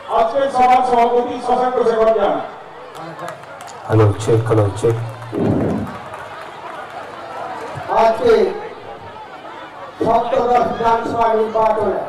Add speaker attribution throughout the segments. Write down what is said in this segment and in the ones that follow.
Speaker 1: আজকে সভার সভাপতি শশাঙ্ক শেখর জান।
Speaker 2: Hello check.
Speaker 3: আজকে সপ্তদশ বিধানসভা নির্বাচনে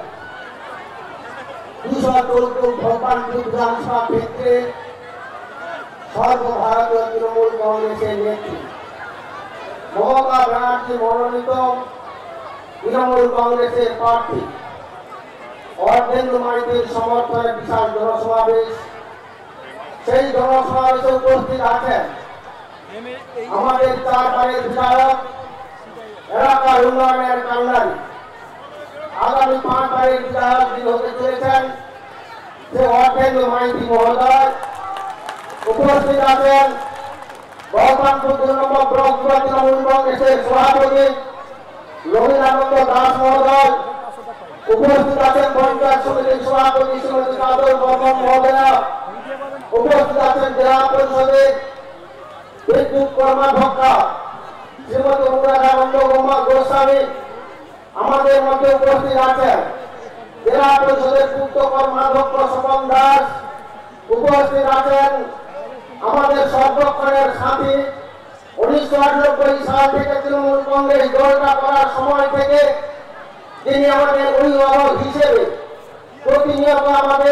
Speaker 3: 200 ভোটবান্টি বিধানসভা ক্ষেত্রে সর্বভারতীয় তৃণমূল কংগ্রেসের নেত্রী মমতা ব্যানার্জি মনোনীত তৃণমূল কংগ্রেসের প্রার্থী অর্ধেন্দু মাইতির সমর্থনে বিশাল জনসমাবেশ। সেই জনসমাবেশে উপস্থিত আছেন আমাদের চারবারের বিধায়ক, এলাকার উন্নয়নের কান্ডারি, আগামী 5 বারের বিধায়ক যিনি হতে চলেছেন সে অর্ধেন্দু মাইতি মহোদয়। উপস্থিত আছেন বহরমপুর 2 নম্বর ব্লক তৃণমূল কংগ্রেসের সভাপতি রবীন্দ্রানন্দ দাস মহোদয়। উপস্থিত আছেন পঞ্চায়েত সমিতির সভাপতি শ্রীমতী কাজল বর্মন মহোদয়া। উপস্থিত আছেন জেলা পরিষদের বিদ্যুৎ কর্মাধ্যক্ষা শ্রীমতী অনুরাধানন্দ গোস্বামী। আমাদের মধ্যে উপস্থিত আছেন জেলা পরিষদের পূর্ত কর্মাধ্যক্ষ স্বপন দাস। উপস্থিত আছেন আমাদের সর্বক্ষণের সাথী, 1998 সাল থেকে তৃণমূল কংগ্রেস দলটা করার সময় থেকে যিনি আমাদের অভিভাবক হিসেবে প্রতিনিয়ত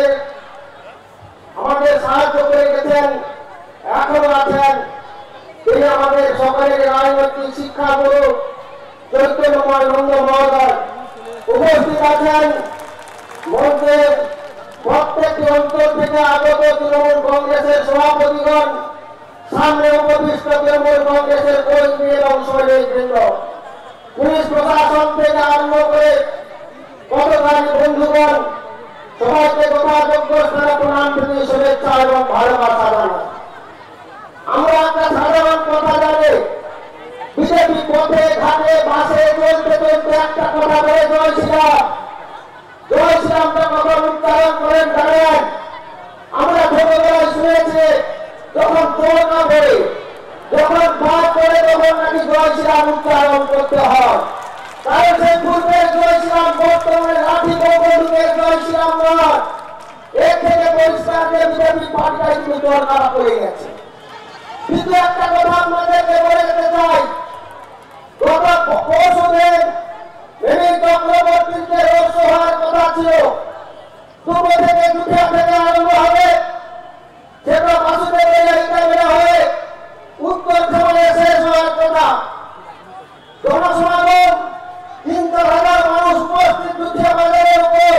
Speaker 3: আমাদের সাহায্য করে গেছেন, এখনো আছেন। তিনি আমাদের সকলের রাজনৈতিক শিক্ষা গুরু চৈতন্যময় নন্দ মহোদয়। উপস্থিত আছেন মঞ্চের প্রত্যেকটি অঞ্চল থেকে আগত তৃণমূল কংগ্রেসের সভাপতিগণ, সামনে উপবিষ্ট তৃণমূল কংগ্রেসের কর্মী এবং সৈনিকবৃন্দ, পুলিশ প্রশাসন থেকে আরম্ভ করে পথচারী বন্ধুগণ, সবাইকে যথাযোগ্য স্থানে প্রণাম, প্রীতি, শুভেচ্ছা এবং ভালোবাসা জানাই। আমরা একটা সাধারণ কথা জানি, বিজেপি পথে ঘাটে বাসে চলতে চলতে একটা কথা বলে জয় শ্রীরাম। জয় শ্রীরামটা কখন উচ্চারণ করেন জানেন? আমরা ছোটবেলায় শুনেছি যখন করোনা পড়ে, যখন বাদ পড়ে তখন নাকি জয় শ্রীরাম উচ্চারণ করতে হয়। কারণ সেই পূর্বের জয় শ্রীরাম বর্তমানে লাঠি বন্দুকের জয় শ্রীরাম নয়। এর থেকে পরিষ্কার যে বিজেপি পার্টিটা কিন্তু দরকার পড়ে গেছে। কিন্তু একটা কথা আপনাদেরকে বলে যেতে চাই, গত পরশুদিন মিমি চক্রবর্তীর যে রোড শো হওয়ার কথা ছিল, দুটো থেকে দুটা থেকে আরম্ভ হবে, সেটা বাসুদেব ইটামেরা হয়ে উত্তর খামারে শেষ হওয়ার কথা। জনসমাগম 3,000 মানুষ উপস্থিত দুধিয়া বাজারের উপর।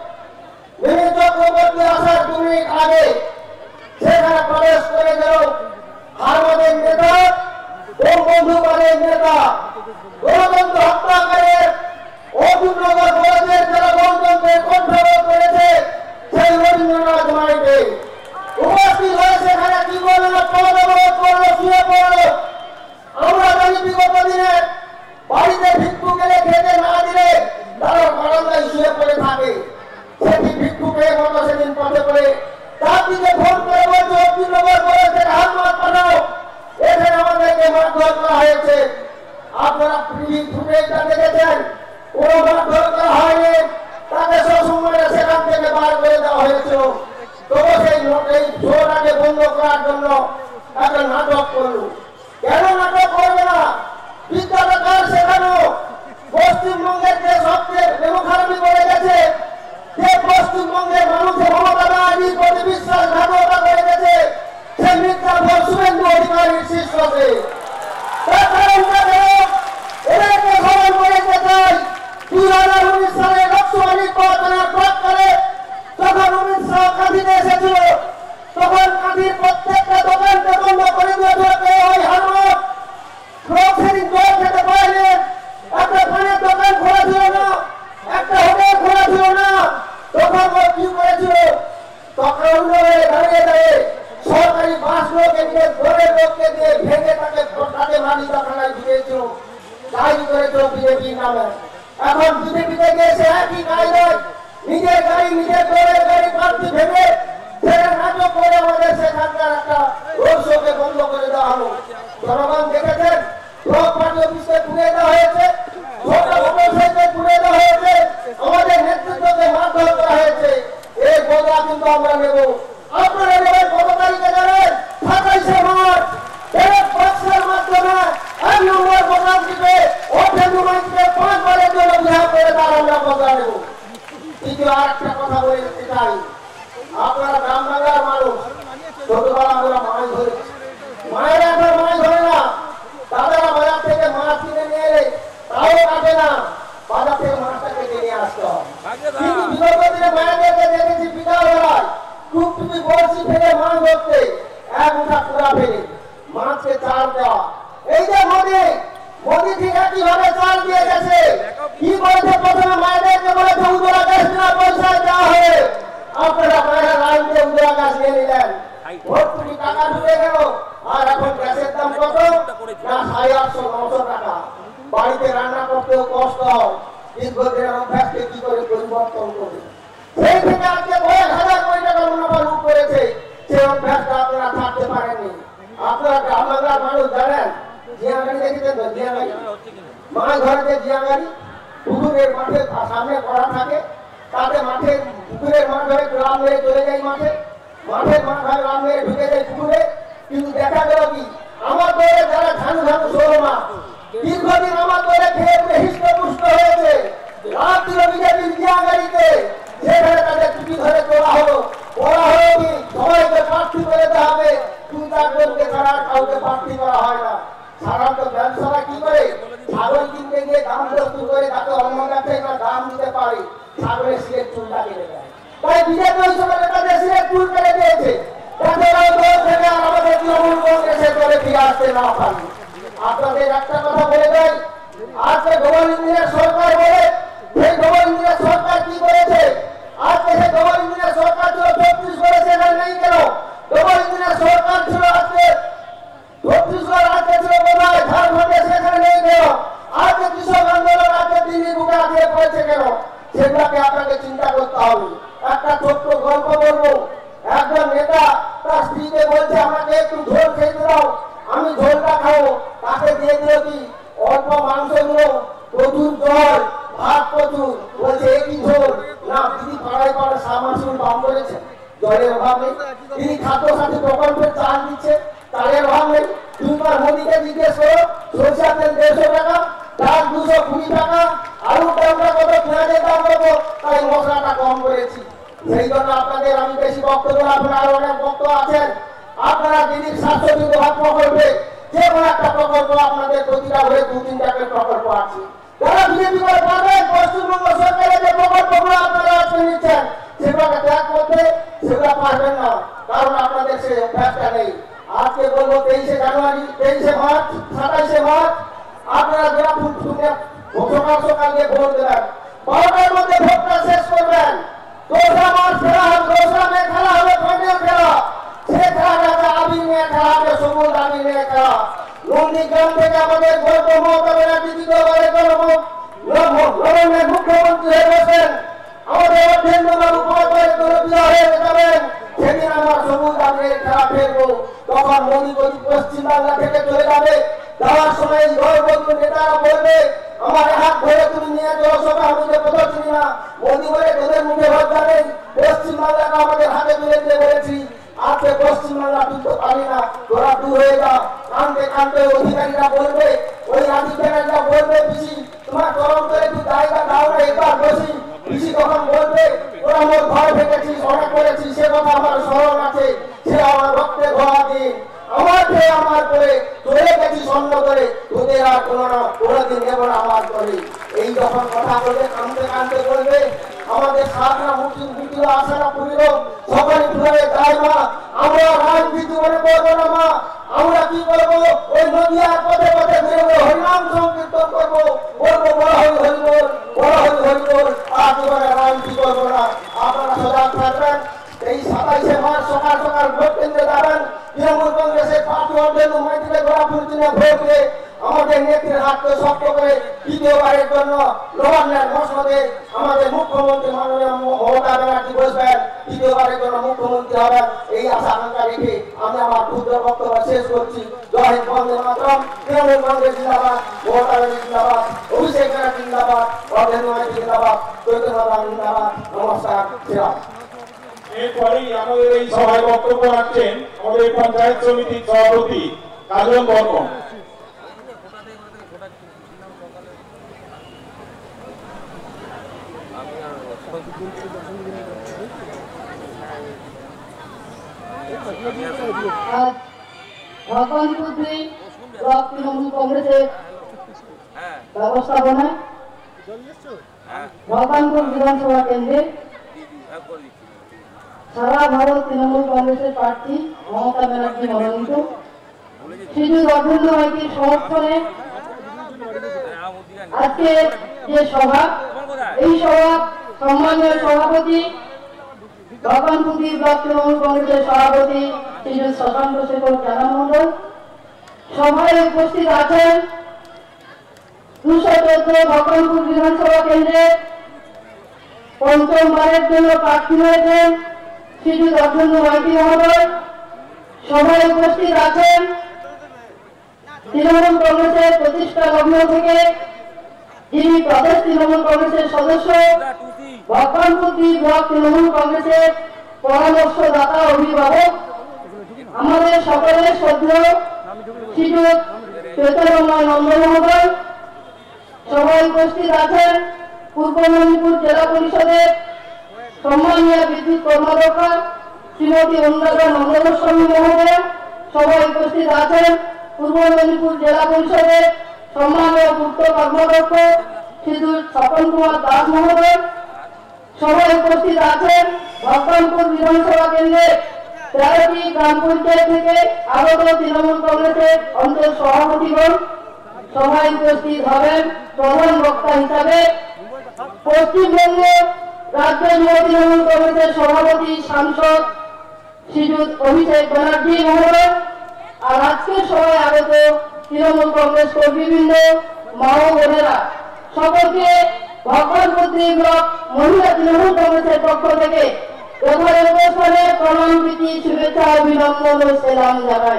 Speaker 3: মিমি চক্রবর্তী আসার 2 মিনিট আগে সেখানে প্রবেশ করে গেল হারমাদের নেতা, বঙ্গবন্ধুবাদের নেতা, গণতন্ত্র হত্যাকারীর অর্জুননগর কলেজের যারা গণতন্ত্রের কণ্ঠরোধ করেছে সেই রবীন্দ্রনাথ মাইতি উপস্থিত হয়ে সেখানে কি বললো, পদবরোধ করলো, শুয়ে পড়লো। আমরা জানি বিগত দিনে বাড়িতে ভিক্ষু গেলে খেতে না দিলে তারা বারান্দায় শুয়ে পড়ে থাকে। সেটি ভিক্ষুকের মতো সেদিন পথে পড়ে তার দিকে ফোন করে বলছে অর্জুননগর কলেজের হাতমাত পাঠাও, এখানে আমাদেরকে মারধর করা হয়েছে। আপনারা ফুটেজটা দেখেছেন, কোনো মারধর করা হয়নি, তাকে সবসময় সেখান থেকে বার করে দেওয়া হয়েছিল। তবু সেই শোটাকে বন্ধ করার জন্য একটা নাটক করলো। কেন নাটক করবে না? বিদ্যালয় শেখানো পশ্চিমবঙ্গের যে সবচেয়ে ডেমোক্রেসি করে গেছে, যে পশ্চিমবঙ্গের মানুষের মমতা ব্যানার্জির প্রতি বিশ্বাসঘাতকতা করে গেছে, সেই মির্জাফর শুভেন্দু অধিকারীর শীর্ষে। তার কারণটা এদেরকে স্মরণ করে যেতে চাই, 2019 সালে লোকসভা নির্বাচনের প্রাক্কালে যখন অমিত শাহ কাঁথিতে এসেছিল, তখন কাঁথির প্রত্যেকটা দোকানকে বন্ধ করে দিয়েছে ওই হারমাত। লোক সেদিন জল খেতে পারেনি, একটা পানের দোকান খোলা ছিল না, একটা হোটেল খোলা ছিল না। তখন ও কি করেছিল? তখন দাঁড়িয়ে সরকারি বাসগুলোকে দিয়ে, ঘরের লোককে দিয়ে ভেঙে তাকে মানিকা থানায় দিয়েছিল। তাই করেছিল বিজেপির নামে। এখন বিজেপিতে গিয়ে সে একই কায়দায় নিজের গাড়ি, নিজের দলের গাড়ি প্রার্থী ভেবে সেটা নাটক করে আমাদের সেখানকার একটা রোড শোকে বন্ধ করে দেওয়া হলো। জনগণ দেখেছেন, ব্লক পার্টি অফিসে পুড়ে দেওয়া হয়েছে, ছোটা মোটরসাইকেল পুড়ে দেওয়া হয়েছে, আমাদের নেতৃত্বকে মারধর করা হয়েছে। এই বদলা কিন্তু কিন্তু আমরা নেব। আপনারা নেবেন কত তারিখে জানেন? 27শে মার্চ ব্যালট বাক্সের মাধ্যমে 1 নম্বর ভোটার দিবে ওঠেনুমাইকে 5 বারের জন্য বিহার করে তার আমরা ভোটার নেব। দ্বিতীয় আরেকটা কথা বলে দিতে চাই, আপনারা গ্রাম বাংলার মানুষ, ছোটবেলা আমরা মাছ ধরেছি, মায়েরা এখন মাছ ধরে না, দাদারা বাজার থেকে মাছ কিনে নিয়ে এলে তাও কাটে না, বাজার থেকে মাছটা কেটে নিয়ে আসতে হয়। কিন্তু বিগত দিনে মায়েদেরকে দেখেছি বিকালবেলায় টুকটুকি বড়শি ফেলে মাছ ধরতে, এক মুঠা পুরা ফেলে মাছকে চাল দেওয়া। এই যে মোদি ঠিক একইভাবে চাল দিয়ে গেছে। কি করেছে? প্রথমে মায়েদেরকে বলেছে উজ্জ্বলা গ্যাস বিনা পয়সায় দেওয়া হবে, আপনারা মায়েরা লাইন দিয়ে উজ্জ্বলা গ্যাস নিয়ে নিলেন, ভর্তুকি টাকা ঢুকে গেল। আর এখন গ্যাসের দাম কত? না 850-900 টাকা। বাড়িতে রান্না করতেও কষ্ট হয়। দীর্ঘদিনের অভ্যাসকে কি করে পরিবর্তন করবে? সেই থেকে আজকে কয়েক হাজার কোটি টাকা মুনাফা লুট করেছে, সেই অভ্যাসটা আপনারা থাকতে পারেননি। আপনারা গ্রাম বাংলার মানুষ জানেন, জিয়াগাড়ি দেখেছেন তো? জিয়াগাড়ি মাছ ধরে যে জিয়াগাড়ি পুকুরের মাঠে সামনে করা থাকে, তাতে মাঠে পুকুরের মাঠ হয়ে গ্রাম মেরে চলে যায় মাঠে, মাঠের মাঠ হয়ে গ্রাম মেরে ঢুকে যায় পুকুরে। কিন্তু দেখা গেল কি, আমার দলে যারা ঝানু 16 মাস দীর্ঘদিন আমার দলে খেয়ে হৃষ্টপুষ্ট হয়েছে, রাত দিল বিজেপির জিয়াগাড়িতে, সেখানে তাদের টুপি ধরে তোলা হলো, বলা হলো কি সবাইকে প্রার্থী করে দেওয়া হবে, 2-4 জনকে ছাড়া কাউকে প্রার্থী করা হয় না। সাধারণত ব্যবসারা কি করে? ছাগল কিনতে গিয়ে দাম দস্তুর করে তাকে অন্য ব্যবসায়ী না দাম দিতে পারে, ছাগলের শিরের চুলটা কেটে দেয়। তাই বিজেপি ওই সময় তাদের শিরের চুল কেটে দিয়েছে, যাতে দল থেকে আর আমাদের তৃণমূল কংগ্রেসের দলে ফিরে আসতে না পারে। আপনাদের একটা কথা বলে দেয়, আজকে ডবল ইঞ্জিনের সরকার বলে, সেই ডবল ইঞ্জিনের সরকার কি করেছে? আজকে সেই ডবল ইঞ্জিনের সরকার ছিল 34 করে, সেখানে নেই কেন? ডবল ইঞ্জিনের সরকার ছিল আজকে 34 আজকে ছিল বোধহয় ঝাড়খণ্ডে, সেখানে নেই কেন? আজকে কৃষক আন্দোলন আজকে দিল্লির বুকে আগে পড়েছে কেন? সেগুলোকে আপনাকে চিন্তা করতে হবে। একটা ছোট্ট গল্প বলবো। একজন নেতা তার স্ত্রীকে বলছে আমাকে একটু ঝোল খেতে দাও, আমি ঝোলটা খাবো। তাকে দিয়ে দিল কি অল্প মাংসগুলো, প্রচুর জল, ভাত প্রচুর, বলছে একই ঝোল না। দিদি পাড়ায় পাড়ায় সামাসুল দাম করেছে, জলের অভাব নেই। তিনি খাদ্য সাথী প্রকল্পের চাল দিচ্ছে, চালের অভাব নেই। দুইবার মোদীকে জিজ্ঞেস করো, সরষের তেল 150 টাকা, ডাল 220 টাকা, আলুর দামটা কত, পেঁয়াজের দাম কত, তাই মশলাটা কম করেছি। সেই জন্য আপনাদের আমি বেশি বক্তব্য, আপনারা আরো অনেক বক্তব্য আছেন। আপনারা দিদির 700 ভাগ প্রকল্পে যে কোনো একটা প্রকল্প আপনাদের প্রতিটা ঘরে 2-3 টাকার প্রকল্প আছে। যারা বিজেপি করে পারবেন, পশ্চিমবঙ্গ সরকারের যে প্রকল্পগুলো আপনারা আজকে নিচ্ছেন সেগুলোকে ত্যাগ করতে, সেগুলো পারবেন না, কারণ আপনাদের সেই অভ্যাসটা নেই। আজকে বলবো 23শে জানুয়ারি, 23শে মার্চ, 27শে মার্চ আপনারা যারা সকাল সকাল গিয়ে ভোট দেবেন, 12টার মধ্যে ভোটটা শেষ করবেন। 2রা মার্চ খেলা হবে, 2রা মে খেলা হবে ফাইনাল খেলা। সে খেলাটাতে আবির নিয়ে খেলা হবে, সবুজ আবির নিয়ে খেলা। নন্দীগ্রাম থেকে আমাদের গল্প মমতা ব্যানার্জি দ্বিতীয়বারের জন্য মুখ্যমন্ত্রী হয়ে বসেন, আমাদের অর্ধেন্দ্রবাবু 5 বারের জন্য বিদায় হয়ে যাবেন। সেদিন আমরা সবুজ আবিরের খেলা খেলবো। তখন মোদী পশ্চিমবাংলা থেকে চলে যাবে, যাওয়ার সময় দলবন্ধু নেতারা বলবে আমার হাত ধরে তুমি নিয়ে চলো সবাই, আমি যে কোথাও চিনি না। মোদী বলে তোদের মুখে লজ্জা নেই? পশ্চিমবাংলাকে আমাদের হাতে তুলে দিয়ে বলেছি, আজকে পশ্চিমবাংলা তুলতে পারি না, তোরা দূর হয়ে যা। কানতে কানতে অধিকারীরা বলবে, ওই আধিকারিকরা বলবে পিসি তোমার চরম করে তুই জায়গা দাও না, এবার বসি। পিসি তখন বলবে ওরা মোর ঘর ভেঙেছিস, অনেক করেছিস, সে কথা আমার স্মরণ আছে, সে আমার রক্তে ধোয়া দিন, আমার খেয়ে আমার করে চলে গেছি স্বর্ণ করে, তোদের আর কোনোদিন নেব না আমার করে। এই যখন কথা বলবে কানতে কানতে বলবে আমাদের সাতটা মুক্তি আশারা পুরিল, সকালে ঘুরে যায় মা, আমরা রাজনীতি মনে করবো না মা, আমরা কি করবো? ওই নদীয়ার পথে পথে ঘুরে হরিনাম সংকীর্তন করবো, বলবো বড় হরি হরিবোল, বড় হরি হরিবোল, আর জীবনে রাজনীতি করবো না। আপনারা সজাগ থাকবেন। এই 27শে মার্চ সকাল সকাল ভোট কেন্দ্রে যাবেন। তৃণমূল কংগ্রেসের প্রার্থী অর্ধেন্দু মাইতিকে গোলাপুর চিহ্নে ভোট দিয়ে আমাদের নেত্রীর হাতকে শক্ত করে দ্বিতীয়বারের জন্য নবান্নের মসনদে আমাদের মুখ্যমন্ত্রী মাননীয় মমতা ব্যানার্জি বসবেন, দ্বিতীয়বারের জন্য মুখ্যমন্ত্রী হবেন। এই আশা আকাঙ্ক্ষা রেখে আমি আমার ক্ষুদ্র বক্তব্য শেষ করছি। জয় হিন্দ, বন্দে মাতরম। তৃণমূল কংগ্রেস জিন্দাবাদ, মমতা ব্যানার্জি জিন্দাবাদ, অভিষেক ব্যানার্জি জিন্দাবাদ, অর্ধেন্দু মাইতি জিন্দাবাদ, চৈতন্য জিন্দাবাদ। নমস্কার।
Speaker 1: এরপরেই আমাদের এই সভায় বক্তব্য রাখছেন আমাদের পঞ্চায়েত সমিতির সভাপতি কাজল বর্মন।
Speaker 4: আজ ভগবানপুর ব্লক তৃণমূল কংগ্রেসের ব্যবস্থাপনায় ভগবানপুর বিধানসভা কেন্দ্রে সারা ভারত তৃণমূল কংগ্রেসের প্রার্থী মমতা ব্যানার্জি মনোনীত শ্রীযুক্ত অর্ধেন্দ্র মাইতির সমর্থনে আজকে যে সভা, এই সভা সম্মানীয় সভাপতি ভগবানপুর ব্লক তৃণমূল কংগ্রেসের সভাপতি শ্রীযুক্ত শশাঙ্ক শেখর জানা মন্ডল, সভায় উপস্থিত আছেন 214 ভগবানপুর বিধানসভা কেন্দ্রে পঞ্চমবারের জন্য প্রার্থী হয়েছেন শ্রীযুক্ত অর্ধেন্দ্র মাইতি মহোদয়। সভায় উপস্থিত আছেন তৃণমূল কংগ্রেসের প্রতিষ্ঠা লগ্ন থেকে যিনি প্রদেশ তৃণমূল কংগ্রেসের সদস্য, ভগবানপুর ব্লক তৃণমূল কংগ্রেসের পরামর্শদাতা অভিভাবক, আমাদের সকলের শ্রদ্ধেয় শ্রীযুক্ত চৈতন্যময় নন্দ মহোদয়। সভায় উপস্থিত আছেন পূর্ব মেদিনীপুর জেলা পরিষদের সম্মানীয় বিদ্যুৎ কর্মকর্তা শ্রীমতী অনুরাধা নন্দগোস্বামী মহোদয়। সভায় উপস্থিত আছেন পূর্ব মেদিনীপুর জেলা পরিষদের সম্মানীয় পূর্ত কর্মকর্তা শ্রীযুক্ত স্বপন কুমার দাস মহোদয়। সভায় উপস্থিত আছেন ভগবানপুর বিধানসভা কেন্দ্রে 13টি গ্রাম পঞ্চায়েত থেকে আগত তৃণমূল কংগ্রেসের অঞ্চল সভাপতিগণ। সভায় উপস্থিত হবেন প্রধান বক্তা হিসাবে পশ্চিমবঙ্গ রাজ্য যুব তৃণমূল কংগ্রেসের সভাপতি সাংসদ শ্রীযুক্ত অভিষেক ব্যানার্জি মহোদয়। আর আজকের সভায় আগত তৃণমূল কংগ্রেস কর্মীবৃন্দ, মা ও বোনেরা, সকলকে ভগবানপুর ব্লক মহিলা তৃণমূল কংগ্রেসের পক্ষ থেকে যথাযথস্থানে প্রণাম, প্রীতি, শুভেচ্ছা, অভিনন্দন ও সেলাম জানাই।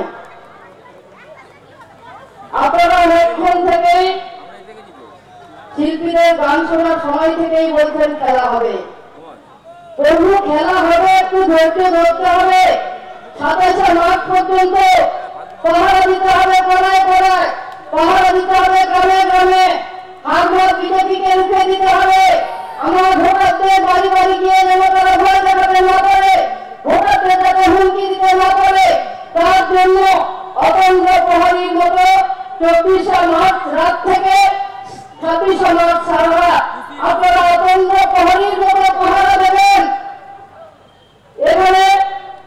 Speaker 4: আপনারা অনেকক্ষণ থেকেই শিল্পীদের গান শোনার সময় থেকেই বলছেন খেলা হবে। প্রভু খেলা হবে, একটু ধৈর্য ধরতে হবে। 27শে মার্চ পর্যন্ত পাহারা দিতে হবে, পাড়ায় পাড়ায় পাহারা দিতে হবে, গ্রামে গ্রামে হারমার বিজেপিকে রুখে দিতে হবে। আমার ভোটারদের বাড়ি বাড়ি গিয়ে যেন তারা ভয় দেখাতে না পারে, ভোটারদের যাতে হুমকি দিতে না পারে, তার জন্য অতন্ত্র প্রহরীর মতো 24শে মার্চ রাত থেকে 26শে মার্চ সারা রাত আপনারা অতন্ত্র প্রহরীর মতো পাহারা দেবেন। এখানে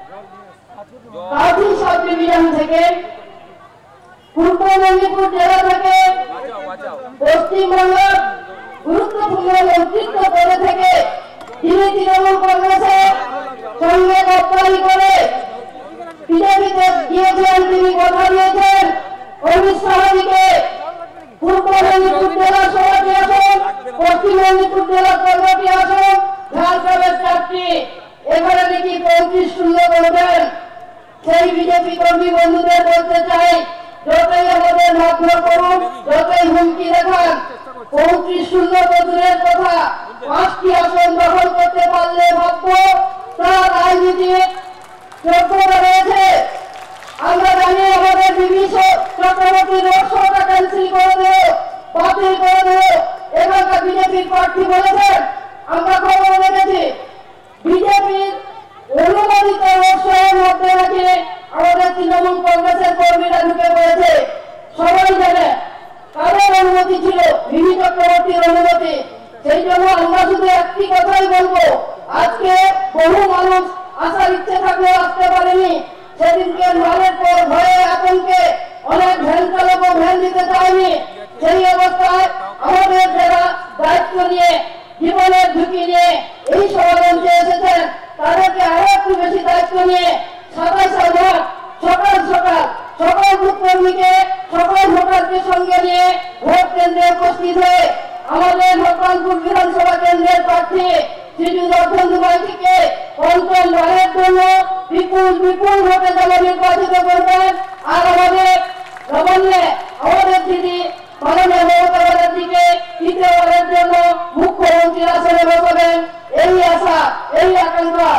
Speaker 4: কাঁথি সাব ডিভিশন থেকে, পূর্ব মেদিনীপুর জেলা থেকে, পশ্চিমবঙ্গের গুরুত্বপূর্ণ নেতৃত্ব পদে থেকে যিনি তৃণমূল কংগ্রেসের সঙ্গে গদ্দারি করে বিজেপিতে গিয়েছেন, তিনি কথা দিয়েছেন অমিত শাহকে পূর্ব মেদিনীপুর জেলার 16টি আসন, পশ্চিম মেদিনীপুর জেলার 15টি আসন, ঝাড়গ্রামের 4টি, এখানে নাকি 35 শূন্য করবেন। সেই বিজেপি কর্মী বন্ধুদের বলতে চাই, যতই আমাদের মারধর করুন, যতই হুমকি দেখান, 35 শূন্য তো দূরের কথা, 5টি আসন দখল করতে পারলে ভাববো তার রাজনীতির যোগ্যতা রয়েছে। আমরা জানি আমাদের বিভীষণ চক্রবর্তী রোড শোটা ক্যান্সেল করে দেব, বাতিল করে দেব, এখানকার বিজেপির প্রার্থী বলেছেন। আমরা খবর দেখেছি বিজেপির অনুমোদিত রোড শোয়ের মধ্যে নাকি আমাদের তৃণমূল কংগ্রেসের কর্মীরা ঢুকে পড়েছে। সবাই জানে কাদের অনুমতি ছিল, মিমি চক্রবর্তীর অনুমতি। সেই জন্য আমরা শুধু একটি কথাই বলবো, আজকে বহু মানুষ আসার ইচ্ছে থাকলেও আসতে পারেনি। সেদিনকে মারের পর ভয়ে আতঙ্কে অনেক ভ্যান চালকও ভ্যান দিতে চায়নি। সেই অবস্থায় আমাদের যারা দায়িত্ব নিয়ে, জীবনের ঝুঁকি নিয়ে এই সমাবেশে এসেছেন, তাদেরকে আরো একটু বেশি দায়িত্ব নিয়ে 27শে মার্চ সকাল সকাল সকল বুথ কর্মীকে, সকল ভোটারকে সঙ্গে নিয়ে ভোট কেন্দ্রে উপস্থিত হয়ে আমাদের ভগবানপুর বিধানসভা কেন্দ্রের প্রার্থী শ্রীযুক্ত অর্ধেন্দ্র মাইতিকে পঞ্চমবারের জন্য বিপুল বিপুল ভোটে যেন নির্বাচিত করবেন। আর আমাদের নবান্নে আমাদের দিদি মাননীয় মমতা ব্যানার্জিকে 3য়বারের জন্য মুখ্যমন্ত্রীর আসনে বসাবেন, এই আশা, এই আকাঙ্ক্ষা, এই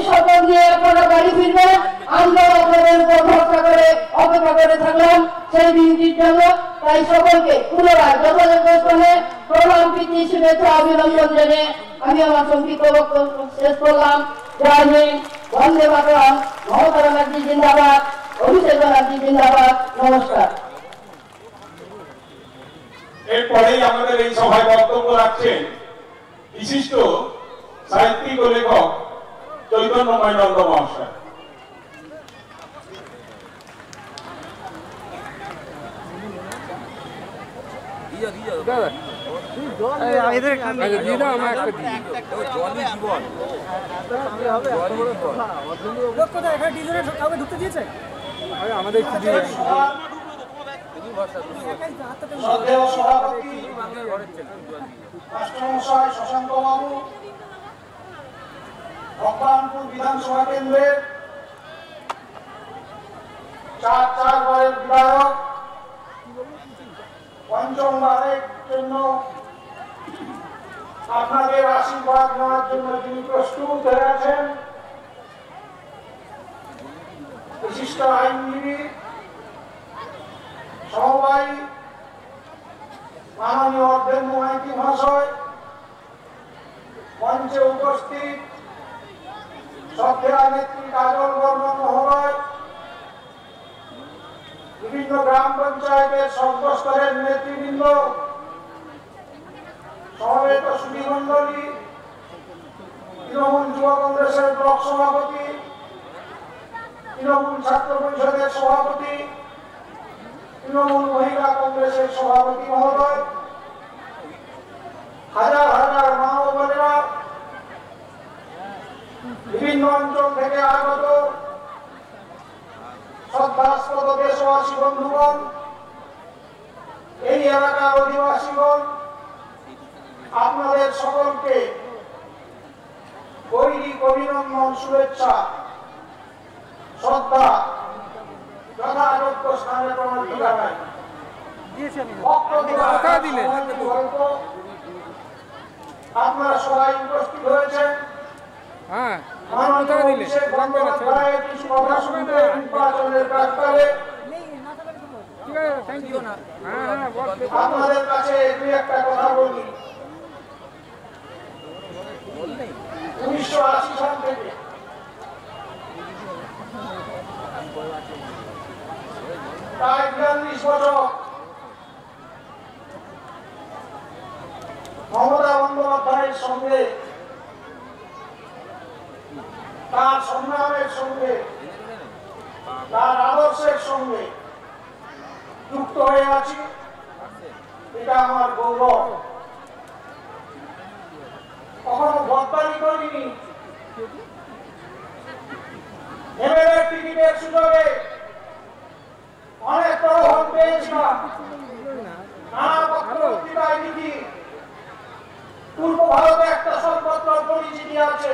Speaker 4: শপথ নিয়ে আপনারা বাড়ি ফিরবেন। আমরা আপনাদের উপর ভরসা করে অপেক্ষা করে থাকলাম সেই দিনটির জন্য। তাই সকলকে পুনরায় যথাযথ স্থানে প্রধান প্রীতি শুভেচ্ছা অভিনন্দন জানিয়ে আমি আমার সংক্ষিপ্ত বক্তব্য শেষ করলাম। জয় হিন্দ, বন্দে মাতরম, মমতা ব্যানার্জি জিন্দাবাদ, অভিষেক ব্যানার্জি জিন্দাবাদ। নমস্কার।
Speaker 1: এরপরেই আমাদের এই সভায় বক্তব্য রাখছেন বিশিষ্ট সাহিত্যিক ও লেখক চৈতন্যময় নন্দ মহাশয়।
Speaker 5: আমাদের
Speaker 3: শ্রদ্ধেয় সভাপতি রাষ্ট্রমশাই শশাঙ্ক বাবু, ভগবানপুর বিধানসভা কেন্দ্রের 4 বারের বিধায়ক, পঞ্চমবারের জন্য আপনাদের আশীর্বাদ নেওয়ার জন্য যিনি প্রস্তুত হয়ে আছেন, বিশিষ্ট আইনজীবী সমবায়ী মাননীয় অর্ধেন্দু মাইতি মহাশয়, মঞ্চে উপস্থিত শ্রদ্ধেয় নেত্রী কাজল বর্মন মহোদয়, বিভিন্ন গ্রাম পঞ্চায়েতের সর্বস্তরের নেতৃবৃন্দ, সমবেত সুধীমণ্ডলী, তৃণমূল যুব কংগ্রেসের ব্লক সভাপতি, তৃণমূল ছাত্র পরিষদের সভাপতি, তৃণমূল মহিলা কংগ্রেসের সভাপতি মহোদয়, হাজার হাজার মা ও বোনেরা, বিভিন্ন অঞ্চল থেকে আগত শ্রদ্ধাস্পদ দেশবাসী বন্ধুগণ, এই এলাকার অধিবাসীগণ, আপনাদের সকলকে গৈরিক অভিনন্দন, শুভেচ্ছা, শ্রদ্ধা যথাযোগ্য স্থানে প্রণতি জানাই। আপনারা সবাই উপস্থিত হয়েছেন কিছু কথা শুনতে নির্বাচনের প্রাক্কালে আপনাদের কাছে একটা কথা বলি। 1980 সাল থেকে প্রায় 42 বছর মমতা বন্দ্যোপাধ্যায়ের সঙ্গে, তার সংগ্রামের সঙ্গে, তার আদর্শের সঙ্গে যুক্ত হয়ে আছি। এটা আমার গৌরব। কখনো গদ্দারি করিনি। এমএলএ টিকিটের সুযোগে অনেক প্রলোভন পেয়েছিলাম, নানা পত্রপত্রিকায় লিখি। পূর্ব ভারতে একটা সর্বত্র পরিচিতি আছে,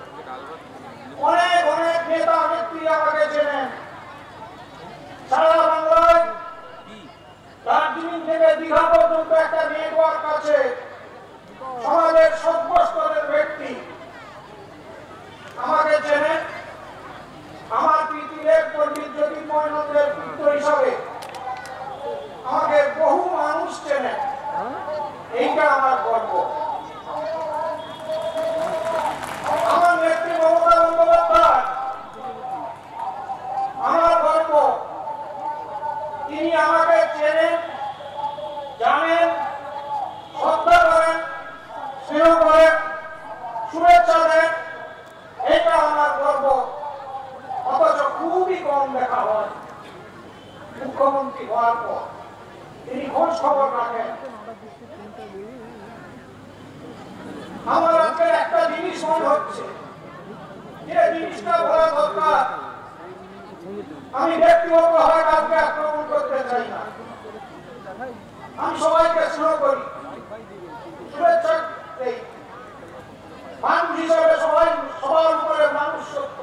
Speaker 3: অনেক অনেক নেতা নেত্রী আমাকে চেনেন। সারা বাংলায় দার্জিলিং থেকে দীঘা পর্যন্ত একটা নেটওয়ার্ক আছে। সমাজের সর্বস্তরের ব্যক্তি আমাকে চেনে। আমার পৃথিবীর পণ্ডিত জ্যোতির্ময় নন্দের পুত্র হিসাবে আমাকে বহু মানুষ চেনে। এইটা আমার গর্ব। আমার নেত্রী মমতা বন্দ্যোপাধ্যায় আমার গর্ব। তিনি আমাকে চেনেন, জানেন, শ্রদ্ধা করেন, স্নেহ করেন, শুভেচ্ছা দেন। এটা আমার গর্ব। অথচ খুবই কম দেখা হয়। মুখ্যমন্ত্রী হওয়ার পর তিনি খোঁজ খবর রাখেন। আমার আজকে একটা জিনিস মনে হচ্ছে, যে জিনিসটা বলা দরকার। আমি ব্যক্তিগত হয় কাউকে আক্রমণ করতে চাই না। আমি সবাইকে স্নেহ করি, শুভেচ্ছা দেই। মানুষ হিসাবে সবার উপরে মানুষ সত্য।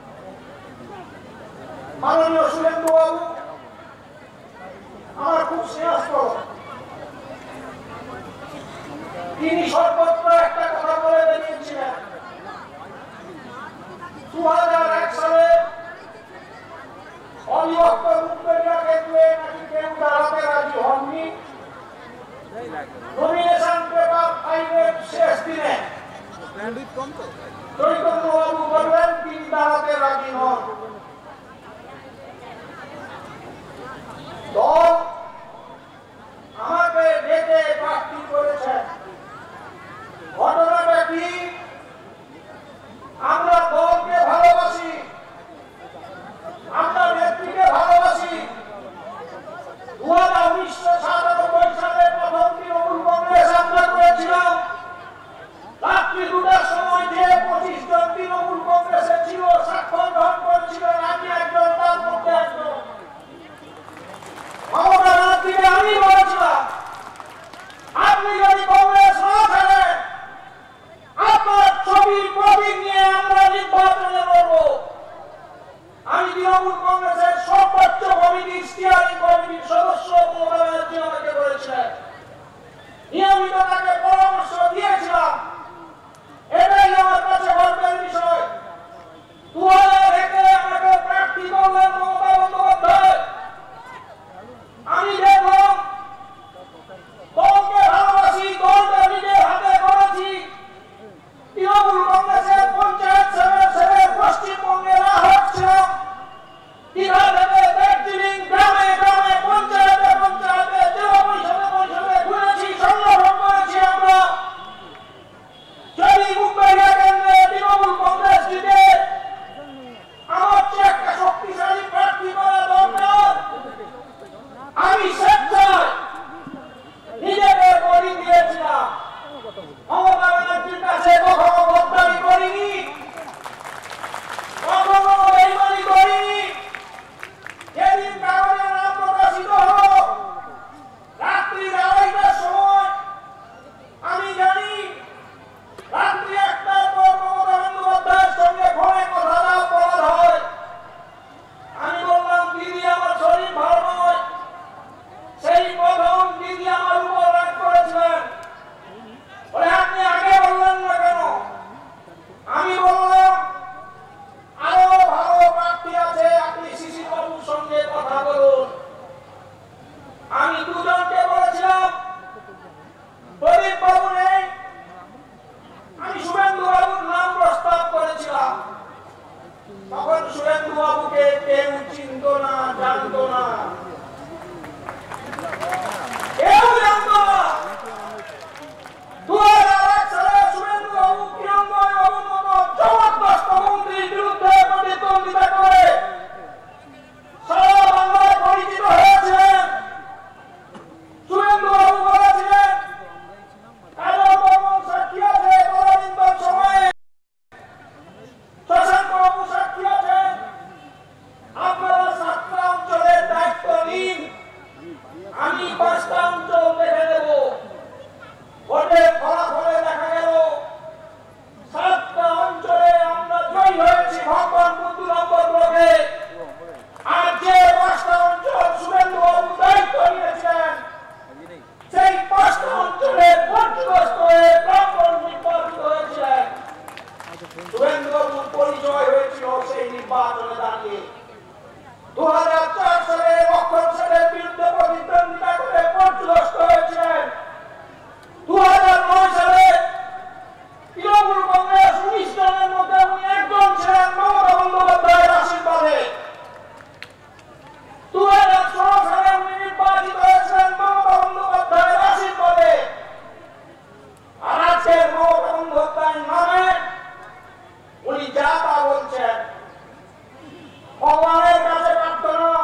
Speaker 3: মাননীয় সুরেন্দ্র বাবু আমার খুব স্নেহস্পদ। তিনি সর্বত্র একটা কথা বলে বেরিয়েছিলেন,
Speaker 1: 2001 সালে অবিভক্ত মুক্তরিয়া কেন্দ্রে নাকি কেউ দাঁড়াতে রাজি হননি। নমিনেশন পেপার ফাইলের শেষ দিনে চৈতন্যবাবু বললেন তিনি দাঁড়াতে রাজি নন। দল আমাকে ডেকে প্রার্থী করেছেন। ঘটনাটা কি? আমরা দলকে ভালোবাসি, আমরা নেত্রীকে ভালোবাসি। 1997 সালে প্রথম তৃণমূল কংগ্রেস আমরা করেছিলাম। রাত্রি 2টার সময় যে 25 জন তৃণমূল কংগ্রেসে ছিল স্বাক্ষর গ্রহণ করেছিলেন, আমি একজন, তার মধ্যে একজন। মমতা ব্যানার্জিকে আমি বলেছিলাম, আপনি যদি কংগ্রেস না ছাড়েন, আপনার ছবি প্রতীক নিয়ে আমরা নির্বাচনে লড়ব। আমি তৃণমূল কংগ্রেসের সর্বোচ্চ কমিটি, স্টিয়ারিং কমিটির সদস্য মমতা ব্যানার্জি আমাকে বলেছিলেন। নিয়মিত তাকে পরামর্শ দিয়েছিলাম। এটাই আমার কাছে গর্বের বিষয়। 2001-এ আমাকে প্রার্থী করলেন মমতা বন্দ্যোপাধ্যায়। আমি দেখলাম দলকে ভালোবাসি, দলকে নিজের হাতে করেছি। তৃণমূল কংগ্রেসের পঞ্চায়েত সেবের পশ্চিমবঙ্গের আহ্বায়ক ছিলাম। দীঘা থেকে দার্জিলিং গ্রামে গ্রামে পঞ্চায়েতে পঞ্চায়েতে জেলা পরিষদে ঘুরেছি, সংগঠন করেছি আমরা। যদি মুম্বাইয়া কেন্দ্রে তৃণমূল কংগ্রেস জিতে আমার চেয়ে একটা শক্তিশালী প্রার্থী করা দরকার। আমি স্বেচ্ছায় নিজেকে বলি দিয়েছিলাম। মমতা ব্যানার্জির কাছে কখনো গদ্দারি করিনি, কখনো বেইমানি করিনি। যেদিন কাগজে নাম প্রকাশিত হলো রাত্রি 2:30টার সময়, আমি জানি রাত্রি 1টার পর মমতা বন্দ্যোপাধ্যায়ের সঙ্গে ফোনে কথা বলা হয়। আমি বললাম, দিদি আমার শরীর ভালো নয়। সেই প্রথম দিদি আমার উপর রাগ করেছিলেন, বলে আপনি আগে বললেন না কেন? আমি বললাম, আরো ভালো প্রার্থী আছে, আপনি শিশির বাবুর সঙ্গে কথা বলুন। আমি দুজনকে বলেছিলাম, প্রদীপ বাবু নেই। আমি শুভেন্দু বাবুর নাম প্রস্তাব করেছিলাম। তখন শুভেন্দু বাবুকে কেউ চিনত না, জানত না, কেউ জানত না। 2001 সালে শুভেন্দু বাবু কিরণময় বাবুর মতো জবরদস্ত মন্ত্রীর বিরুদ্ধে প্রতিদ্বন্দ্বিতা করে সারা বাংলায় পরিচিত হয়েছিলেন। শুভেন্দু বাবু বলেছিলেন, কালো বর্মন সাক্ষী আছে, তদানীন্তন সময়ে শশাঙ্ক বাবু সাক্ষী আছেন, আপনারা 7টা অঞ্চলের দায়িত্ব নিন, আমি 5টা অঞ্চল দেখে নেব। ভোটের ফলাফলে দেখা গেল 7টা অঞ্চলে আমরা জয়ী হয়েছি ভগবানপুর 2 নম্বর ব্লকে। আর যে 5টা অঞ্চল শুভেন্দু বাবু দায়িত্ব নিয়েছিলেন, সেই 5টা অঞ্চলে পর্যদস্ত হয়ে ব্রাহ্মণ নির্বাচিত হয়েছিলেন। শুভেন্দু বাবুর পরিচয় হয়েছিল সেই নির্বাচনে দাঁড়িয়ে। 2004 সালে লক্ষণ সেনের বিরুদ্ধে প্রতিদ্বন্দ্বিতা করে পর্যদস্ত হয়েছিলেন। 2009 সালে তৃণমূল কংগ্রেস 19 জনের মধ্যে উনি একজন ছিলেন মমতা বন্দ্যোপাধ্যায়ের আশীর্বাদে। 2016 সালে উনি নির্বাচিত হয়েছিলেন মমতা বন্দ্যোপাধ্যায়ের আশীর্বাদে। আর আজকে মমতা বন্দ্যোপাধ্যায়ের নামে উনি যা তা বলছেন। ভগবানের কাছে প্রার্থনা,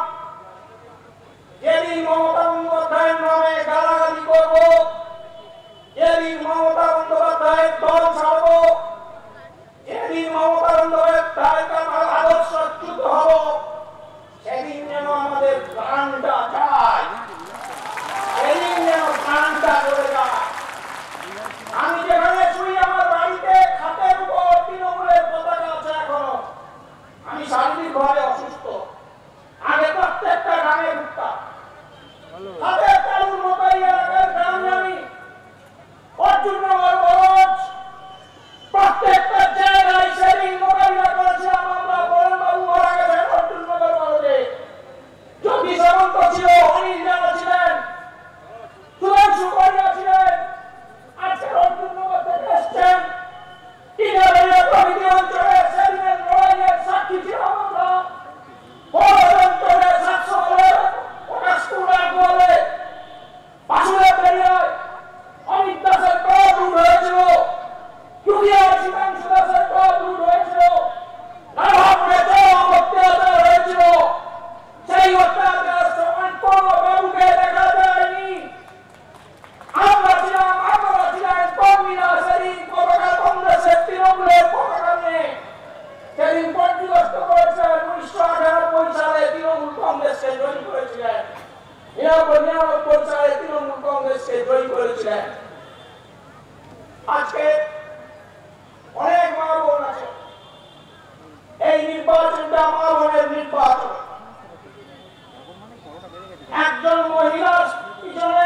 Speaker 1: সেদিন পর্যদস্ত করেছিলেন 1998 সালে তৃণমূল কংগ্রেসকে জয়ী করেছিলেন, 99 সালে তৃণমূল কংগ্রেসকে জয়ী করেছিলেন। আজকে অনেক মা বোন আছে, এই নির্বাচনটা মা বোনের নির্বাচন। একজন মহিলার পিছনে,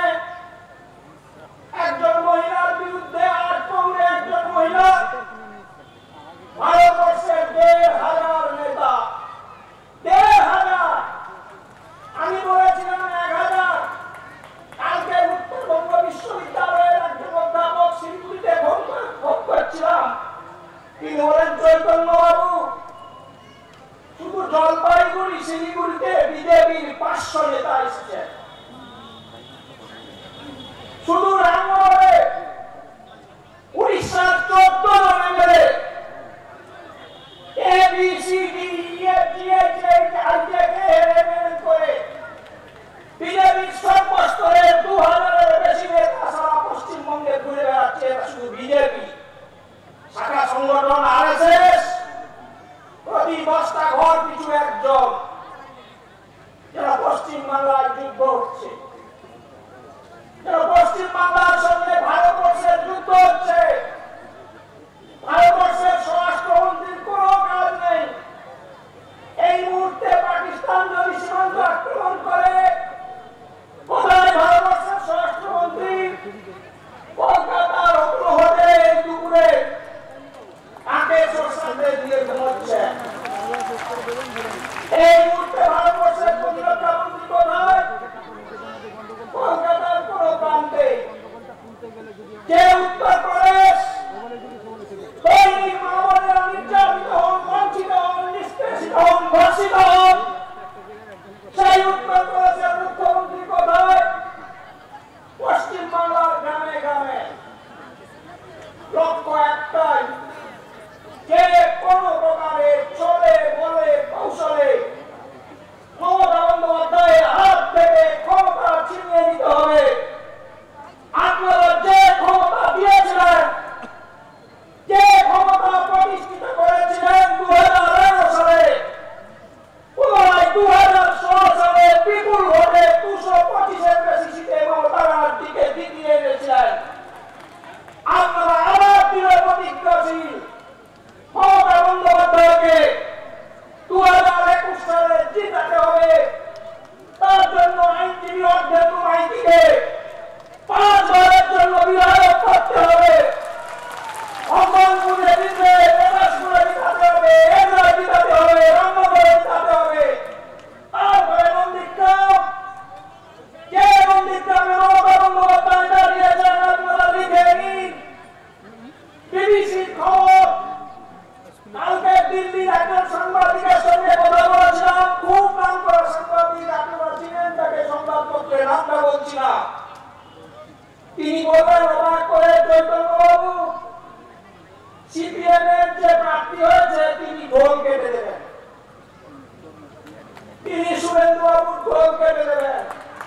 Speaker 1: একজন মহিলার বিরুদ্ধে আট পৌনে একজন মহিলা, ভারতবর্ষের 1,500 নেতা, 1,500। আমি বলেছিলাম 1,000। কালকে উত্তরবঙ্গ বিশ্ববিদ্যালয়ের একজন অধ্যাপক শিলিগুড়িতে ভোট করছিলাম, তিনি বলেন চৈতন্য বাবু শুধু জলপাইগুড়ি শিলিগুড়িতে বিজেপির 500 নেতা এসেছে, শুধু রামনগরে উড়িষ্যার 14 জন এমএলএ করে বিজেপির সর্বস্তরে 2000-এর বেশি নেতা সারা পশ্চিমবঙ্গে ঘুরে বেড়াচ্ছে। শুধু বিজেপি, শাখা সংগঠন আরএসএস প্রতি 10টা ঘর পিছু একজন, যারা পশ্চিমবাংলায় যুদ্ধ হচ্ছে, যারা পশ্চিমবাংলার সঙ্গে ভারতবর্ষের যুদ্ধ হচ্ছে। ভারতবর্ষের স্বরাষ্ট্রমন্ত্রীর কোনো কাজ নেই। এই মুহূর্তে পাকিস্তান যদি সীমান্ত আক্রমণ করে, কোথায় ভারতবর্ষের স্বরাষ্ট্রমন্ত্রী? কলকাতার অগ্র হোটেলে এই দুপুরে তাকে সরষে দিয়ে ঘুমাচ্ছে। এই মুহূর্তে ভারতবর্ষের প্রতিরক্ষা মন্ত্রী কোথায়? কলকাতার কোন প্রান্তে। যে উত্তরপ্রদেশ দৈনিক মানবতার নির্যাতিত হন, বঞ্চিত হন, নিষ্পেষিত হন, ধর্ষিত হন, সেই উত্তরপ্রদেশের মুখ্যমন্ত্রী কোথায়? পশ্চিমবাংলার গ্রামে গ্রামে। লক্ষ্য একটাই, যে কোনো প্রকারে চলে বলে কৌশলে মমতা বন্দ্যোপাধ্যায়ের হাত থেকে ক্ষমতা ছিনিয়ে নিতে হবে। আপনারা যে ক্ষমতা দিয়েছিলেন, যে ক্ষমতা প্রতিষ্ঠিত করেছিলেন 2011 সালে, পুনরায় 2016 সালে বিপুল ভোটে 225-এর বেশি সিটে মমতা ব্যানার্জিকে জিতিয়ে এনেছিলেন। আপনারা আবার দিনের প্রতিজ্ঞাশীল মমতা বন্দ্যোপাধ্যায়কে 2021 সালে জিতাতে হবে। তার জন্য আইনজীবী অর্ধেক মাইতিকে 5 বারের জন্য বিধায়ক করতে হবে। অম্বানপুরে জিতবে, বেনারসপুরে জিতাতে হবে, এজরায় জিতাতে হবে, রামনগরে জিতাতে হবে। তারপরে নন্দীগ্রাম, যে নন্দীগ্রামে মমতা বন্দ্যোপাধ্যায় দাঁড়িয়েছেন, আপনারা লিখে নিন। বিবিসির খবর, কালকে দিল্লির একজন সাংবাদিকের সঙ্গে কথা বলেছিলাম, খুব নাম করা সাংবাদিক, আপনারা চিনেন তাকে, সংবাদপত্রে নামটা বলছি না। তিনি বললেন অবাক করে, চৈতন্য বাবু সিপিএম এর যে প্রার্থী হয়েছে তিনি ঢোল কেটে দেবেন, তিনি শুভেন্দু বাবুর ঢোল কেটে দেবেন।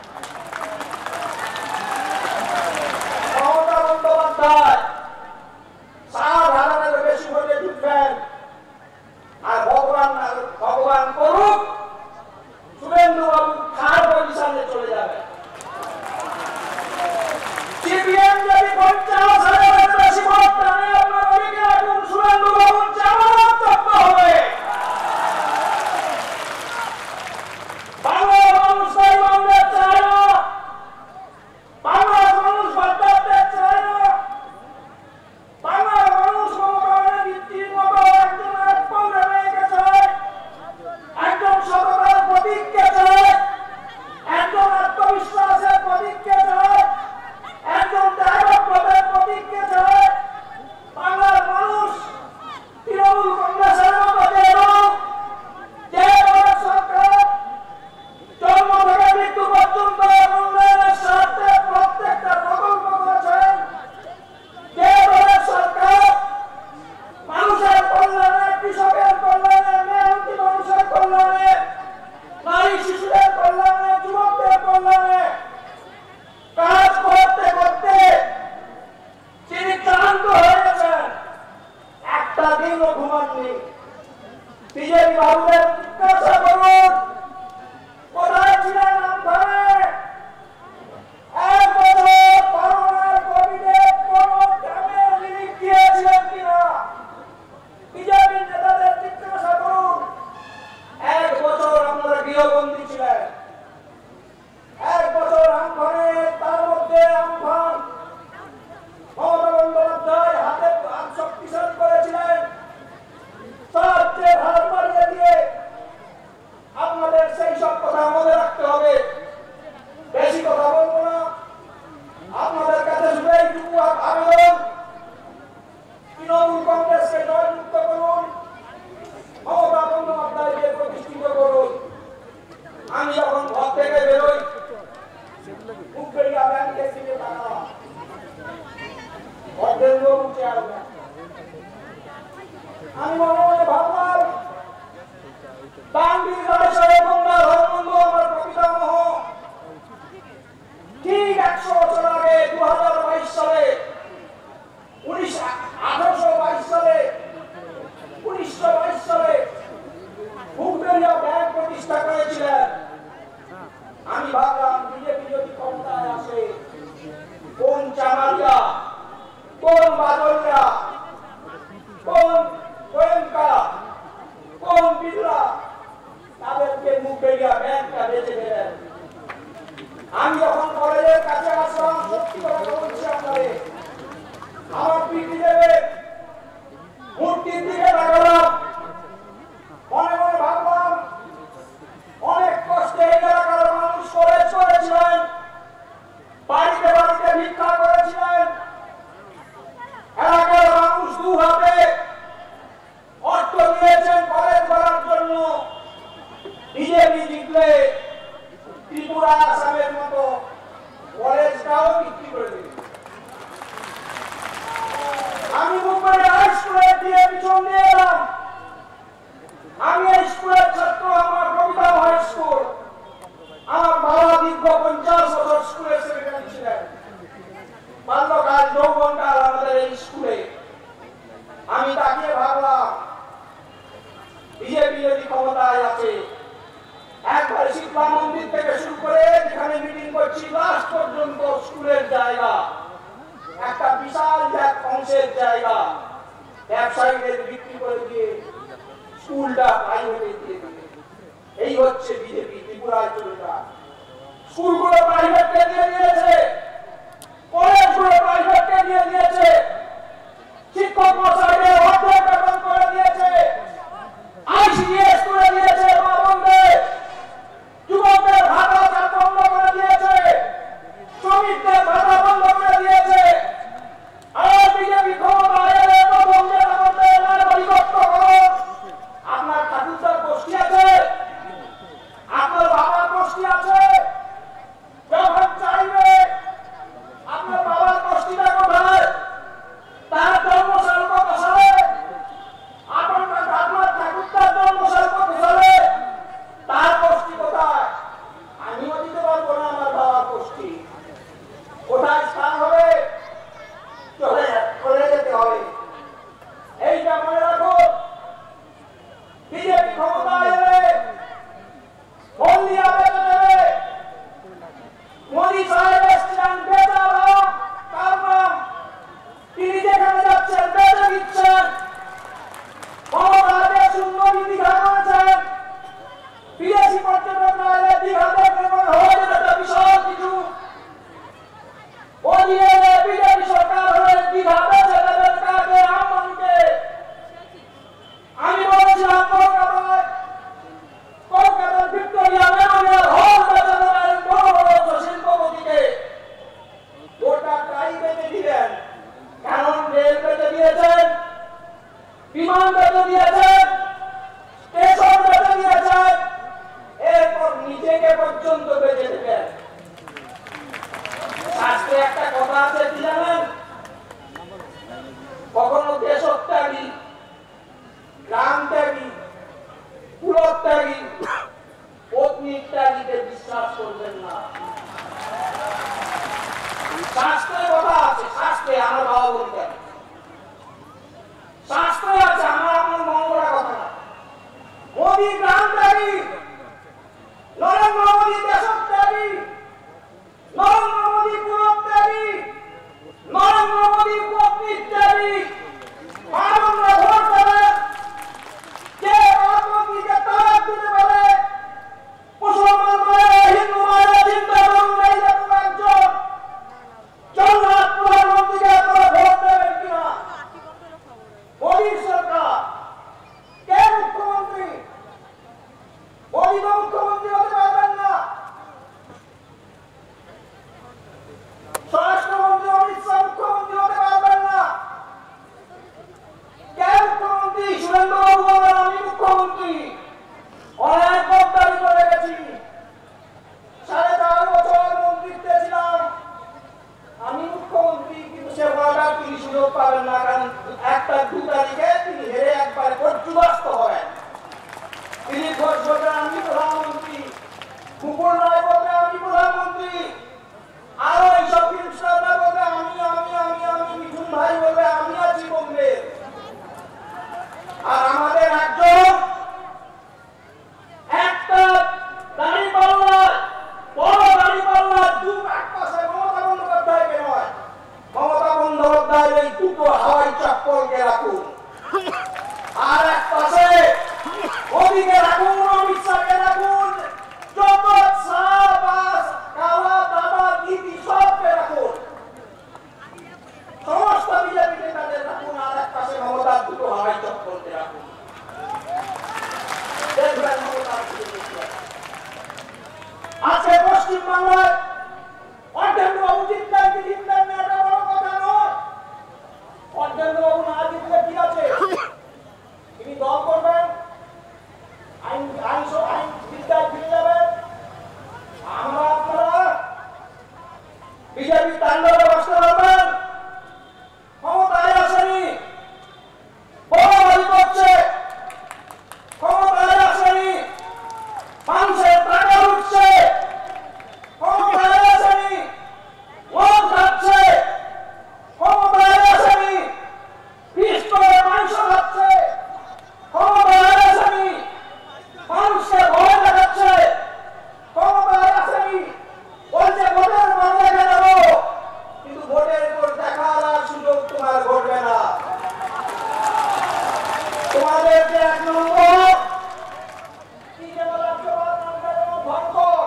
Speaker 1: মমতা বন্দ্যোপাধ্যায় 7,000-এর বেশি ভোটে জিতবেন। আর ভগবান করুক শুভেন্দু বাবু থার্ড পজিশনে চলে যাবে। সিপিএম যদি 50,000-এর বেশি ভোট টানে, আপনারা লিখে রাখুন, শুভেন্দু বাবুর জামানত জব্দ হবে। বাংলার মানুষ তাই বাংলা চায় না, বাংলার মানুষ বাচ্চাতে চায় না, বাংলার মানুষ মমতা ব্যানার্জির মতো একজন এক পৌরে মেয়েকে চায়, বিজেপি বাবুদের জিজ্ঞাসা করুন কোথায় ছিলেন আমফানে? এক বছর করোনার কোভিডে কোন গ্রামে রিলিফ দিয়েছিলেন কিনা? বিজেপির নেতাদের জিজ্ঞাসা করুন। এক বছর আপনারা গৃহবন্দী ছিলেন, এক বছর আমফানে, তার মধ্যে আমফান মমতা বন্দ্যোপাধ্যায় হাতে হাত শক্তিশালী করেছিলেন, সাহায্যের হাত বাড়িয়ে দিয়ে। আপনাদের সেই সব কথা মনে রাখতে হবে। বেশি কথা বলবো না, আপনাদের কাছে শুধু এইটুকু আবেদন, তৃণমূল কংগ্রেসকে জয়যুক্ত করুন, মমতা বন্দ্যোপাধ্যায়কে প্রতিষ্ঠিত করুন। আমি যখন ঘর থেকে বেরোই মুখবেড়িয়া ব্যাংকের দিকে তাকালাম, ঘরের লোক উঠে আসবে। আমি মনে মনে ভাবলাম দানবীর রায় সাহেব গঙ্গা ধর্মবন্ধু আমার প্রপিতামহ ঠিক 100 বছর আগে 2022 সালে 1822 সালে মুখবেড়িয়া ব্যাংক প্রতিষ্ঠা করেছিলেন। আমি ভাবলাম বিজেপি যদি ক্ষমতায় আসে, কোন চামারিয়া, কোন বাদলিয়া, কোন গোয়েঙ্কা, কোন বিড়লা তাদেরকে মুখবেড়িয়া ব্যাংকটা বেঁচে দেবেন। আমি যখন কলেজের কাছে আসলাম, সত্যি কথা বলছি আপনাদের, আমার পিঠি দেবে মূর্তির দিকে তাকালাম, মনে মনে ভাবলাম অনেক কষ্টে এই এলাকার মানুষ কলেজ করেছিলেন, বাড়িতে বাড়িতে ভিক্ষা করেছিলেন। এলাকার মানুষ দু হাতে অর্থ দিয়েছেন কলেজ করার জন্য। বিজেপি জিতলে ত্রিপুরা, আসামের মতো কলেজটাও বিক্রি করে দেবে। আমি মুম্বাইয়ের হাই স্কুলে দিয়ে পিছন দিয়ে এলাম। আমি এই স্কুলের ছাত্র, আমার প্রবিতা হাই স্কুল। আমার বাবা দীর্ঘ 50 বছর স্কুলের সেক্রেটারি ছিলেন। বাল্যকাল, যৌবনকাল আমাদের এই স্কুলে। আমি তাকিয়ে ভাবলাম বিজেপি যদি ক্ষমতায় আছে, একবার শিক্ষা মন্দির থেকে শুরু করে যেখানে মিটিং করছি লাস্ট পর্যন্ত স্কুলের জায়গা, একটা বিশাল এক অংশের জায়গা ব্যবসায়ীদের বিক্রি করে দিয়ে স্কুলটা প্রাইভেটে দিয়ে দিবে। এই হচ্ছে বিজেপি ত্রিপুরায় চলে যায়। স্কুলগুলো প্রাইভেটকে দিয়ে দিয়েছে, কলেজগুলো প্রাইভেটকে দিয়ে দিয়েছে, শিক্ষক মশাইদের অর্ধেক বেতন করে দিয়েছে, আইসিডিএস করে দিয়েছে, বাবনদের যুবকদের ভাতা বন্ধ করে দিয়েছে, শ্রমিকদের ভাতা বন্ধ করে দিয়েছে। আর বিজেপি ক্ষমতায় এলে প্রথম যেটা করতে নাগরিকত্ব করুন। আপনার ঠাকুরদার গোষ্ঠী আছে, আপনার বাবার গোষ্ঠী আছে, যখন চাইবে আপনার বাবার গোষ্ঠীটা কোথায়, তার জন্মসাল কত সালে, আপনার ঠাকুরদার জন্মসাল কত সালে, তার গোষ্ঠী কোথায়, আমিও দিতে পারবো না। আমার বাবার গোষ্ঠী কোথায় স্থান হবে, চলে যেতে হবে। এইটা মনে রাখো, বিজেপি ক্ষমতায় এলে হলদিয়া বেঁচে দেবে। মোদী সাহেব এসছিলেন বেচারাম, তার নাম, তিনি যেখানে যাচ্ছেন বেঁচে দিচ্ছেন। ক্ষমতাতে সুন্দর দীঘা করেছেন, বিদেশি পর্যটকরা এলে দীঘা দেখলে মনে হয় এটা বিশাল কিছু। মোদী এলে বিজেপি সরকার হলে দীঘা বেঁচে দেবেন কাকে, আম্বানিকে। আমি বলেছিলাম কলকাতার ভিক্টোরিয়া মেমোরিয়াল হল বেঁচে দেবেন বড় বড় শিল্পপতিকে। গোটাটাই বেঁচে দিলেন, কারণ রেল বেঁচে দিয়েছেন, বিমান বেঁচে দিয়েছেন, স্টেশন বেঁচে দিয়েছেন, এরপর নিজেকে পর্যন্ত বেঁচে দেবেন। শাস্ত্রে একটা কথা আছে কি জানেন, কখনো দেশত্যাগী, গ্রাম ত্যাগী, কুলত্যাগী, পত্নী ত্যাগীকে বিশ্বাস করবেন না। শাস্ত্রে কথা আছে, শাস্ত্রে আমার বাবা বলতেন, শাস্ত্রে আছে, আমার আপনার মঙ্গলা কথা না। মোদী গ্রামত্যাগী, নরেন্দ্র মোদী দেশত্যাগী, নরেন্দ্র মোদী পুরত্যাগী, নরেন্দ্র মোদী পত্নীত্যাগী। আমরা ভোট দেবেন যে রাজনীতিকে তালাক দিতে পারে। মুসলমান মায়েরা, হিন্দু মায়েরা চিন্তা করুন, এই যে কোনো একজন জগন্নাথ প্রধানমন্ত্রীকে আপনারা ভোট দেবেন কিনা? মোদী সরকার কে মুখ্যমন্ত্রী? মোদী তো মুখ্যমন্ত্রী হতে পারবেন না। স্বরাষ্ট্রমন্ত্রী অমিত শাহ মুখ্যমন্ত্রী হতে পারবেন না। কে মুখ্যমন্ত্রী? সুরেন্দ্রবাবু বলেন আমি মুখ্যমন্ত্রী। অনেক গদ্দারি করে গেছি, 4.5 বছর মন্ত্রিত্বে ছিলাম, আমি মুখ্যমন্ত্রী। কিন্তু সে বলার তিনি সুযোগ পাবেন না, কারণ একটা 2 তারিখে তিনি হেরে একবারে পর্যুদস্ত হবেন। তিনি ঘোষ বলবেন আমি প্রধানমন্ত্রী, মুকুল রায় বলবে আমি প্রধানমন্ত্রী, আরো এইসব ফিল্মস্টাররা বলবে আমি আমি আমি আমি, মিঠুন ভাই বলবে আমি আছি বোম্বে। আর আমাদের একজন একটা দাঁড়িপাল্লা, বড় দাঁড়িপাল্লা, এক পাশে মমতা বন্দ্যোপাধ্যায়কে নয়, মমতা বন্দ্যোপাধ্যায়ের এই 2টো হাওয়াই চপ্পলকে রাখুন, আর এক পাশে মোদীকে রাখুন, অমিত শাহকে রাখুন, যত সাবাস কালা দাদা নীতি সবকে রাখুন, সমস্ত বিজেপি নেতাদের রাখুন, আর এক পাশে মমতার 2টো হাওয়াই চপ্পলকে রাখুন। দেখবেন মমতার আজকে পশ্চিমবাংলায় অর্ধেন্দ্রবাবু জিতলেন কি জিতলেন না, এটা বড় কথা নয়। অর্ধেন্দ্রবাবু না জিতলে কি আছে? তিনি দল করবেন, আইন বিদ্যায় ফিরে যাবেন। আমরা আপনারা বিজেপি তাণ্ডবে বসতে পারবেন। ক্ষমতায় আসেনি, বড়বাড়ি করছে, ক্ষমতায় আসেনি, মানুষের টাকা উঠছে, ক্ষমতায় আসেনি, মদ খাচ্ছে, ক্ষমতায় আসেনি, বিষ করে মাংস খাচ্ছে, ক্ষমতায় আসেনি, মানুষকে ভয় দেখাচ্ছে, ক্ষমতায় আসেনি, বলছে ভোটের পর দেখে নেবো, কিন্তু ভোটের পর দেখার আর সুযোগ তোমার ঘটবে না। তোমাদের যে 1 নম্বর কি যেন রাজ্যপাল নামটা যেন ধনকর,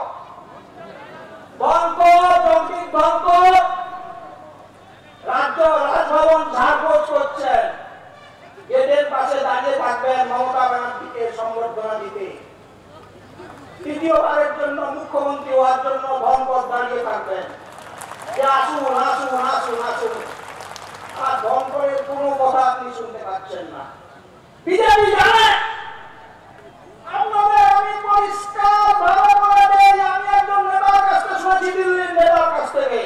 Speaker 1: জঙ্গিক ধনকর রাজভবন ঝাড়পোছ করছেন, গেটের পাশে দাঁড়িয়ে থাকবেন মমতা ব্যানার্জিকে সংবর্ধনা দিতে। তৃতীয়বারের জন্য মুখ্যমন্ত্রী হওয়ার জন্য ধনকর দাঁড়িয়ে থাকবেন যে আসুন আসুন আসুন আসুন, আর ধনকরের কোনো কথা আপনি শুনতে পাচ্ছেন না। বিজেপি জানে আপনাদের আমি পরিষ্কার ভাবে বলে দেই, আমি একজন নেতার কাছ থেকে শুনেছি, দিল্লির নেতার কাছ থেকে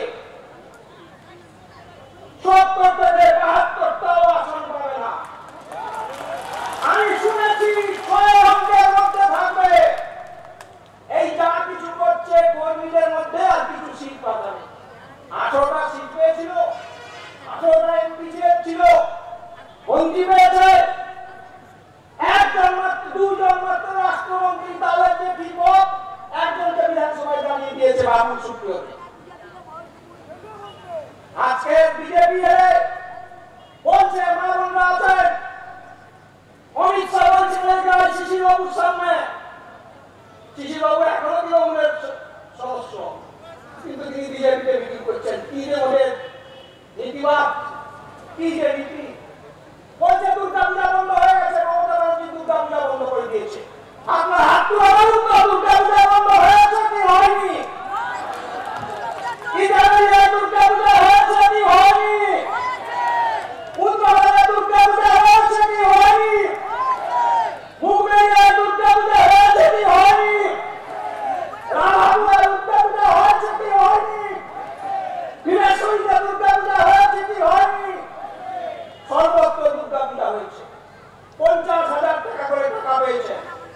Speaker 1: 70 থেকে 72টাও আসন পাবে না। আমি শুনেছি 6 অঙ্কের মধ্যে থাকবে। এই যা কিছু করছে কর্মীদের মধ্যে আর কিছু সিট পাবে। 18টা সিট পেয়েছিল, 18টা এমপি ছিল, মন্ত্রী পেয়েছে, 2জন মাত্র রাষ্ট্রমন্ত্রী, তাদের যে বিপদ, একজনকে বিধানসভায় জানিয়ে দিয়েছে বাবুল সুপ্রিয়কে। আজকে বিজেপি বলছে মামলা আছেন, অমিত শাহ বলছিলেন শিশিরবাবুর সামনে, শিশিরবাবু এখনো তৃণমূলের সদস্য, কিন্তু তিনি বিজেপিতে মিটিং করছেন। কি যে ওদের নীতিবাদ, কি যে নীতি, বলছে দুর্গা পূজা বন্ধ হয়ে গেছে, মমতা ব্যানার্জি দুর্গা পূজা বন্ধ করে দিয়েছে। আপনার হাত তুলে বলুন তো, দুর্গা পূজা বন্ধ হয়েছে কি হয়নি? কি জানেন দুর্গা পূজা হয়েছে কি হয়নি? উত্তরবঙ্গে দুর্গা পূজা হয়েছে কি হয়নি? মুম্বাইয়ে দুর্গা পূজা হয়েছে কি হয়নি? রামপুরে দুর্গা পূজা হয়েছে কি হয়নি? বিবেশনীতে দুর্গা পূজা হয়েছে কি হয়নি? সর্বত্র দুর্গা পূজা হয়েছে। 50,000 টাকা করে টাকা পেয়েছে।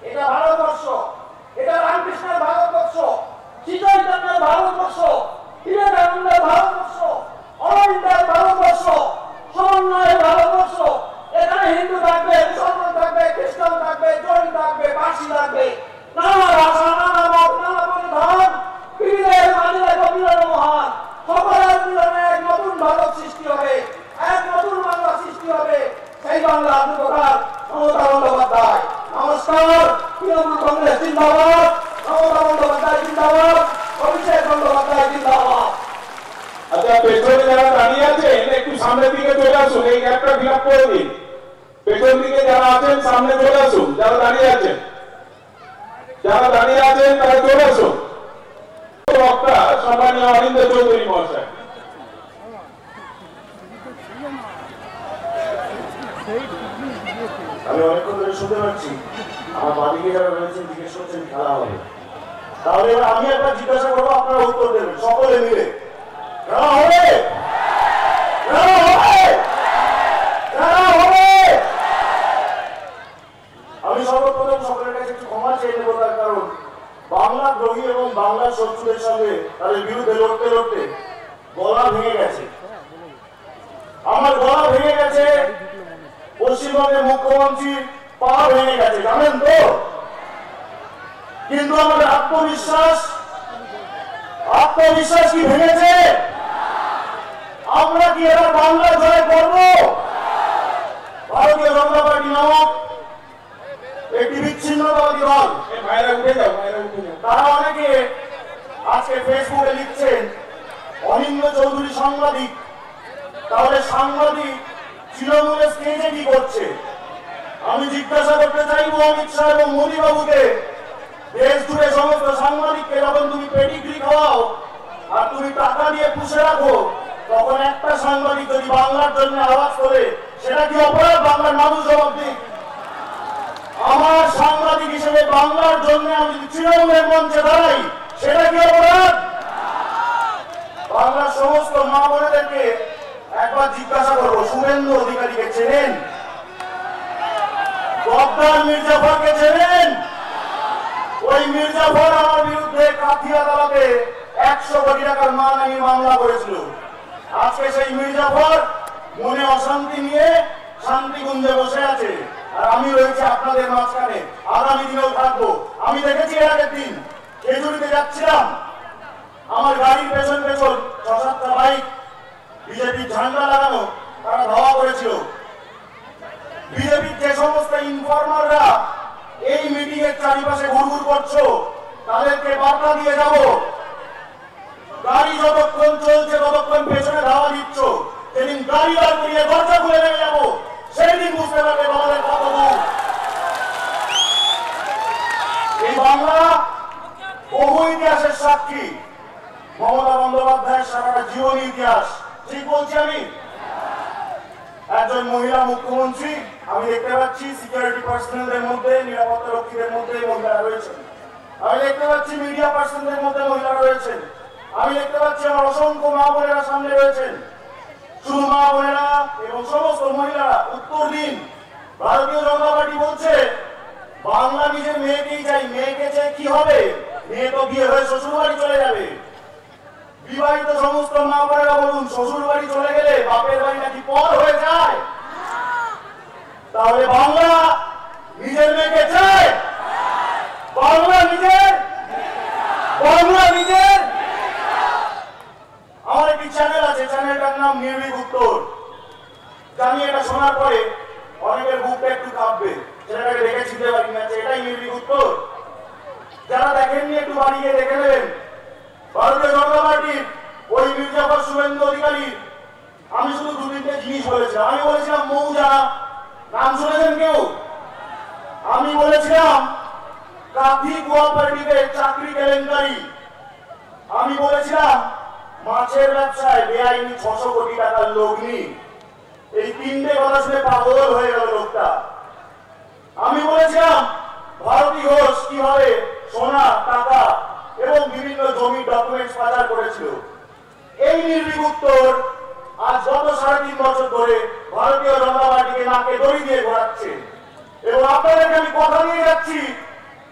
Speaker 1: এটা ভারতবর্ষ, এটা রামকৃষ্ণের ভারতবর্ষ, শ্রীচৈতন্যের ভারতবর্ষ, বিবেকানন্দের ভারতবর্ষ, অরবিন্দের ভারতবর্ষ, সমন্বয়ের ভারতবর্ষ। এখানে হিন্দু থাকবে, মুসলমান থাকবে, খ্রিস্টান থাকবে, জৈন থাকবে, পার্সি থাকবে, নানা ভাষা, নানা মত, নানা পরিধান, বিবিধের মাঝে মিলন মহান। সকলের মিলনে এক নতুন ভারত সৃষ্টি হবে, এক নতুন বাংলা সৃষ্টি হবে। সেই বাংলা প্রকার মমতা বন্দ্যোপাধ্যায়। নমস্কার। তৃণমূল কংগ্রেস জিন্দাবাদ, মমতা বন্দ্যোপাধ্যায় জিন্দাবাদ, অভিষেক বন্দ্যোপাধ্যায় জিন্দাবাদ।
Speaker 6: আচ্ছা, পেছনে যারা দাঁড়িয়ে আছেন একটু সামনের দিকে চলে আসুন, এই গ্যাপটা ফিল আপ করে দিন। পেছন দিকে যারা আছেন সামনে চলে আসুন, যারা দাঁড়িয়ে আছেন তারা চলে আসুন। বক্তা সম্মানীয় অরিন্দ চৌধুরী মহাশয়।
Speaker 3: আমি অনেকক্ষণ ধরে শুনতে পাচ্ছি আমার বাড়িকে যারা রয়েছেন জিজ্ঞেস করছেন খেলা হবে, তাহলে এবার আমি একবার জিজ্ঞাসা করবো, আপনারা উত্তর দেবেন সকলে মিলে। খেলা হবে, খেলা হবে, খেলা হবে। আমি সর্বপ্রথম সকলের কাছে একটু ক্ষমা চেয়ে নেবো, তার কারণ বাংলা দ্রোহী এবং বাংলার শত্রুদের সঙ্গে তাদের বিরুদ্ধে লড়তে লড়তে গলা ভেঙে গেছে। আমার গলা ভেঙে গেছে, পশ্চিমবঙ্গের মুখ্যমন্ত্রীর পা ভেঙে গেছে, জানেন তো। কিন্তু আমাদের আত্মবিশ্বাস কি ভেঙেছে? আমরা কি এবার বাংলা জয় করব? ভারতীয় জনতা পার্টি নামক একটি বিচ্ছিন্নতাবাদী দল, তারা অনেকে আজকে ফেসবুকে লিখছেন অনিন্দ চৌধুরী সাংবাদিক। তাহলে সাংবাদিক তৃণমূলের স্টেজে কি করছে? আমি জিজ্ঞাসা করতে চাইবো অমিত শাহ এবং মোদী বাবুকে, দেশ জুড়ে সমস্ত সাংবাদিককে যখন তুমি পেডিগ্রি খাওয়াও আর তুমি টাকা দিয়ে পুষে রাখো, তখন একটা সাংবাদিক যদি বাংলার জন্য আওয়াজ করে, সেটা কি অপরাধ? বাংলার মানুষ জবাব দিক। আমার সাংবাদিক হিসেবে বাংলার জন্য আমি যদি তৃণমূলের মঞ্চে দাঁড়াই, সেটা কি অপরাধ? বাংলার সমস্ত মা বোনেদেরকে একবার জিজ্ঞাসা করবো, শুভেন্দু অধিকারীকে চেনেন? গদ্দার মির্জাফরকে চেনেন? ওই মির্জাফর আমার বিরুদ্ধে কাঁথি আদালতে 100 কোটি টাকার মানহানি মামলা করেছিল। আজকে সেই মির্জাফর মনে অশান্তি নিয়ে শান্তিকুঞ্জে বসে আছে, আর আমি রয়েছি আপনাদের মাঝখানে, আগামী দিনেও থাকবো। আমি দেখেছি এর আগের দিন খেজুরিতে যাচ্ছিলাম, আমার গাড়ির পেছন 6-7টা বাইক বিজেপির ঝান্ডা লাগানো তারা ধাওয়া করেছিল। বিজেপির যে সমস্ত ইনফরমাররা এই মিটিং এর চারিপাশে ঘুরঘুর করছো, তাদেরকে বার্তা দিয়ে যাব, গাড়ি যতক্ষণ চলছে ততক্ষণ পেছনে ধাওয়া দিচ্ছ, সেদিন গাড়ি বার করিয়ে দরজা খুলে নেমে যাবো, সেই দিন বুঝতে পারবে আমাদের কত দূর। এই বাংলা বহু ইতিহাসের সাক্ষী, মমতা বন্দ্যোপাধ্যায়ের সারাটা জীবনী ইতিহাস। ঠিক বলছি আমি? একজন মহিলা মুখ্যমন্ত্রী, আমি দেখতে পাচ্ছি সিকিউরিটি পার্সোনালদের মধ্যে, নিরাপত্তা রক্ষীদের মধ্যে মহিলারা রয়েছেন। আমি দেখতে পাচ্ছি মিডিয়া পার্সনদের মধ্যে মহিলারা রয়েছেন। আমি দেখতে পাচ্ছি আমার অসংখ্য মা বোনেরা সামনে রয়েছেন। শুধু মা বোনেরা এবং সমস্ত মহিলারা উত্তর দিন। ভারতীয় জনতা পার্টি বলছে বাংলা নিজের মেয়েকেই চাই। মেয়েকে চাই কি হবে? মেয়ে তো বিয়ে হয়ে শ্বশুর বাড়ি চলে যাবে। বিবাহিত সমস্ত মা বোনেরা বলুন, শ্বশুর বাড়ি চলে গেলে বাপের বাড়ি নাকি পর হয়ে যায়? তাহলে বাংলা নিজের মেয়েকে চায়, বাংলা নিজের। আমার একটি চ্যানেল আছে, চ্যানেলটার নাম নির্ভীক উত্তর। জানি এটা শোনার পরে অনেকের বুকটা একটু কাঁপবে, ছেলেটাকে দেখে চিনতে পারি না যে এটাই নির্ভীক উত্তর। যারা দেখেননি একটু বাড়ি গিয়ে দেখে নেবেন। ভারতীয় জনতা পার্টির ওই মির্জাফর, শুভেন্দু অধিকারী, আমি শুধু 2-3টে জিনিস বলেছিলাম। আমি বলেছিলাম মৌজা, নাম শুনেছেন কেউ? আমি বলেছিলাম কাঁথি কোঅপারেটিভের চাকরি কেলেঙ্কারি। আমি বলেছিলাম মাছের ব্যবসায় বেআইনি 600 কোটি টাকার লগ্নি। এই 3টে কথা শুনে পাগল হয়ে গেল লোকটা। আমি বলেছিলাম ভারতী ঘোষ কিভাবে সোনা, টাকা এবং বিভিন্ন জমির ডকুমেন্টস পাচার করেছিল। এই নির্ভীক উত্তর আজ গত 3.5 বছর ধরে ভারতীয় জনতা পার্টিকে নাকে দড়ি দিয়ে ঘোরাচ্ছে। এবং আপনাদেরকে আমি কথা দিয়ে যাচ্ছি,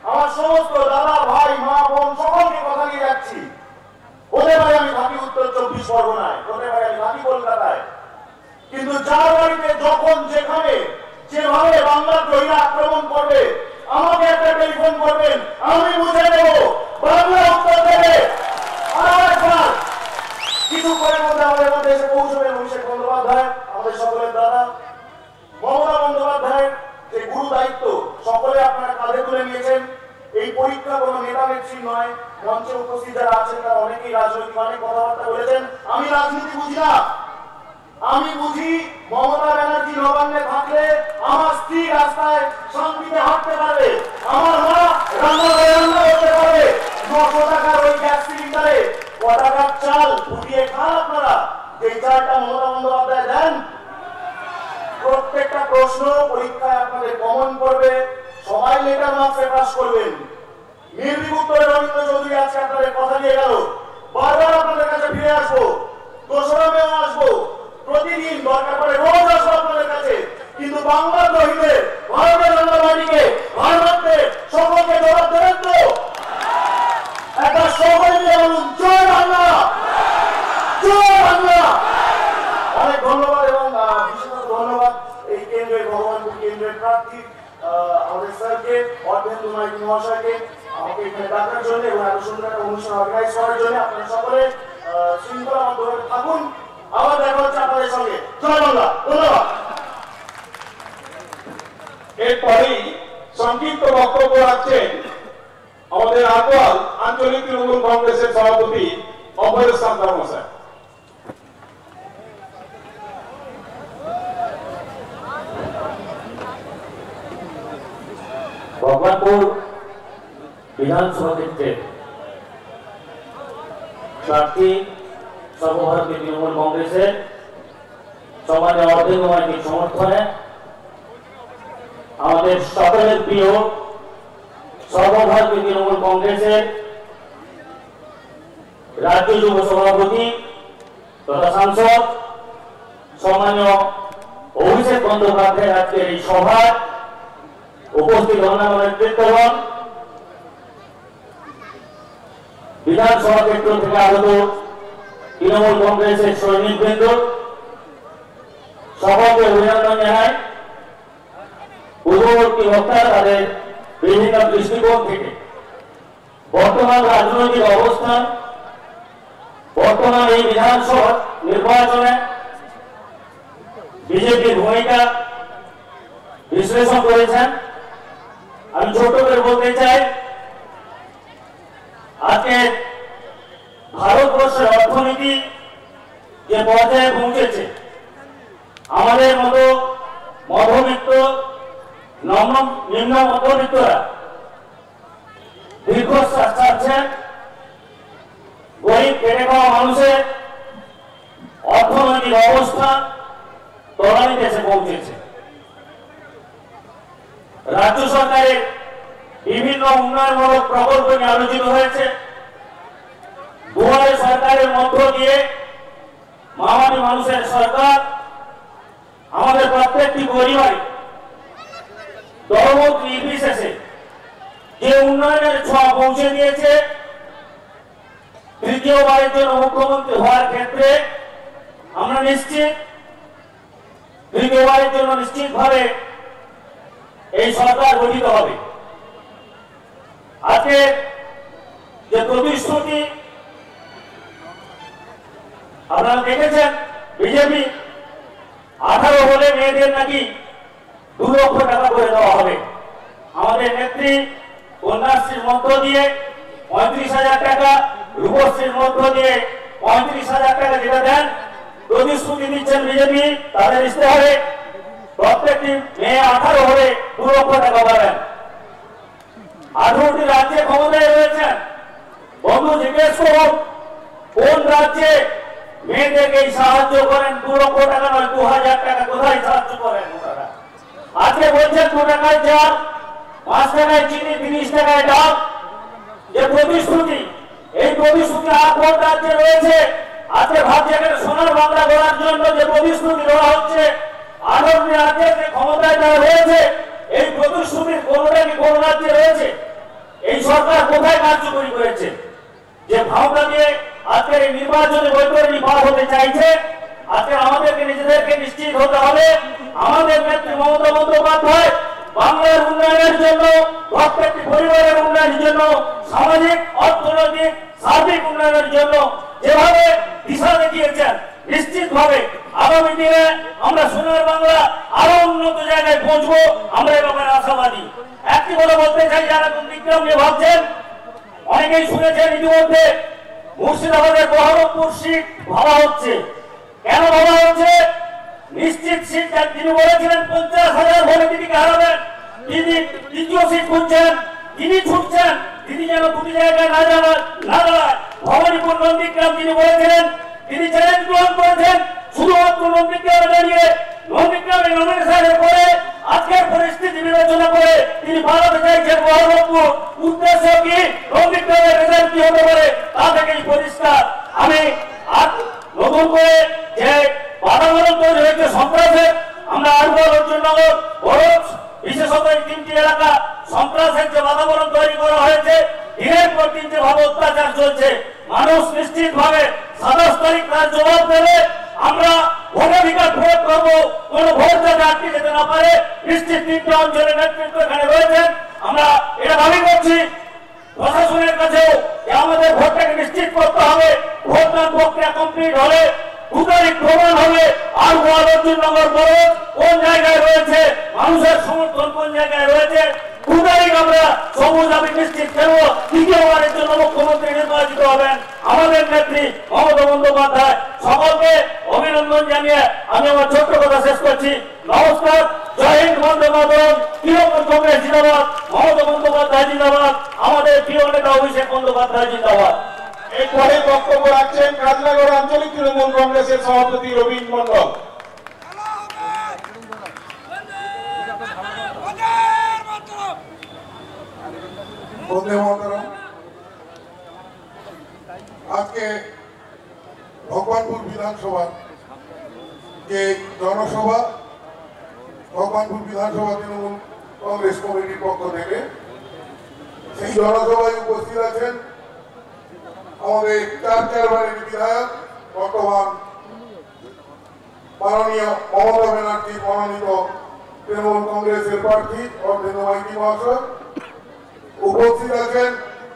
Speaker 1: আমার সমস্ত দাদা ভাই মা বোন সকলকে কথা দিয়ে যাচ্ছি, হতে পারে আমি থাকি উত্তর 24 পরগনায়, হতে পারে আমি থাকি কলকাতায়, কিন্তু যার বাড়িতে যখন যেখানে যেভাবে বাংলার জয়ীরা আক্রমণ করবে আমাকে একটা টেলিফোন করবেন, আমি বুঝে নেব বাংলা উত্তর দেবে। আর কিছু করে মধ্যে আমাদের মধ্যে এসে পৌঁছবে অভিষেক বন্দ্যোপাধ্যায়, আমাদের সকলের দাদা মমতা বন্দ্যোপাধ্যায়ের যে গুরু দায়িত্ব সকলে আপনারা কাঁধে তুলে নিয়েছেন। এই পরীক্ষা কোনো নেতা নেত্রী নয়, মঞ্চে উপস্থিত যারা আছেন তারা অনেকেই রাজনৈতিক অনেক কথাবার্তা বলেছেন। আমি রাজনীতি বুঝি না, আমি বুঝি মমতা ব্যানার্জি নবান্নে থাকলে আমার স্ত্রী রাস্তায় শান্তিতে হাঁটতে পারবে, আমার মা রান্না করতে পারবে, 900 টাকার ওই গ্যাস সিলিন্ডারে ক টাকার চাল ফুটিয়ে খান আপনারা, যে চালটা মমতা বন্দ্যোপাধ্যায় দেন। প্রত্যেকটা প্রশ্ন পরীক্ষায় আপনাদের কমন করবে, সবাই লেটার মার্কসে পাস করবেন। নির্ভীক উত্তরে রবীন্দ্র চৌধুরী আজকে আপনাদের কথা দিয়ে গেল, বারবার আপনাদের কাছে ফিরে আসবো, 2রা মেও আসবো, প্রতিদিন দরকার পড়ে রোজ আসবো আপনাদের কাছে, কিন্তু বাংলা দ্রোহীদের ভারতের জনগণকে ভারতের সকলকে জবাব দেবেন তো? একটা সকলে মিলে বলুন জয় বাংলা, জয় বাংলা। অনেক ধন্যবাদ এবং বিশেষ ধন্যবাদ এই কেন্দ্রের ভগবানপুর কেন্দ্রের প্রার্থী আমাদের স্যারকে, অর্ধেন্দু নায়ক মহাশয়কে আমাকে এখানে ডাকার জন্য এবং এত সুন্দর একটা অনুষ্ঠান অর্গানাইজ করার জন্য। আপনারা সকলে শৃঙ্খলাবদ্ধভাবে থাকুন, আবার দেখা হচ্ছে আপনাদের সঙ্গে। জয় বাংলা, ধন্যবাদ।
Speaker 6: এরপরেই সংক্ষিপ্ত বক্তব্য রাখছেন আমাদের আটোয়াল আঞ্চলিক তৃণমূল কংগ্রেসের সভাপতি অভয় সান্তাল মশাই।
Speaker 7: ভগবানপুর বিধানসভা ক্ষেত্রের প্রার্থী সর্বভারতীয় তৃণমূল কংগ্রেসের সমাজে অর্ধেক সমর্থনে আমাদের সকলের প্রিয় সর্বভারতীয় তৃণমূল কংগ্রেসের রাজ্য যুব সভাপতি তথা সাংসদ সম্মানীয় অভিষেক বন্দ্যোপাধ্যায়ের আজকের এই সভায় উপস্থিত অন্যান্য নেতৃত্বগণ, বিধানসভা ক্ষেত্র থেকে আগত তৃণমূল কংগ্রেসের সৈনিকবৃন্দ, সকলকে অভিনন্দন জানাই। পূর্ববর্তী বক্তারা তাদের বিভিন্ন দৃষ্টিকোণ থেকে বর্তমান রাজনৈতিক অবস্থান, বর্তমান এই বিধানসভা নির্বাচনে বিজেপির ভূমিকা বিশ্লেষণ করেছেন। আমি ছোট করে বলতে চাই, আজকে ভারতবর্ষের অর্থনীতি যে পর্যায়ে পৌঁছেছে, আমাদের মতো মধ্যবিত্ত নিম্ন মধ্যবিত্তরা দীর্ঘশ্বাস ছাড়ছেন। গরিব খেটে খাওয়া মানুষের অর্থনৈতিক অবস্থা তলানিতে এসে পৌঁছেছে। রাজ্য সরকারের বিভিন্ন উন্নয়নমূলক প্রকল্প নিয়ে আলোচিত হয়েছে। দুয়ারে সরকারের মধ্য দিয়ে মামাটি মানুষের সরকার আমাদের প্রত্যেকটি পরিবারে দলমত নির্বিশেষে যে উন্নয়নের ছোঁয়া পৌঁছে দিয়েছে, তৃতীয়বারের জন্য মুখ্যমন্ত্রী হওয়ার ক্ষেত্রে আমরা নিশ্চিত, তৃতীয়বারের জন্য নিশ্চিতভাবে এই সরকার গঠিত হবে। আজকে যে প্রতিশ্রুতি আপনারা দেখেছেন, বিজেপি 18 হলে মেয়েদের নাকি 2 লক্ষ টাকা করে দেওয়া হবে। আমাদের নেত্রী কন্যাশ্রীর মধ্য দিয়ে 35,000 টাকা, রূপশ্রীর মধ্য দিয়ে 35,000 টাকা যেটা দেন, প্রতিশ্রুতি দিচ্ছেন বিজেপি তাদের ইস্তেহারে প্রত্যেকটি মেয়ে 18 হলে 2 লক্ষ টাকা পাবেন। 18টি রাজ্যে ক্ষমতায় রয়েছেন, বন্ধু জিজ্ঞেস করুন কোন রাজ্যে মেয়েদেরকে সাহায্য করেন। 2 লক্ষ টাকা নয়, 2,000 টাকা কোথায় সাহায্য করেন? আজকে বলছেন 2 টাকায় চাল, 5 টাকায় চিনি, 30 টাকায় ডাল। যে প্রতিশ্রুতি, এই প্রতিশ্রুতি আর কোন রাজ্যে রয়েছে? আজকে ভাবছে এখানে সোনার বাংলা করার জন্য যে প্রতিশ্রুতি দেওয়া হচ্ছে, 18টি রাজ্যে যে ক্ষমতায় যারা রয়েছে, এই প্রতিশ্রুতির কোনটা কি কোন রাজ্যে রয়েছে? এই সরকার কোথায় কার্যকরী করেছে যে ভাবনা দিয়ে আজকের এই নির্বাচনে বৈতরণী পার হতে চাইছে? আজকে আমাদেরকে নিজেদেরকে নিশ্চিত হতে হবে আমাদের নেত্রী মমতা বন্দ্যোপাধ্যায় বাংলার উন্নয়নের জন্য, প্রত্যেকটি পরিবারের উন্নয়নের জন্য, সামাজিক অর্থনৈতিক সার্বিক উন্নয়নের জন্য যেভাবে দিশা দেখিয়েছেন, নিশ্চিতভাবে আগামী দিনে আমরা সোনার বাংলা আরো উন্নত জায়গায় পৌঁছবো, আমরা এ ব্যাপারে আশাবাদী। একটি কথা বলতে চাই, যারা বিক্রম নিয়ে ভাবছেন, অনেকেই শুনেছেন ইতিমধ্যে মুর্শিদাবাদের বহরমপুর সিট ভাবা হচ্ছে। কেন ভাবা হচ্ছে? নিশ্চিত সিট তিনি বলেছিলেন 50,000 ভোটে দিদিকে হারাবেন, তিনি দ্বিতীয় সিট খুঁজছেন, তিনি ছুটছেন তিনি যেন দুটি জায়গায় না দাঁড়ায়। ভবানীপুর নন্দীগ্রাম তিনি বলেছিলেন, তিনি চ্যালেঞ্জ গ্রহণ করেছেন শুধুমাত্র নন্দীগ্রামে দাঁড়িয়ে, নন্দীগ্রামে নমিনেশনের পরে আজকের পরিস্থিতি বিবেচনা করে তিনি বাড়াতে চাইছেন বহরমপুর। উদ্দেশ্য কি? নন্দীগ্রামের রেজাল্ট কি হতে পারে তা থেকেই পরিষ্কার। আমি আর নতুন করে যে বাতাবরণ তৈরি হয়েছে সন্ত্রাসের, আমরা আরবল অর্জুননগর ভরত বিশেষত এই তিনটি এলাকা সন্ত্রাসের যে বাতাবরণ তৈরি করা হয়েছে, দিনের পর দিন যেভাবে অত্যাচার চলছে, মানুষ নিশ্চিত ভাবে 27 তারিখ তার জবাব দেবে। আমরা ভোটাধিকার প্রয়োগ করবো, কোন ভোট যাতে আটকে যেতে না পারে। নিশ্চিত 3টা অঞ্চলের নেতৃত্ব এখানে রয়েছেন, আমরা এটা দাবি করছি প্রশাসনের কাছেও যে আমাদের ভোটটাকে নিশ্চিত করতে হবে। ভোটদান প্রক্রিয়া কমপ্লিট হলে 2 তারিখ প্রমাণ হবে আর অর্জুননগর ভরত কোন জায়গায় রয়েছে, মানুষের সমর্থন কোন জায়গায় রয়েছে। 2 তারিখ আমরা সবুজ আবির নিশ্চিত করব, দ্বিতীয়বারের জন্য মুখ্যমন্ত্রী নির্বাচিত হবেন আমাদের নেত্রী মমতা বন্দ্যোপাধ্যায়। সকলকে অভিনন্দন জানিয়ে আমি আমার ছোট্ট কথা শেষ করছি। নমস্কার, জয় হিন্দ, বন্দে মাতরম, তৃণমূল কংগ্রেস জিন্দাবাদ, মমতা বন্দ্যোপাধ্যায় জিন্দাবাদ, আমাদের প্রিয় নেতা অভিষেক বন্দ্যোপাধ্যায় জিন্দাবাদ।
Speaker 6: এরপরে বক্তব্য রাখছেন কাজলাগড় আঞ্চলিক তৃণমূল কংগ্রেসের সভাপতি রবীন মন্ডল।
Speaker 8: বন্দে মাতরম। আজকে ভগবানপুর বিধানসভা যে জনসভা, ভগবানপুর বিধানসভা তৃণমূল কংগ্রেস কমিটির পক্ষ থেকে, সেই জনসভায় উপস্থিত আছেন আমাদের 4 বিধায়ক, বর্তমান মাননীয় মমতা ব্যানার্জি মনোনীত তৃণমূল কংগ্রেসের প্রার্থী অর্ধেন্দু মাইতি মহাশয়। উপস্থিত আছেন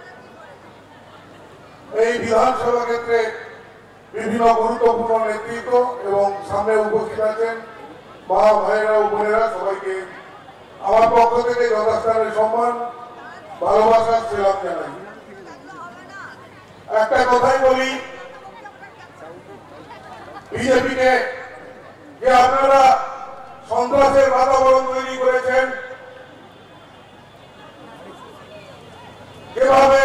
Speaker 8: এই বিধানসভা ক্ষেত্রে বিভিন্ন গুরুত্বপূর্ণ নেতৃত্ব এবং সামনে উপস্থিত আছেন মা ভাইরা ও বোনেরা। সবাইকে আমার পক্ষ থেকে যথাস্থানের সম্মান, ভালোবাসা, সেলাম জানাই। একটা কথাই বলি, বিজেপিকে যে আপনারা সন্ত্রাসের বাতাবরণ তৈরি করেছেন, যেভাবে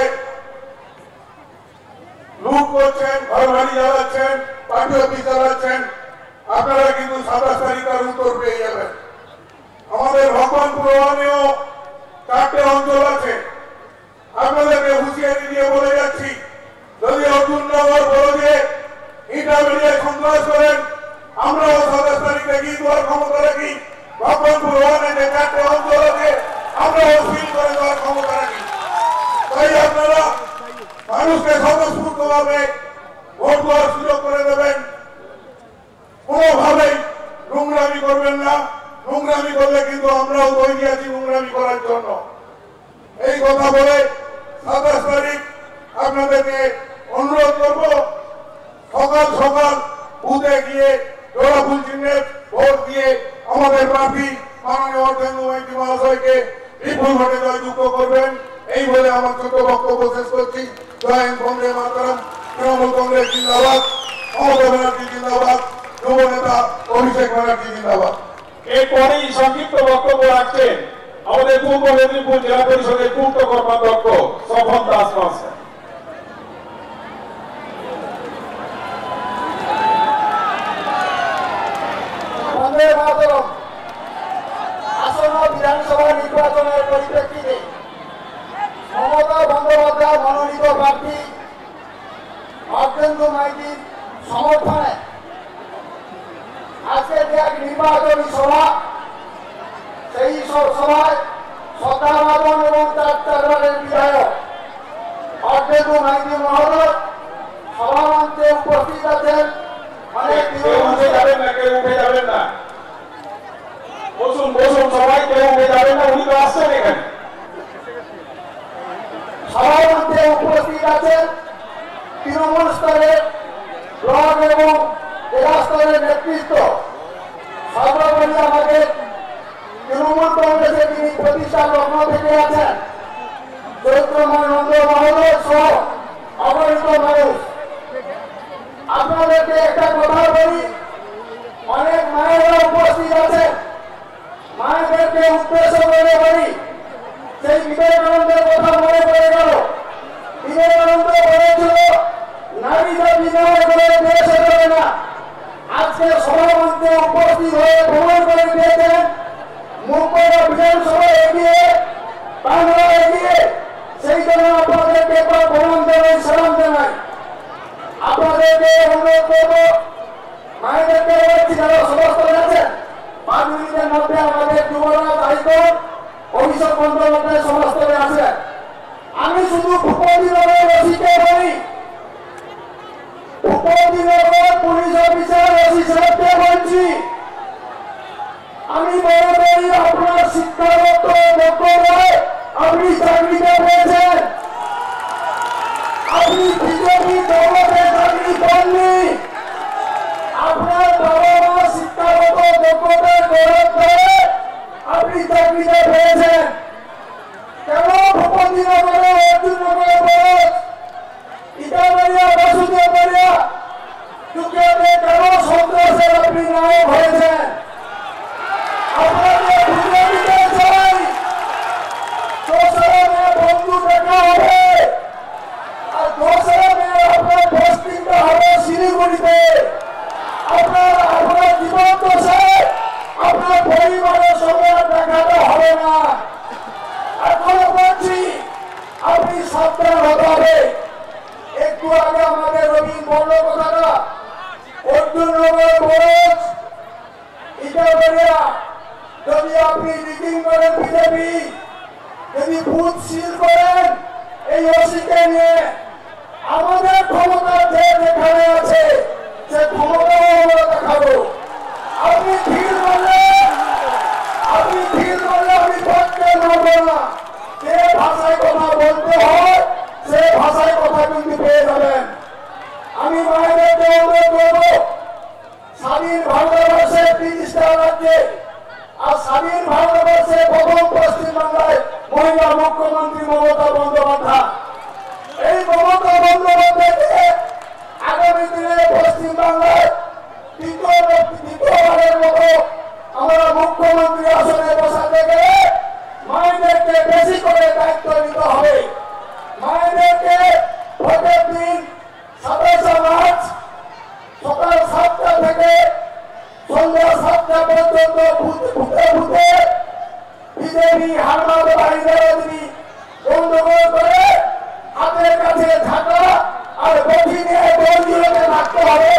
Speaker 8: লুট করছেন, ঘরবাড়ি জ্বালাচ্ছেন, পার্টি অফিস জ্বালাচ্ছেন, আপনারা কিন্তু 27 তারিখ তার উত্তর পেয়ে যাবেন। আমাদের ভগবানপুর ওয়ানেও 4টে অঞ্চল আছে, আপনাদেরকে হুঁশিয়ারি দিয়ে বলে যাচ্ছি, যদি অর্জুননগর বড়দে ইটা বেরিয়ে সন্ত্রাস করেন, আমরাও 27 তারিখে গিয়ে দেওয়ার ক্ষমতা রাখি। ভগবানপুর ওয়ানে যে 4টে অঞ্চল আছে, আমরাও সিল করে দেওয়ার ক্ষমতা রাখি। তাই আপনারা মানুষকে স্বতঃস্ফূর্ত ভাবে ভোট দেওয়ার সুযোগ করে দেবেন, কোনোভাবেই নোংরামি করবেন না। নোংরামি করলে কিন্তু আমরাও তৈরি আছি নোংরামি করার জন্য। এই কথা বলে 27 তারিখ আপনাদেরকে অনুরোধ করব, সকাল সকাল বুথে গিয়ে জোড়া ফুল চিহ্নে ভোট দিয়ে আমাদের প্রার্থী মাননীয় অর্ধেন্দু মাইতি মহাশয়কে বিপুল ভোটে জয়যুক্ত করবেন। এই বলে আমার ছোট বক্তব্য শেষ করছি। জয় হিন্দ, বন্দে মাতরম, তৃণমূল কংগ্রেস জিন্দাবাদ, মমতা ব্যানার্জি জিন্দাবাদ, যুব নেতা অভিষেক ব্যানার্জি জিন্দাবাদ।
Speaker 6: এরপরেই সংক্ষিপ্ত বক্তব্য রাখছেন আমাদের পূর্ব মেদিনীপুর জেলা পরিষদের পূর্ত কর্মাধ্যক্ষ স্বপন দাস মহাশয়।
Speaker 3: বন্দে মাতরম। আসন্ন বিধানসভা নির্বাচনের পরিপ্রেক্ষিতে মমতা বন্দ্যোপাধ্যায় মনোনীত প্রার্থী অর্ধেন্দু মাইতির সমর্থনে আজকে যে এক নির্বাচনী সভা, সেই সভায় শ্রদ্ধাভাজন এবং 4 বিধায়ক চৈত্রমানন্দ মহোদয় সহ অগণিত মানুষ। আপনাদেরকে একটা কথা বলি, অনেক মায়েরা উপস্থিত আছেন, মায়েদেরকে উদ্দেশ্য করে বলি, সেই বিবেকানন্দের কথা মনে পড়ে গেল। বিবেকানন্দ বলেছিল, নারীরা বিনয় করে দেশ এগোবে না। আজকে সভামঞ্চে উপস্থিত হয়ে প্রমাণ করে দিয়েছেন, মুখ্যরা বিধানসভা এগিয়ে, বাংলা এগিয়ে। সেই জন্য আপনাদেরকে প্রমাণ দেবেন, সালাম জানাই। আপনাদেরকে অনুরোধ করবো, মায়েদেরকে বলছি যারা সমস্ত আছেন, 5 মিনিটের মধ্যে আমাদের যুবরাজ হাইকোর্ট অভিষেক বন্দ্যোপাধ্যায় সমস্ত আছেন। আমি শুধু ভূপতিনগর ওসিকে বলি, ভূপতিনগর পুলিশ অফিসার ওসি সাহেবকে বলছি, আমি মনে করি আপনার শিক্ষাগত যোগ্যতায় আপনি চাকরিটা পেয়েছেন। আপনি বিজেপি দলকে চাকরি পাননি, আপনার বাবা মা শিক্ষাগত যোগ্যতায় গৌরব করে আপনি চাকরিটা পেয়েছেন। কেন ভূপতিনগরে, অর্জুননগরে, বরজ, ইটাবাড়িয়া, বাসুদেববাড়িয়া যুগেতে কেন সন্ত্রাসের আপনি নায়ক হয়েছেন? আপনাদের বুঝে দিতে চাই, দোসরা মে বন্ধু দেখা হবে, আর দোসরা মে আপনার পোস্টিংটা হবে শিলিগুড়িতে। আপনার জীবন দশায় আপনার পরিবারের সঙ্গে দেখাটা হবে না। এখনো বলছি, আপনি সাবধান হতে হবে। একটু আগে আমাদের রবীন বলল কথাটা, অর্জুননগর, বরজ, ইটাবাড়িয়া যদি আপনি লিডিং করেন বিজেপি, যদি বুথ সিল করেন এই ওসিকে নিয়ে, আমাদের ক্ষমতা যে যেখানে আছে সে ক্ষমতাও আমরা দেখাবো। আপনি ভিড় করলে আমি পক্ষে নেব না। যে ভাষায় কথা বলতে হয় সে ভাষায় কথা কিন্তু পেয়ে যাবেন। আমি মায়েদেরকে অনুরোধ করবো, স্বাধীন ভারতবর্ষে 30টা রাজ্যে, আর স্বাধীন ভারতবর্ষে প্রথম পশ্চিমবাংলায় মহিলা মুখ্যমন্ত্রী মমতা বন্দ্যোপাধ্যায়। এই মমতা বন্দ্যোপাধ্যায়কে আগামী দিনে পশ্চিমবাংলায় দ্বিতীয়বারের মতো আমরা মুখ্যমন্ত্রী আসনে বসাতে গেলে মায়েদেরকে বেশি করে দায়িত্ব নিতে হবে। মায়েদেরকে ভোটের দিন 27 মার্চ সকাল 7টা থেকে সন্ধ্যা 7টা পর্যন্ত বুথে বুথে বিজেপি হারমাদ বাহিনীরা যদি গন্ডগোল করে হাতের কাছে ঝাঁকা আর বটি নিয়ে দলগুলোকে রাখতে হবে,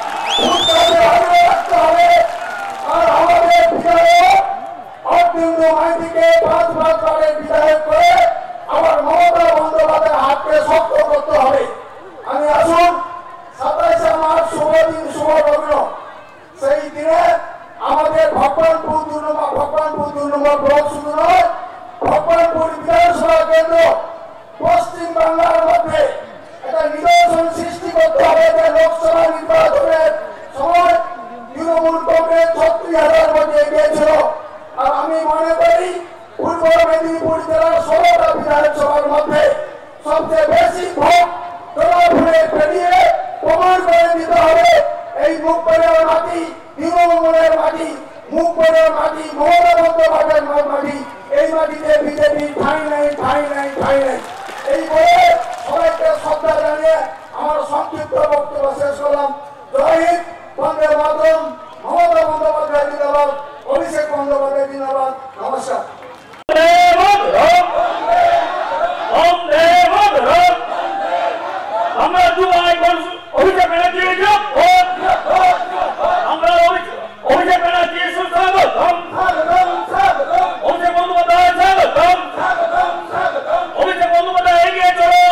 Speaker 3: রাখতে হবে। আর আমাদের বিধায়ক অরবিন্দ মাইতিকে 5 বারের বিধায়ক করে আবার মমতা বন্দ্যোপাধ্যায়ের হাতকে শক্ত করতে হবে। আমি আসুন 27 মার্চ শুভ দিন, শুভ লগ্ন, সেই দিনে আমাদের ভগবানপুর 2 নম্বর ব্লক শুধু নয়, ভগবানপুর বিধানসভা কেন্দ্র পশ্চিম বাংলার মধ্যে একটা নিদর্শন সৃষ্টি করতে হবে যে লোকসভা নির্বাচনের সময় তৃণমূল কংগ্রেস 36,000 ভোটে এগিয়েছিল। আর আমি মনে করি পূর্ব মেদিনীপুর জেলার 16টা বিধানসভার মধ্যে সবচেয়ে বেশি ভোট তোলাফুলে পেরিয়ে প্রমাণ করে দিতে হবে এই মুখপেড়ার মাটি, তৃণমূলের মাটি, মুখপেড়ার মাটি, মমতা বন্দ্যোপাধ্যায়ের মাটি, এই মাটিতে বিজেপি ঠাঁই নাই, ঠাঁই নাই, ঠাঁই নাই। এই বলে সবাইকে শ্রদ্ধা জানিয়ে আমার সংক্ষিপ্ত বক্তব্য শেষ করলাম। জয় হিন্দ, বন্দে মাতরম, মমতা বন্দ্যোপাধ্যায় জিন্দাবাদ, অভিষেক বন্দ্যোপাধ্যায় জিন্দাবাদ। নমস্কার।
Speaker 7: আমরা অভিষেক ব্যানার্জি আমরা অভিষেক ব্যানার্জি সুস্বাগত, অভিষেক বন্দ্যোপাধ্যায় স্বাগত, অভিষেক বন্দ্যোপাধ্যায় এগিয়ে চলো।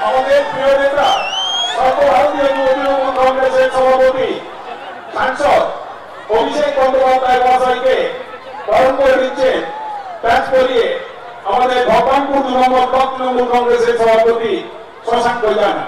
Speaker 6: আমাদের প্রিয় নেতা সর্বভারতীয় যুব তৃণমূল কংগ্রেসের সভাপতি সাংসদ অভিষেক বন্দ্যোপাধ্যায় মহাশয়কে বরণ করে দিচ্ছেন প্যাচ পরিয়ে আমাদের ভগবানপুর 2 নম্বর ব্লক তৃণমূল কংগ্রেসের সভাপতি শশাঙ্ক জানা।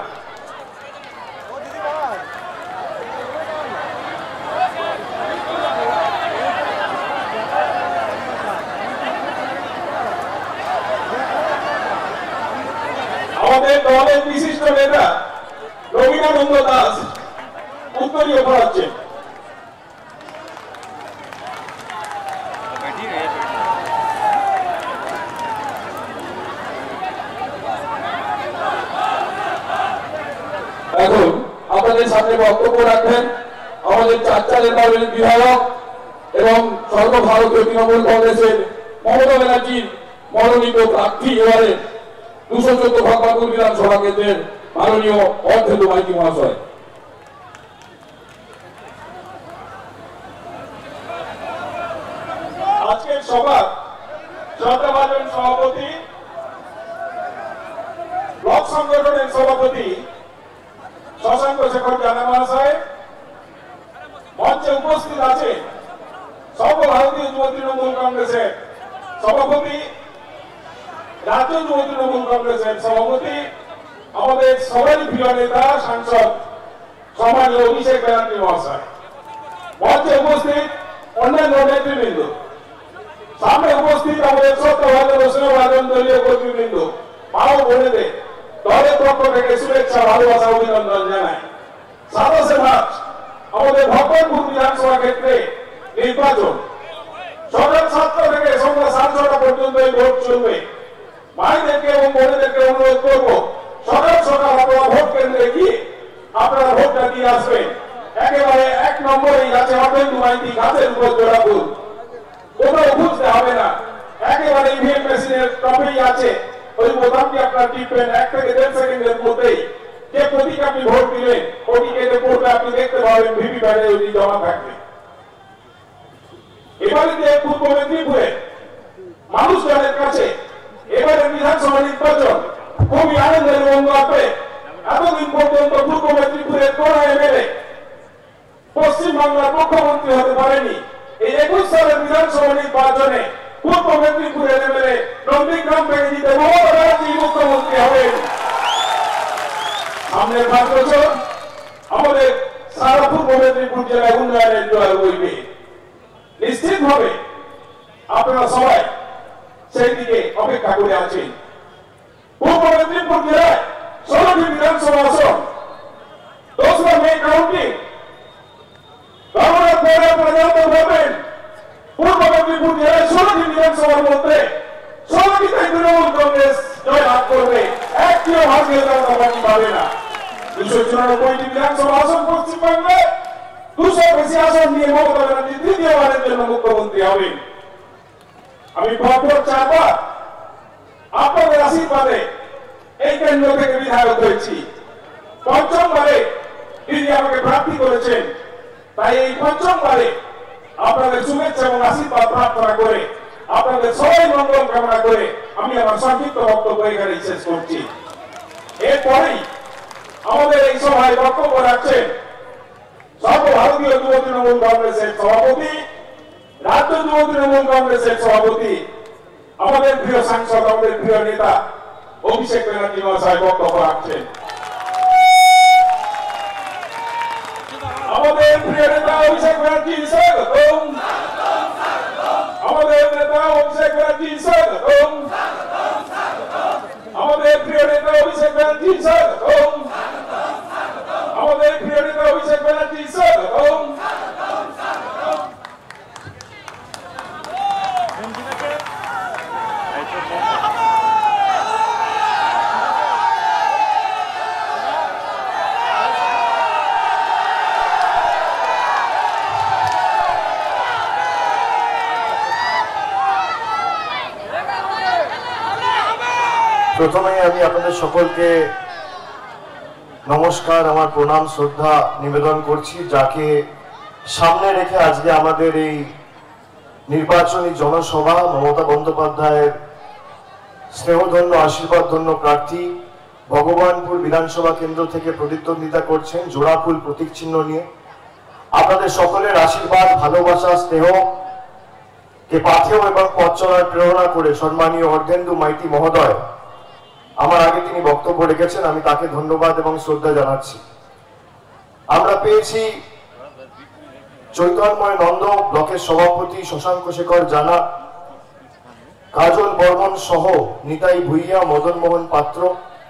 Speaker 6: আমাদের দলের বিশিষ্ট নেতা রবীন্দ্রানন্দ দাস উত্তরীয় পড়াচ্ছেন।
Speaker 9: এখন আপনাদের সামনে বক্তব্য রাখবেন আমাদের চারচালের পার্লামেন্ট বিধায়ক এবং সর্বভারতীয় তৃণমূল কংগ্রেসের মমতা ব্যানার্জির মনোনীত প্রার্থী এবারে 214 ভগবানপুর বিধানসভা কেন্দ্রের মাননীয় অর্ধেন্দু মাইতি মহাশয়।
Speaker 6: আজকের সভা শ্রদ্ধাভাজন সভাপতি ব্লক সংগঠনের সভাপতি শশাঙ্ক শেখর জানা মহাশয়, মঞ্চে উপস্থিত আছে সর্বভারতীয় যুব তৃণমূল কংগ্রেসের সভাপতি, রাজ্য যুব তৃণমূল কংগ্রেসের সভাপতি, আমাদের সবারই প্রিয় নেতা সাংসদ সম্মানীয় অভিষেক ব্যানার্জি মহাশয়, মঞ্চে উপস্থিত অন্যান্য নেতৃবৃন্দ, সামনে উপস্থিত আমাদের শ্রদ্ধাভাজন ও স্নেহভাজন দলীয় কর্মীবৃন্দ, মা ও বোনেদের দলের পক্ষ থেকে শুভেচ্ছা ভালোবাসা অভিনন্দন জানাই। 27 মার্চ আমাদের ভগবানপুর বিধানসভা ক্ষেত্রে নির্বাচন সকাল 7টা থেকে সন্ধ্যা 6:30 পর্যন্ত এই ভোট চলবে। মায়েদেরকে এবং বোনেদেরকে অনুরোধ করবো সকাল সকাল আপনারা ভোট কেন্দ্রে গিয়ে আপনারা ভোটটা দিয়ে আসবেন। একেবারে 1 নম্বরেই আছে অর্ধেন্দু মাইতি গাছের উপর জোড়া ফুল, কোথাও বুঝতে হবে না, একেবারে ইভিএম মেশিনের টপেই আছে, ওই বোতামটি আপনার টিপবেন, 1 থেকে 1.5 সেকেন্ডের মধ্যেই যে প্রতীক আপনি ভোট দিলেন ওটি কেটে পড়বে, আপনি দেখতে পাবেন ভিভিপ্যাটে ওটি জমা থাকবে। এবারে যে পূর্ব মেদিনীপুরে মানুষজনের কাছে এবারে বিধানসভা নির্বাচন খুবই আনন্দের বন্ধ হবে। এতদিন পর্যন্ত পূর্ব মেদিনীপুরের কোন এমএলএ পশ্চিমবাংলার মুখ্যমন্ত্রী হতে পারেনি। এই 21 সালের বিধানসভা নির্বাচনে পূর্ব মেদিনীপুরের এমএলএ নন্দীগ্রাম থেকে জিতে মমতা ব্যানার্জি মুখ্যমন্ত্রী হবেন। সামনের 5 বছর আমাদের সারা পূর্ব মেদিনীপুর জেলায় উন্নয়নের জোয়ার বইবে। নিশ্চিতভাবে আপনারা সবাই সেই দিকে অপেক্ষা করে আছেন। পূর্ব মেদিনীপুর জেলায় 16টি বিধানসভা আসন, 2রা মে কাউন্টিং। আপনারা জানতে পারবেন পূর্ব মেদিনীপুর জেলায় 16টি বিধানসভার মধ্যে 16টিতে তৃণমূল কংগ্রেস জয়লাভ করবে, একটিও ভারতীয় জনতা পার্টি পাবে না। 294টি বিধানসভা আসন পশ্চিমবঙ্গে, 200 বেশি আসন নিয়ে মমতা ব্যানার্জি তৃতীয়বারের জন্য মুখ্যমন্ত্রী হবেন। আমি পরপর 4 বার আপনাদের আশীর্বাদে এই কেন্দ্র থেকে বিধায়ক হয়েছি। 5মবারে তিনি আমাকে প্রার্থী করেছেন, তাই এই 5মবারে আপনাদের শুভেচ্ছা এবং আশীর্বাদ প্রার্থনা করে আপনাদের সবাই মঙ্গল কামনা করে আমি আমার সংক্ষিপ্ত বক্তব্য এখানে শেষ করছি। এরপরেই আমাদের এই সভায় বক্তব্য রাখছেন সর্বভারতীয় যুব তৃণমূল কংগ্রেসের সভাপতি, রাজ্য যুব তৃণমূল কংগ্রেসের সভাপতি, আমাদের প্রিয় সাংসদ, আমাদের প্রিয় নেতা অভিষেক ব্যানার্জি মহাশয় বক্তব্য রাখছেন। আমাদের প্রিয় নেতা অভিষেক ব্যানার্জি স্বাগতম, আমাদের নেতা অভিষেক ব্যানার্জি স্বাগতম, আমাদের প্রিয় নেতা অভিষেক ব্যানার্জি স্বাগতম, আমাদের প্রিয় নেতা অভিষেক ব্যানার্জি স্বাগতম।
Speaker 2: প্রথমে আমি আপনাদের সকলকে নমস্কার, আমার প্রণাম শ্রদ্ধা নিবেদন করছি, যাকে সামনে রেখে আজকে আমাদের এই নির্বাচনী জনসভা মমতা বন্দ্যোপাধ্যায়ের স্নেহধন্য আশীর্বাদধন্য প্রার্থী ভগবানপুর বিধানসভা কেন্দ্র থেকে প্রতিদ্বন্দ্বিতা করছেন জোড়াফুল প্রতীক চিহ্ন নিয়ে। আপনাদের সকলের আশীর্বাদ, ভালোবাসা, স্নেহ কে পাথেয় এবং পথ চলার প্রেরণা করে সম্মানীয় অর্ধেন্দু মাইতি মহোদয় আমার আগে তিনি বক্তব্য রেখেছেন, আমি তাকে ধন্যবাদ এবং শ্রদ্ধা জানাচ্ছি। আমরা পেয়েছি চৈতন্যময় নন্দ ব্লকের সভাপতি শশাঙ্ক শেখর জানা, কাজল বর্মন সহ নিতাই ভুইয়া, মদন মোহন পাত্র,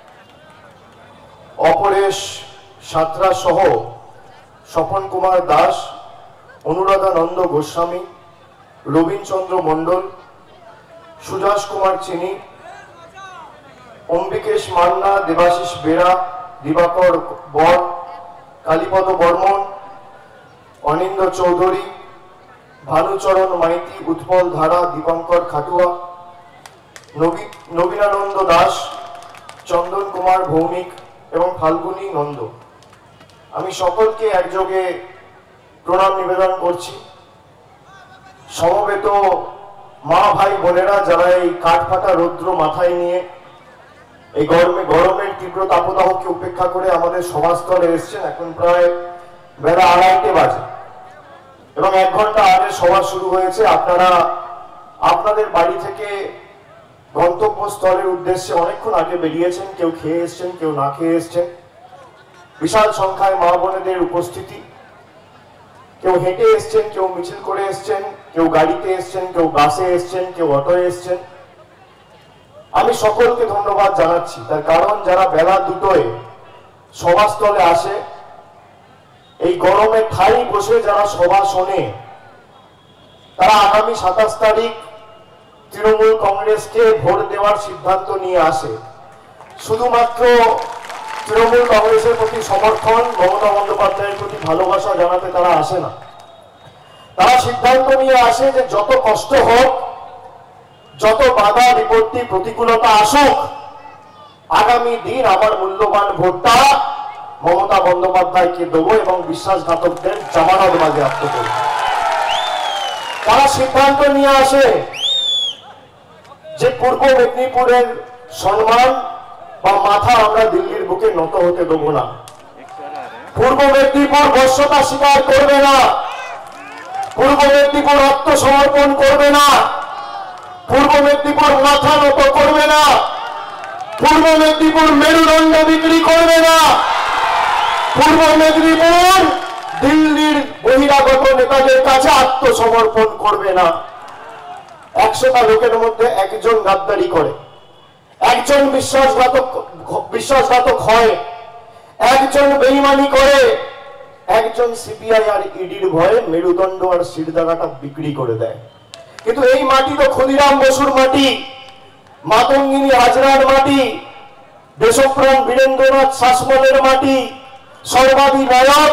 Speaker 2: অপরেশ সাঁতরা সহ স্বপন কুমার দাস, অনুরাধানন্দ গোস্বামী, রবীন্দ্রচন্দ্র মণ্ডল, সুজাস কুমার চিনি, অম্বিকেশ মান্না, দেবাশিস বেরা, দিবাকর বর, কালীপদ বর্মন, অনিন্দ চৌধুরী, ভানুচরণ মাইতি, উৎপল ধারা, দীপঙ্কর খাটুয়া, নবীনানন্দ দাস, চন্দন কুমার ভৌমিক এবং ফাল্গুনী নন্দ। আমি সকলকে একযোগে প্রণাম নিবেদন করছি। সমবেত মা ভাই বোনেরা যারা এই কাঠফাটা রৌদ্র মাথায় নিয়ে এই গরমের তীব্র তাপদাহকে উপেক্ষা করে আমাদের সভাস্থলে এসেছেন, এখন প্রায় বেলা 2:30 বাজে এবং 1 ঘন্টা আগে সভা শুরু হয়েছে। আপনারা আপনাদের বাড়ি থেকে গন্তব্যস্থলের উদ্দেশ্যে অনেকক্ষণ আগে বেরিয়েছেন, কেউ খেয়ে এসছেন, কেউ না খেয়ে এসছেন। বিশাল সংখ্যায় মা বোনেদের উপস্থিতি, কেউ হেঁটে এসছেন, কেউ মিছিল করে এসছেন, কেউ গাড়িতে এসছেন, কেউ বাসে এসছেন, কেউ অটোয় এসছেন। আমি সকলকে ধন্যবাদ জানাচ্ছি, তার কারণ যারা বেলা 2টোয় সভাস্থলে আসে, এই গরমে ঠাই বসে যারা সভা শোনে, তারা আগামী 27 তারিখ তৃণমূল কংগ্রেসকে ভোট দেওয়ার সিদ্ধান্ত নিয়ে আসে। শুধুমাত্র তৃণমূল কংগ্রেসের প্রতি সমর্থন, মমতা বন্দ্যোপাধ্যায়ের প্রতি ভালোবাসা জানাতে তারা আসে না। তারা সিদ্ধান্ত নিয়ে আসে যে যত কষ্ট হোক, যত বাধা বিপত্তি প্রতিকূলতা আসুক, আগামী দিন আমার মূল্যবান ভোটটা মমতা বন্দ্যোপাধ্যায়কে দেবো এবং বিশ্বাসঘাতকদের জামানত বাজেয়াপ্ত করব। তারা সিদ্ধান্ত নিয়ে আসে যে পূর্ব মেদিনীপুরের সম্মান বা মাথা আমরা দিল্লির বুকে নত হতে দেব না। পূর্ব মেদিনীপুর বর্ষতা স্বীকার করবে না, পূর্ব মেদিনীপুর আত্মসমর্পণ করবে না, পূর্ব মেদিনীপুর মাথা নত করবে না, পূর্ব মেদিনীপুর মেরুদণ্ড বিক্রি করবে না, পূর্ব মেদিনীপুর দিল্লির বহিরাগত নেতাদের কাছে আত্মসমর্পণ করবে না। 100টা লোকের মধ্যে একজন গাদ্দারি করে, একজন বিশ্বাসঘাতক হয়, একজন বেঈমানি করে, একজন সিবিআই আর ইডির ভয়ে মেরুদণ্ড আর শিরদাঁড়াটা বিক্রি করে দেয়। কিন্তু এই মাটি তো ক্ষুদিরাম বসুর মাটি, মাতঙ্গিনী হাজরার মাটি, দেশপ্রাণ বীরেন্দ্রনাথ শাসমলের মাটি, সর্বাধিনায়ক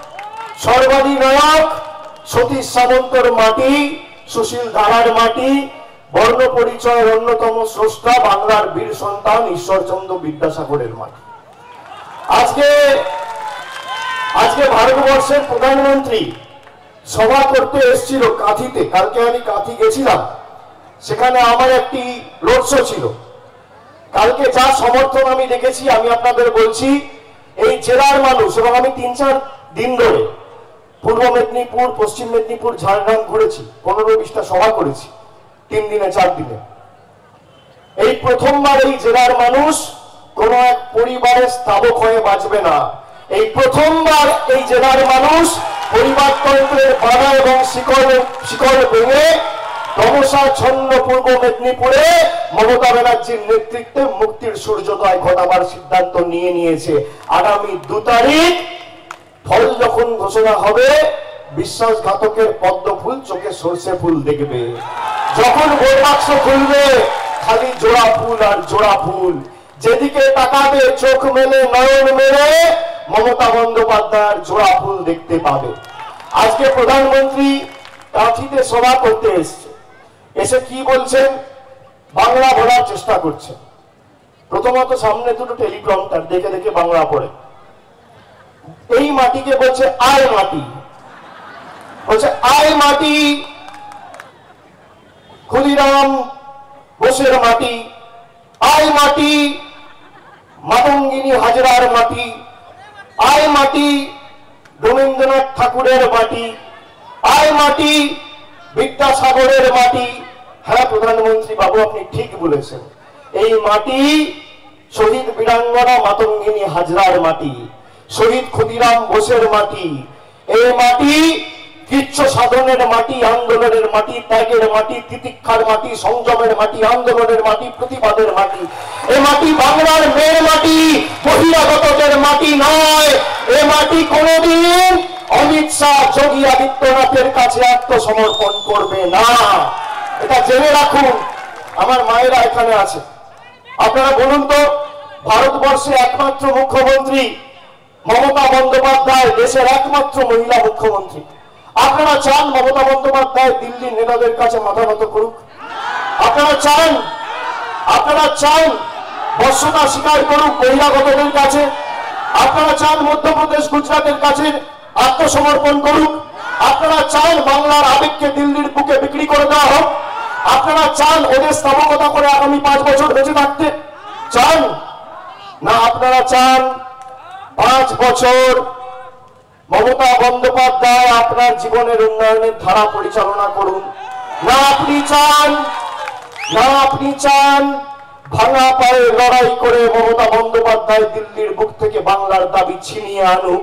Speaker 2: সতীশ সামন্তর মাটি, সুশীল ধারার মাটি, বর্ণ পরিচয়ের অন্যতম স্রষ্টা বাংলার বীর সন্তান ঈশ্বরচন্দ্র বিদ্যাসাগরের মাটি। আজকে ভারতবর্ষের প্রধানমন্ত্রী সভা করতে এসেছিল কাঁথিতে। কালকে আমি কাঁথি গেছিলাম, সেখানে আমার একটি রোড শো ছিল। কালকে যা সমর্থন আমি দেখেছি, আমি আপনাদের বলছি, এই জেলার মানুষ, এবং আমি 3-4 দিন ধরে পূর্ব মেদিনীপুর, পশ্চিম মেদিনীপুর, ঝাড়গ্রাম ঘুরেছি, 15-20টা সভা করেছি 3 দিনে 4 দিনে। এই প্রথমবার এই জেলার মানুষ কোন এক পরিবারের স্থাবক হয়ে বাঁচবে না। এই প্রথমবার এই জেলার মানুষ পরিবারতন্ত্রের বাধা এবং শিকড় ভেঙে তমসাচ্ছন্ন পূর্ব মেদিনীপুরে মমতা ব্যানার্জির নেতৃত্বে মুক্তির সূর্যোদয় ঘটাবার সিদ্ধান্ত নিয়েছে। আগামী 2 তারিখ ফল যখন ঘোষণা হবে, বিশ্বাসঘাতকের পদ্ম ফুল চোখে সর্ষে ফুল দেখবে। যখন ভোট বাক্স খুলবে, খালি জোড়া ফুল আর জোড়া ফুল। যেদিকে তাকাবে চোখ মেলে, নয়ন মেলে, মমতা বন্দ্যোপাধ্যায়ের জোড়া ফুল দেখতে পাবে। আজকে প্রধানমন্ত্রী কাঁথিতে সভা করতে এসে কি বলছেন? বাংলা বলার চেষ্টা করছেন। প্রথমত সামনে দুটো টেলিপ্রম্পটার, দেখে দেখে বাংলা পড়ে। এই মাটিকে বলছে আয় মাটি, বলছে আয় মাটি, ক্ষুদিরাম বোসের মাটি, আয় মাটি, মাতঙ্গিনী হাজরার মাটি, আয় মাটি রবীন্দ্রনাথ ঠাকুরের মাটি, আয় মাটি বিদ্যাসাগরের মাটি। হ্যাঁ প্রধানমন্ত্রী বাবু, আপনি ঠিক বলেছেন, এই মাটি শহীদ বীরাঙ্গনা মাতঙ্গিনী হাজরার মাটি, শহীদ ক্ষুদিরাম বোসের মাটি। এই মাটি কিচ্ছ সাধনের মাটি, আন্দোলনের মাটি, ত্যাগের মাটি, তিতিক্ষার মাটি, সংযমের মাটি, আন্দোলনের মাটি, প্রতিবাদের মাটি। এই মাটি বাংলার মেয়ের মাটি, বহিরাগতদের মাটি নয়। এ মাটি কোনদিন অমিত শাহ, যোগী আদিত্যনাথের কাছে আত্মসমর্পণ করবে না, এটা জেনে রাখুন। আমার মায়েরা এখানে আছে, আপনারা বলুন তো, ভারতবর্ষে একমাত্র মুখ্যমন্ত্রী মমতা বন্দ্যোপাধ্যায়, দেশের একমাত্র মহিলা মুখ্যমন্ত্রী। আপনারা চান মমতা বন্দ্যোপাধ্যায় দিল্লির নেতাদের কাছে মাথা নত করুক? আপনারা চান বর্ষতা স্বীকার করুক বহিরাগতদের কাছে? আপনারা চান মধ্যপ্রদেশ, গুজরাটের কাছে আত্মসমর্পণ করুক? আপনারা চান বাংলার আবেগকে দিল্লির বুকে বিক্রি করে দেওয়া হোক? আপনারা চান ওদের স্থাপকতা করে আগামী 5 বছর বেঁচে থাকতে চান? না, আপনারা চান 5 বছর মমতা বন্দ্যোপাধ্যায় আপনার জীবনের উন্নয়নের ধারা পরিচালনা করুন? না আপনি চান ভাঙা পায়ে লড়াই করে মমতা বন্দ্যোপাধ্যায় দিল্লির বুক থেকে বাংলার দাবি ছিনিয়ে আনুক?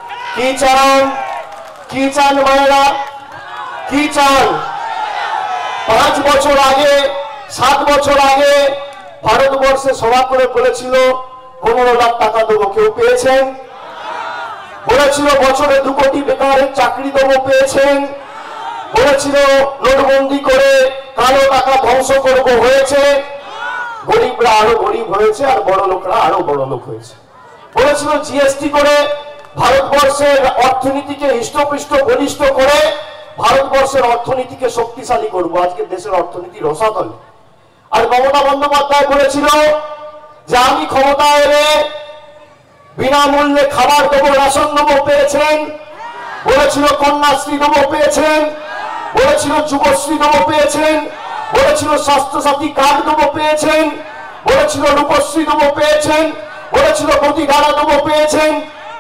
Speaker 2: কি চান মায়েরা, কি চান? 5 বছর আগে, 7 বছর আগে ভারতবর্ষে সভা করে বলেছিল 15 লাখ টাকা দেবো, কেউ পেয়েছেন? বলেছিল বছরে 2 কোটি বেকারের চাকরি দেবো, পেয়েছেন? বলেছিল নোটবন্দি করে কালো টাকা ধ্বংস করবো, হয়েছে? গরিবরা আরো গরিব হয়েছে আর বড় লোকরা আরো বড় লোক হয়েছে। বলেছিল জিএসটি করে ভারতবর্ষের অর্থনীতিকে হৃষ্টপুষ্ট বলিষ্ঠ করে ভারতবর্ষের অর্থনীতিকে শক্তিশালী করব, আজকে দেশের অর্থনীতি রসাতলে। আর মমতা বন্দ্যোপাধ্যায় বলেছিল যে আমি ক্ষমতায় এলে বিনামূল্যে খাবার দেবো, রেশন দেবো, পেয়েছেন? বলেছিল কন্যাশ্রী দেবো, পেয়েছেন? বলেছিল যুবশ্রী দেবো, পেয়েছেন? বলেছিল স্বাস্থ্যসাথী কার্ড দেবো, পেয়েছেন? বলেছিল রূপশ্রী দেবো, পেয়েছেন? বলেছিল গতিধারা দেবো, পেয়েছেন?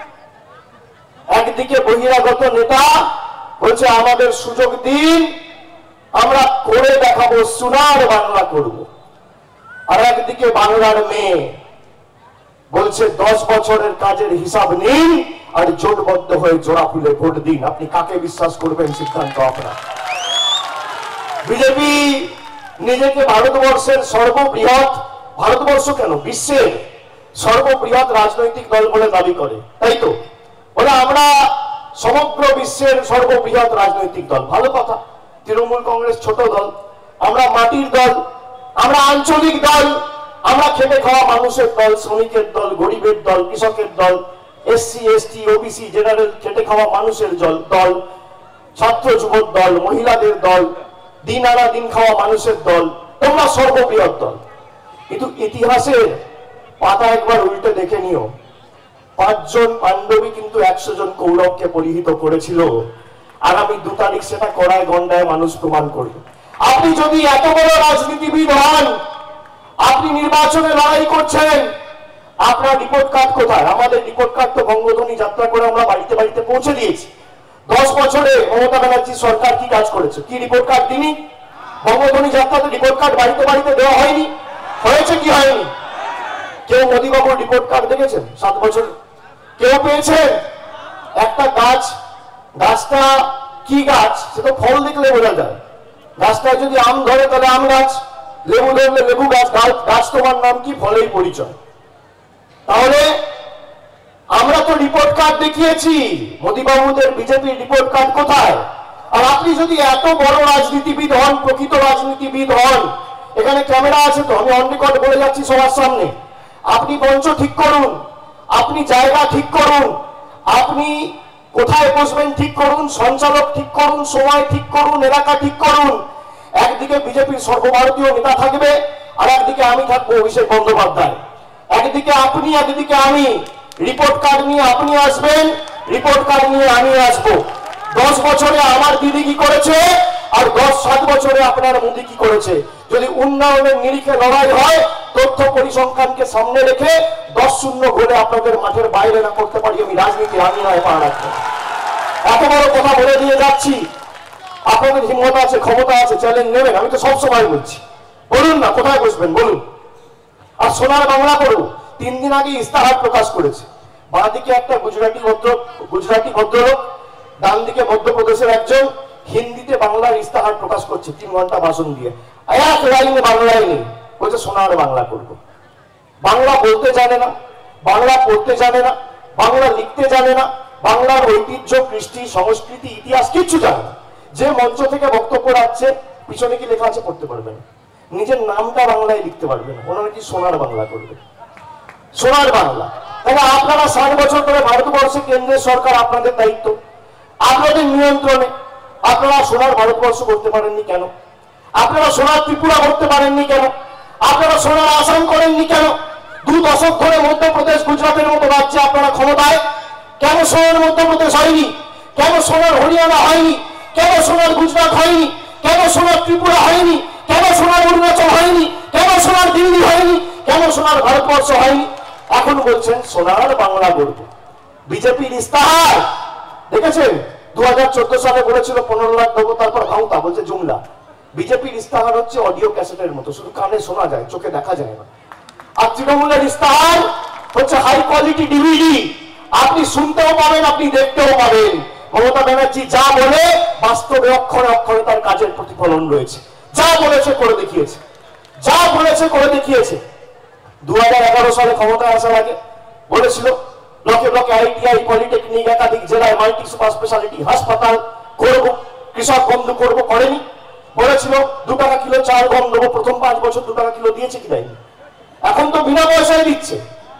Speaker 2: একদিকে বহিরাগত নেতা বলছে আমাদের সুযোগ দিন, আমরা করে দেখাবো, সোনার বাংলা করব। আর একদিকে বাংলার মেয়ে বলছে 10 বছরের কাজের হিসাব নিন আর জোটবদ্ধ হয়ে জোড়া ফুলে ভোট দিন। আপনি কাকে বিশ্বাস করবেন, সিদ্ধান্ত আপনার। বিজেপি নিজেকে ভারতবর্ষের সর্ববৃহৎ, ভারতবর্ষ কেন বিশ্বের সর্ববৃহৎ রাজনৈতিক দল বলে দাবি করে, তাই তো? বলে আমরা সমগ্র বিশ্বের সর্ববৃহৎ রাজনৈতিক দল। ভালো কথা, তৃণমূল কংগ্রেস ছোট দল, আমরা মাটির দল, আমরা আঞ্চলিক দল, আমরা খেটে খাওয়া মানুষের দল, শ্রমিকের দল, গরিবের দল, কৃষকের দল, এসসি এসটি ওবিসি জেনারেল খেটে খাওয়া মানুষের দল, ছাত্র যুবক দল, মহিলাদের দল, দিন আনা দিন খাওয়া মানুষের দল, তোমরা সর্ববৃহৎ দল। কিন্তু ইতিহাসের পাতা একবার উল্টে দেখে নিও, 5 জন পাণ্ডবী কিন্তু 100 জন কৌরবকে পরিহিত করেছিল। আগামী 2 তারিখ সেটা কড়ায় গন্ডায় মানুষ প্রমাণ করবে। আপনি যদি এত বড় রাজনীতিবিদ হন, আপনি নির্বাচনে লড়াই করছেন, আপনার রিপোর্ট কার্ড কোথায়? আমাদের রিপোর্ট কার্ড তো বঙ্গধ্বনি যাত্রা করে আমরা বাড়িতে বাড়িতে পৌঁছে দিয়েছি। 10 বছরে মমতা ব্যানার্জি সরকার কি কাজ করেছে? কি রিপোর্ট কার্ড দিনি? বঙ্গধ্বনি যাত্রাতে রিপোর্ট কার্ড বাড়িতে বাড়িতে দেওয়া হয়নি? হয়েছে কি হয়নি? কেউ মোদীবাবুর রিপোর্ট কার্ড দেখেছেন 7 বছর? কেউ পেয়েছে? একটা গাছটা কি গাছ সে তো ফল দেখলে বোঝা যায়। গাছটায় যদি আম ধরে তাহলে আম গাছ, লেবু ধরলে লেবু গাছ। গাছ তোমার নাম কি? ফলেই পরিচয়। তাহলে আমরা তো রিপোর্ট কার্ড দেখিয়েছি, মোদীবাবুদের বিজেপির রিপোর্ট কার্ড কোথায়? আর আপনি যদি এত বড় রাজনীতিবিদ হন, প্রকৃত রাজনীতিবিদ হন, এখানে ক্যামেরা আছে তো, আমি অন রেকর্ড বলে যাচ্ছি সবার সামনে, আপনি মঞ্চ ঠিক করুন, আপনি জায়গা ঠিক করুন, আপনি কোথায় বসবেন ঠিক করুন, সঞ্চালক ঠিক করুন, সময় ঠিক করুন, এলাকা ঠিক করুন। একদিকে বিজেপির সর্বভারতীয় নেতা থাকবে, আর একদিকে আমি থাকবো অভিষেক বন্দ্যোপাধ্যায়। একদিকে আপনি, একদিকে আমি। রিপোর্ট কার্ড নিয়ে আপনি আসবেন, রিপোর্ট কার্ড নিয়ে আমি আসবো। 10 বছরে আমার দিদি কি করেছে আর 10-7 বছরে আপনার মোদী কি করেছে। যদি উন্নয়নের নিরিখে লড়াই হয়, তথ্য পরিসংখ্যানকে সামনে রেখে 10-0 গোলে আপনাদের মাঠের বাইরে না করতে পারি আমি রাজনীতি আমি নয় পা রাখবো। এত বড় কথা বলে দিয়ে যাচ্ছি, আপনাদের হিম্মত আছে, ক্ষমতা আছে, চ্যালেঞ্জ নেবেন। আমি তো সবসময় বলছি, বলুন না কোথায় বসবেন বলুন। আর সোনার বাংলা করবো। 3 দিন আগে ইস্তাহার প্রকাশ করেছে। বাঁ দিকে একটা গুজরাটি ভদ্রলোক, ডান দিকে মধ্যপ্রদেশের একজন হিন্দিতে বাংলার ইস্তাহার প্রকাশ করছে 3 ঘন্টা ভাষণ দিয়ে। এক লাইনে বাংলায় নেই, বলছে সোনার বাংলা করবো। বাংলা বলতে জানে না, বাংলা পড়তে জানে না, বাংলা লিখতে জানে না, বাংলার ঐতিহ্য, কৃষ্টি, সংস্কৃতি, ইতিহাস কিচ্ছু জানে না। যে মঞ্চ থেকে বক্তব্য রাখছে পিছনে কি লেখা আছে পড়তে পারবে না, নিজের নামটা বাংলায় লিখতে পারবে না, ওনারা কি সোনার বাংলা করবে। সোনার বাংলা। তাহলে আপনারা 60 বছর ধরে ভারতবর্ষে কেন্দ্রের সরকার আপনাদের দায়িত্ব, আপনাদের নিয়ন্ত্রণে, আপনারা সোনার ভারতবর্ষ করতে পারেননি কেন? আপনারা সোনার ত্রিপুরা করতে পারেননি কেন? আপনারা সোনার আসাম করেননি কেন? 2 দশক ধরে মধ্যপ্রদেশ, গুজরাটের মতো রাজ্যে আপনারা ক্ষমতায়, কেন সোনার মধ্যপ্রদেশ হয়নি? কেন সোনার হরিয়ানা হয়নি? কেন সোনার গুজরাট হয়নি? কেন সোনার ত্রিপুরা হয়নি? কেন সোনার অরুণাচল হয়নি? কেন সোনার দিল্লি হয়নি? কেন সোনার ভারতবর্ষ হয়নি? এখন বলছেন সোনার বাংলা গড়ব। বিজেপির ইস্তাহার দেখেছেন? 2014 সালে বলেছিল 15 লাখ দেবো, তারপর ভাঙতা বলছে জুমলা। বিজেপির ইস্তাহার হচ্ছে অডিও ক্যাসেটের মতো, শুধু কানে শোনা যায়, চোখে দেখা যায় না। আর তৃণমূলের ইস্তাহার হচ্ছে হাই কোয়ালিটি ডিভিডি, আপনি শুনতেও পাবেন, আপনি দেখতেও পাবেন। মমতা ব্যানার্জি যা বলে বাস্তবে অক্ষরে অক্ষরে তার কাজের প্রতিফলন রয়েছে। যা বলেছে করে দেখিয়েছে, যা বলেছে করে দেখিয়েছে। 2011 সালে ক্ষমতায় আসার আগে বলেছিল ব্লকে ব্লকে আইটিআই, পলিটেকনিক, একাধিক জেলায় মাল্টি সুপার স্পেশালিটি হাসপাতাল করব, কৃষক বন্ধু করব, করেনি। বলেছিল 2 টাকা কিলো চাল গম দেবো, প্রথম 5 বছর 2 টাকা কিলো দিয়েছে কি দেয়নি? এখন তো বিনা পয়সায় দিচ্ছে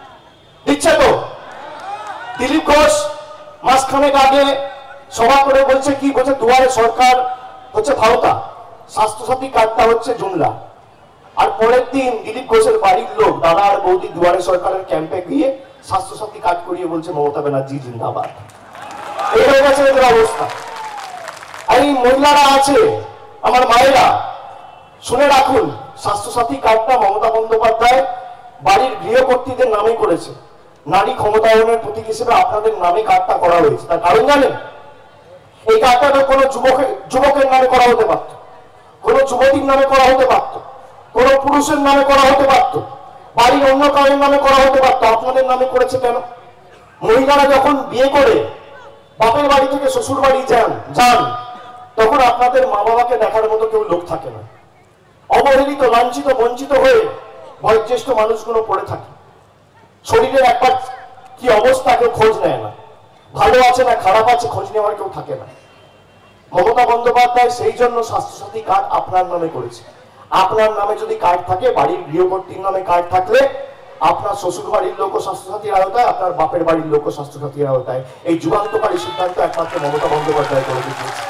Speaker 2: তো। দিলীপ ঘোষ মাসখানেক আগে সভা করে বলছে কি, বলছে দুয়ারে সরকার হচ্ছে ভারতা, স্বাস্থ্যসাথী কার্ডটা হচ্ছে জুমলা। আর পরের দিন দিলীপ ঘোষের বাড়ির লোক, দাদা আর বৌদি দুয়ারে সরকারের ক্যাম্পে গিয়ে স্বাস্থ্যসাথী কার্ড করিয়ে বলছে মমতা ব্যানার্জি জিন্দাবাদ। এই হয়ে গেছে এদের অবস্থা। আর এই মহিলারা আছে, আমার মায়েরা, শুনে রাখুন, স্বাস্থ্যসাথী কার্ডটা মমতা বন্দ্যোপাধ্যায় বাড়ির গৃহকর্ত্রীদের নামে করেছে। নারী ক্ষমতায়নের প্রতীক হিসেবে আপনাদের নামে কার্ডটা করা হয়েছে। তার কারণ জানেন? এই কার্ডটা কোনো যুবকের নামে করা হতে পারত, কোনো যুবতীর নামে করা হতে পারত, কোনো পুরুষের নামে করা হতে পারত, বাড়ির অন্য কারোর নামে করা হতে পারত। আপনাদের নামে করেছে কেন? মহিলারা যখন বিয়ে করে বাপের বাড়ি থেকে শ্বশুর বাড়ি যান, তখন আপনাদের মা বাবাকে দেখার মতো কেউ লোক থাকে না। অবহেলিত, লাঞ্ছিত, বঞ্চিত হয়ে বয়োজ্যেষ্ঠ মানুষগুলো পড়ে থাকে। শরীরের একবার কি অবস্থা কেউ খোঁজ নেয় না, ভালো আছে না খারাপ আছে খোঁজ নেওয়ার কেউ থাকে না। মমতা বন্দ্যোপাধ্যায় সেই জন্য স্বাস্থ্যসাথী কার্ড আপনার নামে করেছে। আপনার নামে যদি কার্ড থাকে, বাড়ির গৃহকর্ত্রীর নামে কার্ড থাকলে আপনার শ্বশুর বাড়ির লোক স্বাস্থ্যসাথীর আওতায়, আপনার বাপের বাড়ির লোক স্বাস্থ্যসাথীর আওতায়। এই যুগান্তকারী সিদ্ধান্ত একমাত্র মমতা বন্দ্যোপাধ্যায় করে দিয়েছে।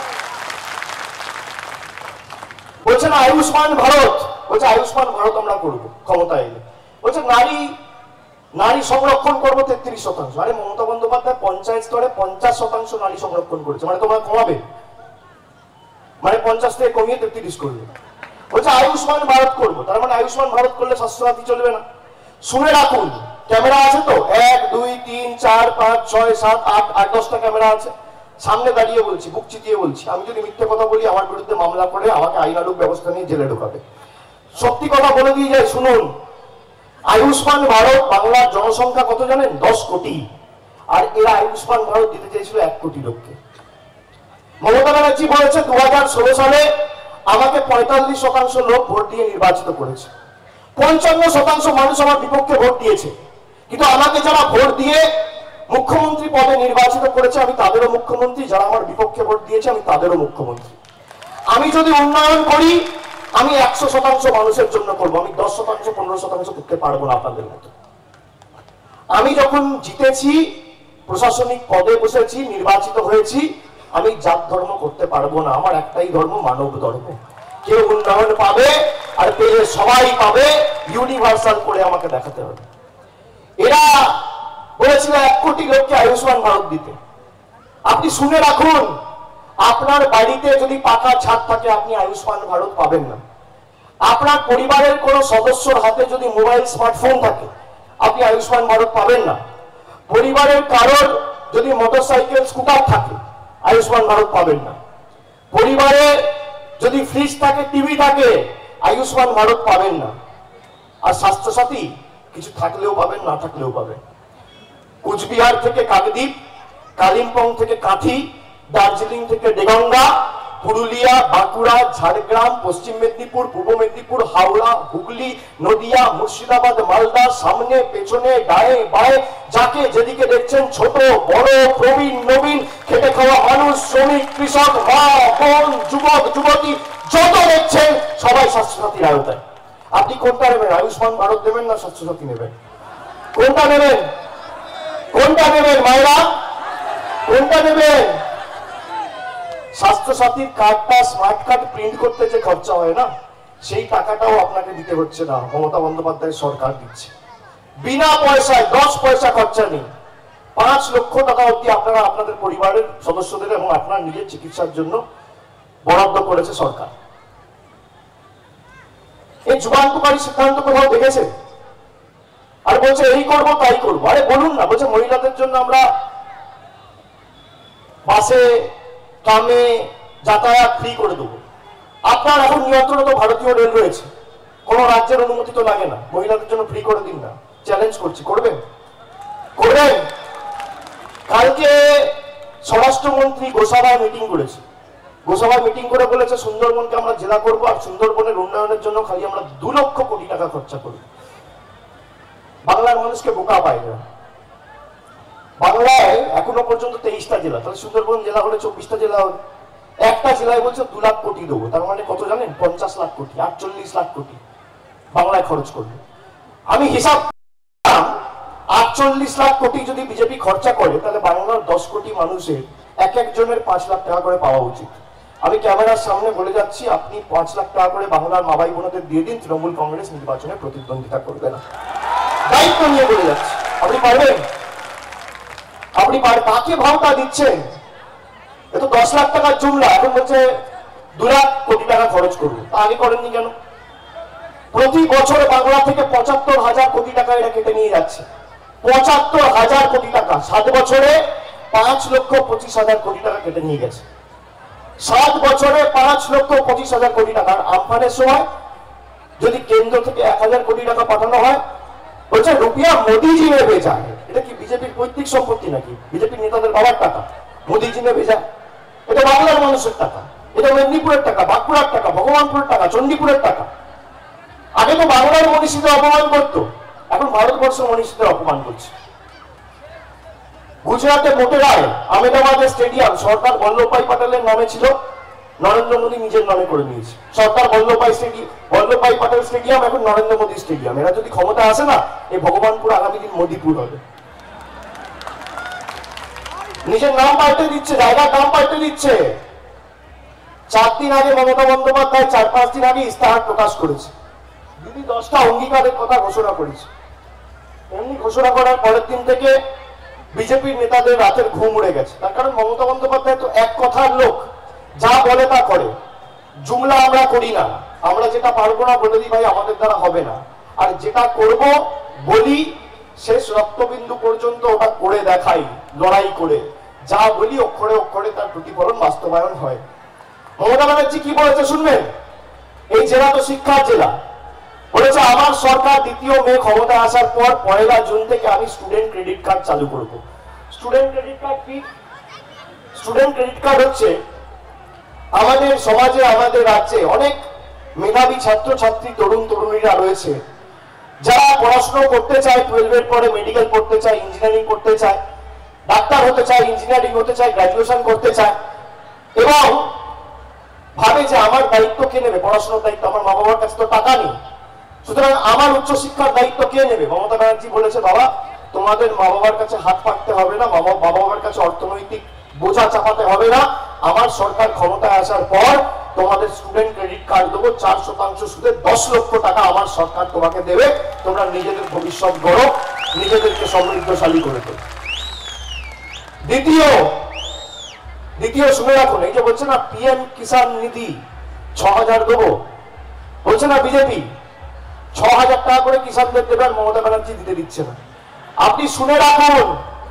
Speaker 2: বলছেন আয়ুষ্মান ভারত, বলছে আয়ুষ্মান ভারত আমরা করবো ক্ষমতায় এলে। বলছে নারী সংরক্ষণ করবো 33%। আরে মমতা বন্দ্যোপাধ্যায় পঞ্চায়েত স্তরে 50% নারী সংরক্ষণ করেছে, মানে তোমরা কমাবে, মানে 50 থেকে কমিয়ে 33 করবে। বলছে আয়ুষ্মান ভারত করবো, তার মানে আয়ুষ্মান ভারত করলে স্বাস্থ্যসাথী চলবে না। শুনে রাখুন, ক্যামেরা আছে তো, 1 2 3 4 5 6 7 8 8-10টা ক্যামেরা আছে। সামনে দাঁড়িয়ে বলছি, বুক চিতিয়ে বলছি, আমি যদি মিথ্যে কথা বলি আমার বিরুদ্ধে মামলা করে আমাকে আইনানুগ ব্যবস্থা নিয়ে জেলে ঢোকাবে। সত্যি কথা বলে দিয়ে যায়, শুনুন। আয়ুষ্মান ভারত, বাংলার জনসংখ্যা কত জানেন? 10 কোটি। আর এরা আয়ুষ্মান ভারত দিতে চেয়েছিল 1 কোটি লোককে। মমতা ব্যানার্জি বলেছে 2016 সালে আমাকে 45% লোক ভোট দিয়ে নির্বাচিত করেছে, 55% মানুষ আমার বিপক্ষে ভোট দিয়েছে। কিন্তু আমাকে যারা ভোট দিয়ে মুখ্যমন্ত্রী পদে নির্বাচিত করেছে আমি তাদেরও মুখ্যমন্ত্রী, যারা আমার বিপক্ষে ভোট দিয়েছে আমি তাদেরও মুখ্যমন্ত্রী। আমি যদি উন্নয়ন করি আমি 100% মানুষের জন্য করবো, আমি 10% 15% করতে পারবো না আপনাদের মতো। আমি যখন জিতেছি, প্রশাসনিক পদে বসেছি, নির্বাচিত হয়েছি, আমি জাত ধর্ম করতে পারবো না। আমার একটাই ধর্ম, মানব ধর্ম। কেউ উন্নয়ন পাবে আর পেলে সবাই পাবে, ইউনিভার্সাল করে আমাকে দেখাতে হবে। এরা বলেছিল 1 কোটি লোককে আয়ুষ্মান ভারত দিতে। আপনি শুনে রাখুন, আপনার বাড়িতে যদি পাকা ছাদ থাকে আপনি আয়ুষ্মান ভারত পাবেন না। আপনার পরিবারের কোনো সদস্যর হাতে যদি মোবাইল স্মার্টফোন থাকে আপনি আয়ুষ্মান ভারত পাবেন না। পরিবারের কারোর যদি মোটরসাইকেল স্কুটার থাকে আয়ুষ্মান ভারত পাবেন না। পরিবারে যদি ফ্রিজ থাকে টিভি থাকে আয়ুষ্মান ভারত পাবেন না। আর স্বাস্থ্যসাথী কিছু থাকলেও পাবেন না থাকলেও পাবেন। কুচবিহার থেকে কাকদ্বীপ, কালিম্পং থেকে কাঁথি, দার্জিলিং থেকে ডেগঙ্গা, পুরুলিয়া, বাঁকুড়া, ঝাড়গ্রাম, পশ্চিম মেদিনীপুর, পূর্ব মেদিনীপুর, হাওড়া, হুগলি, নদিয়া, মুর্শিদাবাদ, মালদা, সামনে পেছনে ডায়ে বায়ে যাকে যেদিকে দেখছেন ছোট বড় প্রবীণ নবীন খেটে খাওয়া মানুষ, শ্রমিক, কৃষক, মা বোন, যুবক যুবতী যত দেখছেন সবাই স্বাস্থ্যসাথীর আওতায়। আপনি কোনটা নেবেন? আয়ুষ্মান ভারত নেবেন না স্বাস্থ্যসাথী নেবেন? কোনটা নেবেন? কোনটা নেবেন মায়েরা? কোনটা নেবেন? স্বাস্থ্যসাথীর কার্ডটা স্মার্ট কার্ড প্রিন্ট করতে যে খরচা হয় না সেই টাকাটাও আপনাকে দিতে হচ্ছে না, মমতা বন্দ্যোপাধ্যায় সরকার দিচ্ছে বিনা পয়সায়। 10 পয়সা খরচা নেই। 5 লক্ষ টাকা অবধি আপনারা আপনাদের পরিবারের সদস্যদের এবং আপনার নিজের চিকিৎসার জন্য বরাদ্দ করেছে সরকার। এই যুগান্তকারী সিদ্ধান্ত কোথাও দেখেছে? আর বলছে এই করবো তাই করবো। আরে বলুন না, বলছে মহিলাদের জন্য আমরা বাসে ট্রামে যাতায়াত ফ্রি করে দেবো। আপনার এখন নিয়ন্ত্রণে তো ভারতীয় রেল রয়েছে, কোন রাজ্যের অনুমতি তো লাগে না, মহিলাদের জন্য ফ্রি করে দিন না। চ্যালেঞ্জ করছি, করবেন? করবেন? কালকে স্বরাষ্ট্রমন্ত্রী গোসাবায় মিটিং করেছে। গোসাবায় মিটিং করে বলেছে সুন্দরবনকে আমরা জেলা করবো আর সুন্দরবনের উন্নয়নের জন্য খালি আমরা 2 লক্ষ কোটি টাকা খরচা করব। বাংলার মানুষকে বোকা পায় না। বাংলায় এখনো পর্যন্ত 23টা জেলা, তাহলে সুন্দরবন জেলা হলে 24টা জেলা হবে। একটা জেলায় বলছে 2 লাখ কোটি দেবো, তার মানে কত জানেন? 50 লাখ কোটি, 48 লাখ কোটি বাংলায় খরচ করবে। আমি হিসাব 48 লাখ কোটি যদি বিজেপি খরচা করে তাহলে বাংলার 10 কোটি মানুষের এক একজনের 5 লাখ টাকা করে পাওয়া উচিত। আমি ক্যামেরার সামনে বলে যাচ্ছি, আপনি 5 লাখ টাকা করে বাংলার মা ভাই বোনদের দিয়ে দিন, তৃণমূল কংগ্রেস নির্বাচনে প্রতিদ্বন্দ্বিতা করবে না। দায়িত্ব নিয়ে বলে যাচ্ছি। আপনি পারবেন? আপনি কাকে ভাওতা দিচ্ছেন? এত 10 লাখ টাকার জুমলা, এখন বলছে 2 লাখ কোটি টাকা খরচ করবো। আগে করেননি কেন? প্রতি বছর বাংলা থেকে 75,000 কোটি টাকা এটা কেটে নিয়ে যাচ্ছে। 75,000 কোটি টাকা 7 বছরে 5,25,000 কোটি টাকা কেটে নিয়ে গেছে। 7 বছরে 5,25,000 কোটি টাকা। আমফানের সময় যদি কেন্দ্র থেকে 1,000 কোটি টাকা পাঠানো হয় বলছে রুপিয়া মোদিজি ने भेजा। এটা কি বিজেপির পৈতৃক সম্পত্তি নাকি? বিজেপির নেতাদের বাবার টাকা মোদিজি ने भेजा? এটা বাংলার মানুষের টাকা, এটা মেদিনীপুরের টাকা, বাঁকুড়ার টাকা, ভগবানপুরের টাকা, চণ্ডীপুরের টাকা। আগে তো বাংলার মনীষীদের অপমান করতো, এখন ভারতবর্ষের মনীষীদের অপমান করছে। গুজরাটে মোটেরায় আহমেদাবাদের স্টেডিয়াম সর্দার বল্লভভাই প্যাটেলের নামে ছিল, নরেন্দ্র মোদী নিজের নামে করে নিয়েছে। সর্দার বল্লভভাই প্যাটেল স্টেডিয়াম এখন নরেন্দ্র মোদী স্টেডিয়াম। এরা যদি ক্ষমতা আসে না, এই ভগবানপুর আগামী দিন মোদীপুর হবে। নিজের নাম পাল্টে দিচ্ছে, জায়গার নাম পাল্টে দিচ্ছে। 4 দিন আগে মমতা বন্দ্যোপাধ্যায় 4-5 দিন আগে ইস্তাহার প্রকাশ করেছে, দিদি 10টা অঙ্গীকারের কথা ঘোষণা করেছে। এমনি ঘোষণা করার পরের দিন থেকে বিজেপির নেতাদের রাতের ঘুম উড়ে গেছে। তার কারণ মমতা বন্দ্যোপাধ্যায় তো এক কথার লোক, যা বলে তা করে। জুমলা আমরা করি না, আমরা যেটা পারবো না বলে দিই ভাই আমাদের দ্বারা হবে না, আর যেটা করব বলি শেষ রক্তবিন্দু পর্যন্ত ওটা করে দেখাই, লড়াই করে। যা বলি অক্ষরে অক্ষরে তার প্রতিফলন বাস্তবায়ন হয়। মমতা ব্যানার্জি কি বলেছে শুনবেন? এই জেলা তো শিক্ষার জেলা। বলেছে আমার সরকার 2 মে ক্ষমতায় আসার পর 1 জুন থেকে আমি স্টুডেন্ট ক্রেডিট কার্ড চালু করব। স্টুডেন্ট ক্রেডিট কার্ড কি? স্টুডেন্ট ক্রেডিট কার্ড হচ্ছে আমাদের সমাজে, আমাদের রাজ্যে অনেক মেধাবী ছাত্র ছাত্রী, তরুণ তরুণীরা রয়েছে যারা পড়াশোনা করতে চায়, 12-এর পরে মেডিকেল পড়তে চায়, ইঞ্জিনিয়ারিং করতে চায়, ডাক্তার হতে চায়, ইঞ্জিনিয়ারিং হতে চায়, গ্রাজুয়েশন করতে চায়, এবং ভাবে যে আমার দায়িত্ব কে নেবে? পড়াশোনার দায়িত্ব আমার মা বাবার কাছে তো টাকা নেই, সুতরাং আমার উচ্চশিক্ষার দায়িত্ব কে নেবে? মমতা ব্যানার্জি বলেছে বাবা তোমাদের মা বাবার কাছে হাত পাততে হবে না, মা বাবার কাছে অর্থনৈতিক বোঝা চাপাতে হবে না। আমার সরকার ক্ষমতায় আসার পর তোমাদের স্টুডেন্ট ক্রেডিট কার্ড দেবো, 4% সুদে 10 লক্ষ টাকা আমার সরকার তোমাকে দেবে। তোমরা নিজেদের ভবিষ্যৎ গড়ো, নিজেদেরকে সমৃদ্ধশালী করে দেবে। দ্বিতীয়, দ্বিতীয় শুনে রাখুন, এই যে বলছে না পিএম কিষাণ নিধি 6,000 দেবো, বলছে না বিজেপি 6,000 টাকা করে কিষাণদের দেবে, আর মমতা ব্যানার্জি দিতে দিচ্ছে না। আপনি শুনে রাখুন,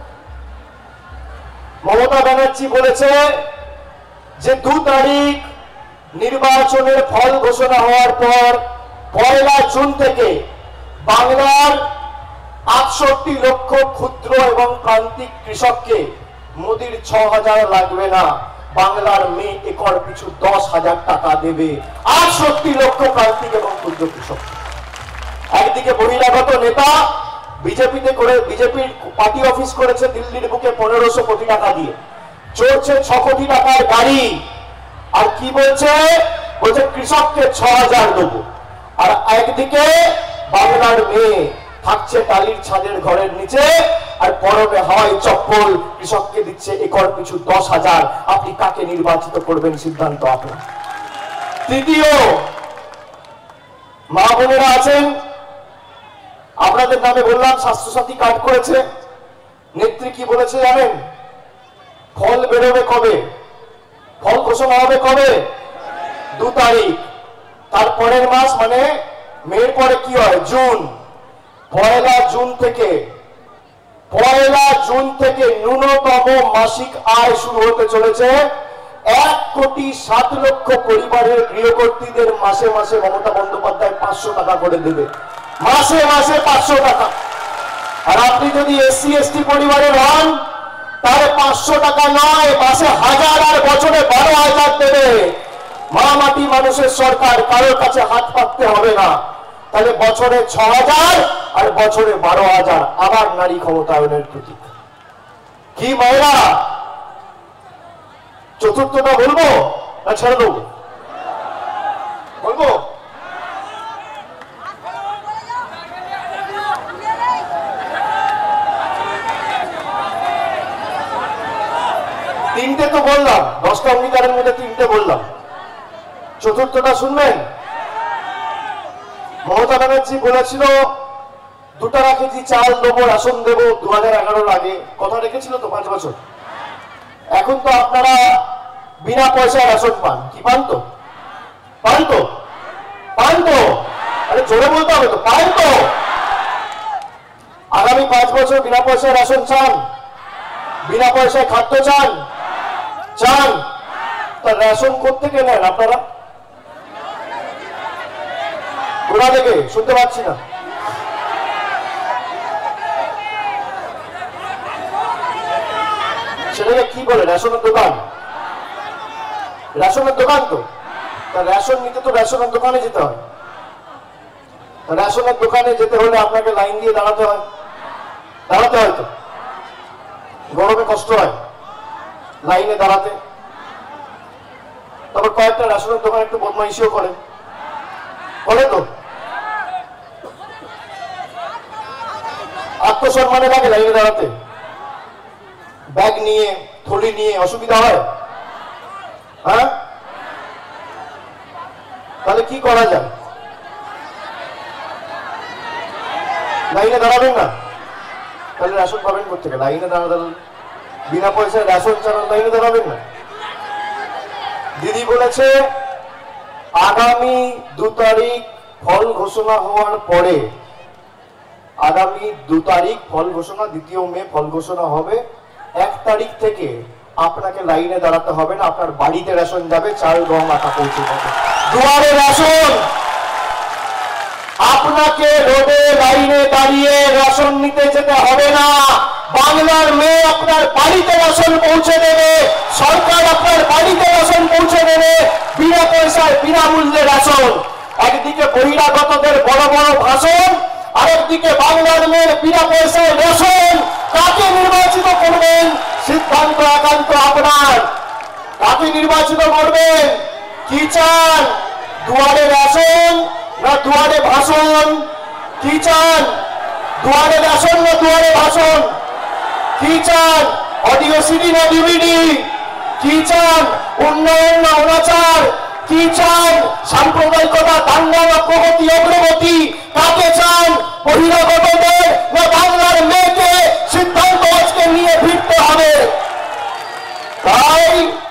Speaker 2: মমতা ব্যানার্জি বলেছে যে 2 তারিখ নির্বাচনের ফল ঘোষণা হওয়ার পর 1 জুন থেকে বাংলার 68 লক্ষ ক্ষুদ্র এবং প্রান্তিক কৃষককে মোদির 6,000 লাগবে না, বাংলার মেয়ে একর পিছু 10,000 টাকা দেবে 68 লক্ষ প্রান্তিক এবং ক্ষুদ্র কৃষক। একদিকে বহিরাগত নেতা বিজেপিতে করে, বিজেপির পার্টি অফিস করেছে দিল্লির বুকে 1500 কোটি টাকা দিয়ে, চলছে 6 কোটি টাকার গাড়ি, আর কি বলছে, বলছে কৃষককে 6,000 দেবো। আর একদিকে বাংলার মেয়ে থাকছে টালির ছাদের ঘরের নিচে, আর পরনে হাওয়াই চপ্পল, কৃষককে দিচ্ছে একর পিছু 10,000। আপনি কাকে নির্বাচিত করবেন সিদ্ধান্ত আপনার। তৃতীয়, মা বোনেরা আছেন, আপনাদের নামে বললাম স্বাস্থ্যসাথী কার্ড করেছে, নেত্রী কি বলেছে জানেন, ফল বেরোবে কবে, ফল ঘোষণা হবে কবে, 2 তারিখ, তারপরের মাস মানে মের পরে কি হয়, জুন। 1 জুন থেকে ন্যূনতম মাসিক আয় শুরু হতে চলেছে। 1,07,00,000 পরিবারের গৃহকর্তীদের মাসে মাসে মমতা বন্দ্যোপাধ্যায় 500 টাকা করে দেবে, মাসে মাসে 500 টাকা। আর আপনি যদি SC ST পরিবারের হন তাহলে 500 টাকা নয়, মাসে 1000 আর বছরে 12,000 দেবে। মা মাটি মানুষের সরকার, কারোর কাছে হাত পাততে হবে না। তাহলে বছরে 6,000 আর বছরে 12,000, আবার নারী ক্ষমতায়নের প্রতীক। কি মায়েরা, চতুর্থটা বলবো না ছেড়ে দেবো, বলবো? তিনটে তো বললাম, 10টা অঙ্গীকারের মধ্যে 3টে বললাম, চতুর্থটা শুনবেন? মমতা ব্যানার্জি বলেছিল 2 টাকা কেজি চাল দেবো, রেশন দেবো, 2011 আগে কথা রেখেছিল তো 5 বছর। এখন তো আপনারা বিনা পয়সায় রেশন পান, কি পান তো? পান তো? পান তো? আরে জোরে বলতে হবে তো, পান তো? আগামী 5 বছর বিনা পয়সায় রেশন চান, বিনা পয়সায় খাদ্য চান, চান? তা রেশন কোত্থেকে নেন আপনারা? কোথা থেকে? শুনতে পাচ্ছি না। সেটাকে কি বলে, রেশনের দোকান? রেশনের দোকান তো। তা রেশন নিতে তো রেশনের দোকানে যেতে হয়। রেশনের দোকানে যেতে হলে আপনাকে লাইন দিয়ে দাঁড়াতে হয়, দাঁড়াতে হয় তো। গরমে কষ্ট হয় লাইনে দাঁড়াতে। তারপর কয়েকটা রেশনের দোকান একটু বদমাইশিও করে, করে তো। আত্মসম্মানে লাগে লাইনে দাঁড়াতে, ব্যাগ নিয়ে থলি নিয়ে অসুবিধা হয়, হ্যাঁ? তাহলে কি করা যায়? লাইনে দাঁড়াবেন না, তাহলে রেশন পাবেন কোথেকে? লাইনে দাঁড়াবেন, বিনা পয়সায় রেশন চালান, লাইনে দাঁড়াবেন না। দিদি বলেছে আগামী 2 তারিখ ফল ঘোষণা হওয়ার পরে, আগামী 2 তারিখ ফল ঘোষণা, 2 মে ফল ঘোষণা হবে, 1 তারিখ থেকে আপনাকে লাইনে দাঁড়াতে হবে না, আপনার বাড়িতে রেশন যাবে, চাল গম আটা পৌঁছে যাবে, দুয়ারে রেশন। আপনাকে রোডে লাইনে দাঁড়িয়ে রেশন নিতে যেতে হবে না, বাংলার মেয়ে আপনার বাড়িতে রেশন পৌঁছে দেবে, সরকার আপনার বাড়িতে রেশন পৌঁছে দেবে, বিনা পয়সায় বিনামূল্যে রেশন। একদিকে বহিরাগতদের বড় বড় ভাষণ, আরেকদিকে বাংলার মেয়ের বিনা পয়সায় রেশন। কাকে নির্বাচিত করবেন সিদ্ধান্ত একান্ত আপনার। কাকে নির্বাচিত করবেন? কি চান? দুয়ারে রেশন না দুয়ারে ভাষণ? কি চান? দুয়ারে রেশন না দুয়ারে ভাষণ? কি চান? অডিও সিডি না ডিভিডি? কি চান? উন্নয়ন না অনাচার? কি চান? সাম্প্রদায়িকতা, দাঙ্গা না প্রগতি অগ্রগতি? কাকে চান? বহিরাগতদের না বাংলার মেয়েকে? সিদ্ধান্ত আজকে নিয়ে ফিরতে হবে। তাই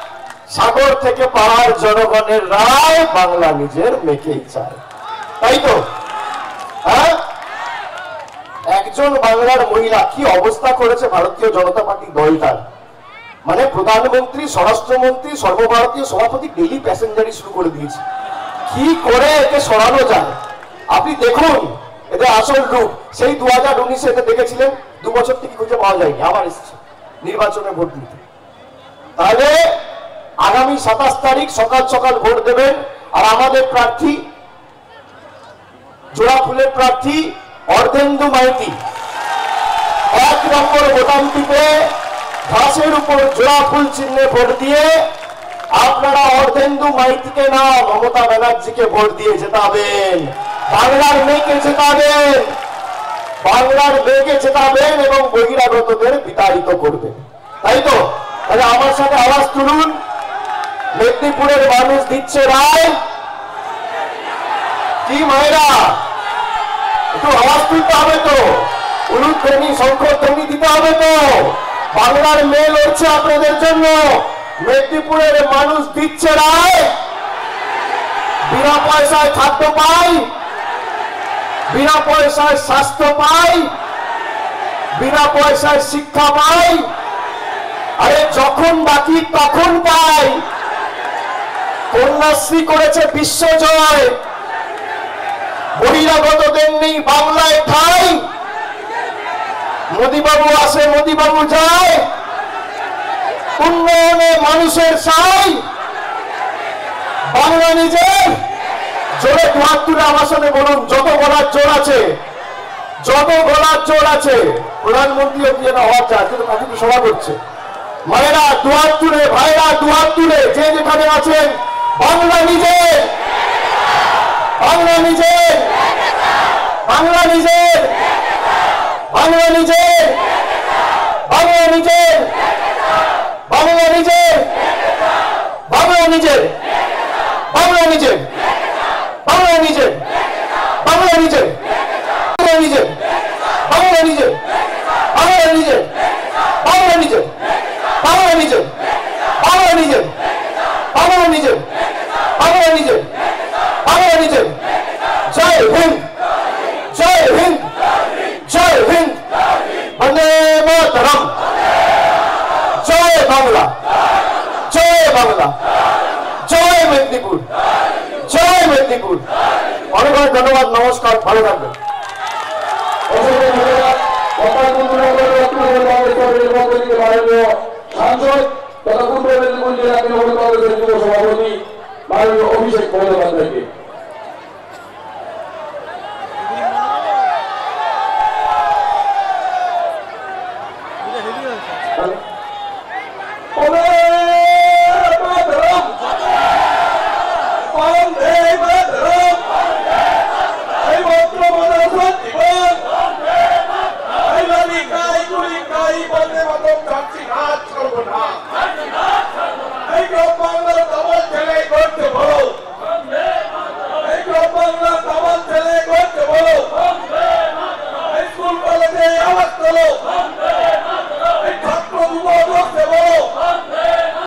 Speaker 2: থেকে পাহাড় জনগণের রায়, বাংলা নিজের মেকেই চায়। তাই তো? হ্যাঁ, একজন বাংলার মহিলা কি অবস্থা করেছে ভারতীয় জনতা পার্টি দলটার, মানে প্রধানমন্ত্রী, স্বরাষ্ট্রমন্ত্রী, সর্বভারতীয় সভাপতি ডেইলি প্যাসেঞ্জারি শুরু করে দিয়েছে। কি করে একে সরানো যায় আপনি দেখুন, এদের আসল রূপ। সেই 2019-এ এতে দেখেছিলেন, 2 বছর থেকে খুঁজে পাওয়া যায়নি, আবার এসেছে নির্বাচনে ভোট দিতে। তাহলে আগামী 27 তারিখ সকাল সকাল ভোট দেবেন। আর আমাদের প্রার্থী, জোড়াফুলের প্রার্থী অর্ধেন্দু মাইতি, 1 নম্বর বোতাম টিপে ঘাসের উপর জোড়াফুল চিহ্নে ভোট দিয়ে আপনারা অর্ধেন্দু মাইতিকে না, মমতা ব্যানার্জিকে ভোট দিয়ে জেতাবেন। বাংলার মেয়েকে জেতাবেন, বাংলার মেয়েকে জেতাবেন এবং বহিরাগতদের বিতাড়িত করবেন। তাই তো? তাহলে আমার সাথে আওয়াজ তুলুন, মেদিনীপুরের মানুষ দিচ্ছে রায়। কি মায়েরা, একটু আওয়াজ তুলতে হবে তো, উলুধ্বনি, শঙ্খধ্বনি দিতে হবে তো। বাংলার মেয়ে লড়ছে আপনাদের জন্য, মেদিনীপুরের মানুষ দিচ্ছে রায়। বিনা পয়সায় খাদ্য পাই, বিনা পয়সায় স্বাস্থ্য পাই, বিনা পয়সায় শিক্ষা পাই। আরে যখন বাকি তখন পাই। কন্যাশ্রী করেছে বিশ্বজয়, বহিরাগতদের নেই বাংলায় ঠাই। মোদিবাবু আসে, মোদিবাবু যায়, উন্নয়নে মানুষের সাই। বাংলা নিজের। জোরে হাত তুলে আমার সাথে বলুন, যত বলার জোর আছে, যত বলার জোর আছে। প্রধানমন্ত্রী যেন হওয়ার চায়, কিন্তু কাছে সভা করছে। মায়েরা দুহাত তুলে, ভাইরা দুহাত তুলে, যে যেখানে আছেন, বাংলা নিজের, বাংলা নিজের, বাংলা নিজের, বাংলা নিজের, বাংলা নিজের, বাংলা নিজের, বাংলা নিজের, বাংলা নিজের, বাংলা নিজের, বাংলা নিজের, বাংলা নিজের, বাংলা নিজের, বাংলা নিজের, বাংলা নিজের, বাংলা নিজের, বাংলা নিজের, বাংলা নিজের, বাংলা নিজের, বাংলা নিজের। জয় হিন্দ, জয় হিন্দ, জয় হিন্দ, বন্দে মাতরম। জয় বাংলা, জয় বাংলা, জয় মেদিনীপুর, জয় মেদিনীপুর। অনেক অনেক ধন্যবাদ, নমস্কার, ভালো থাকবেন।
Speaker 9: সাংসদ তথা পূর্ব মেদিনীপুর জেলা তৃণমূল কংগ্রেসের যুব সভাপতি মাননীয় অভিষেক বন্দ্যোপাধ্যায়কে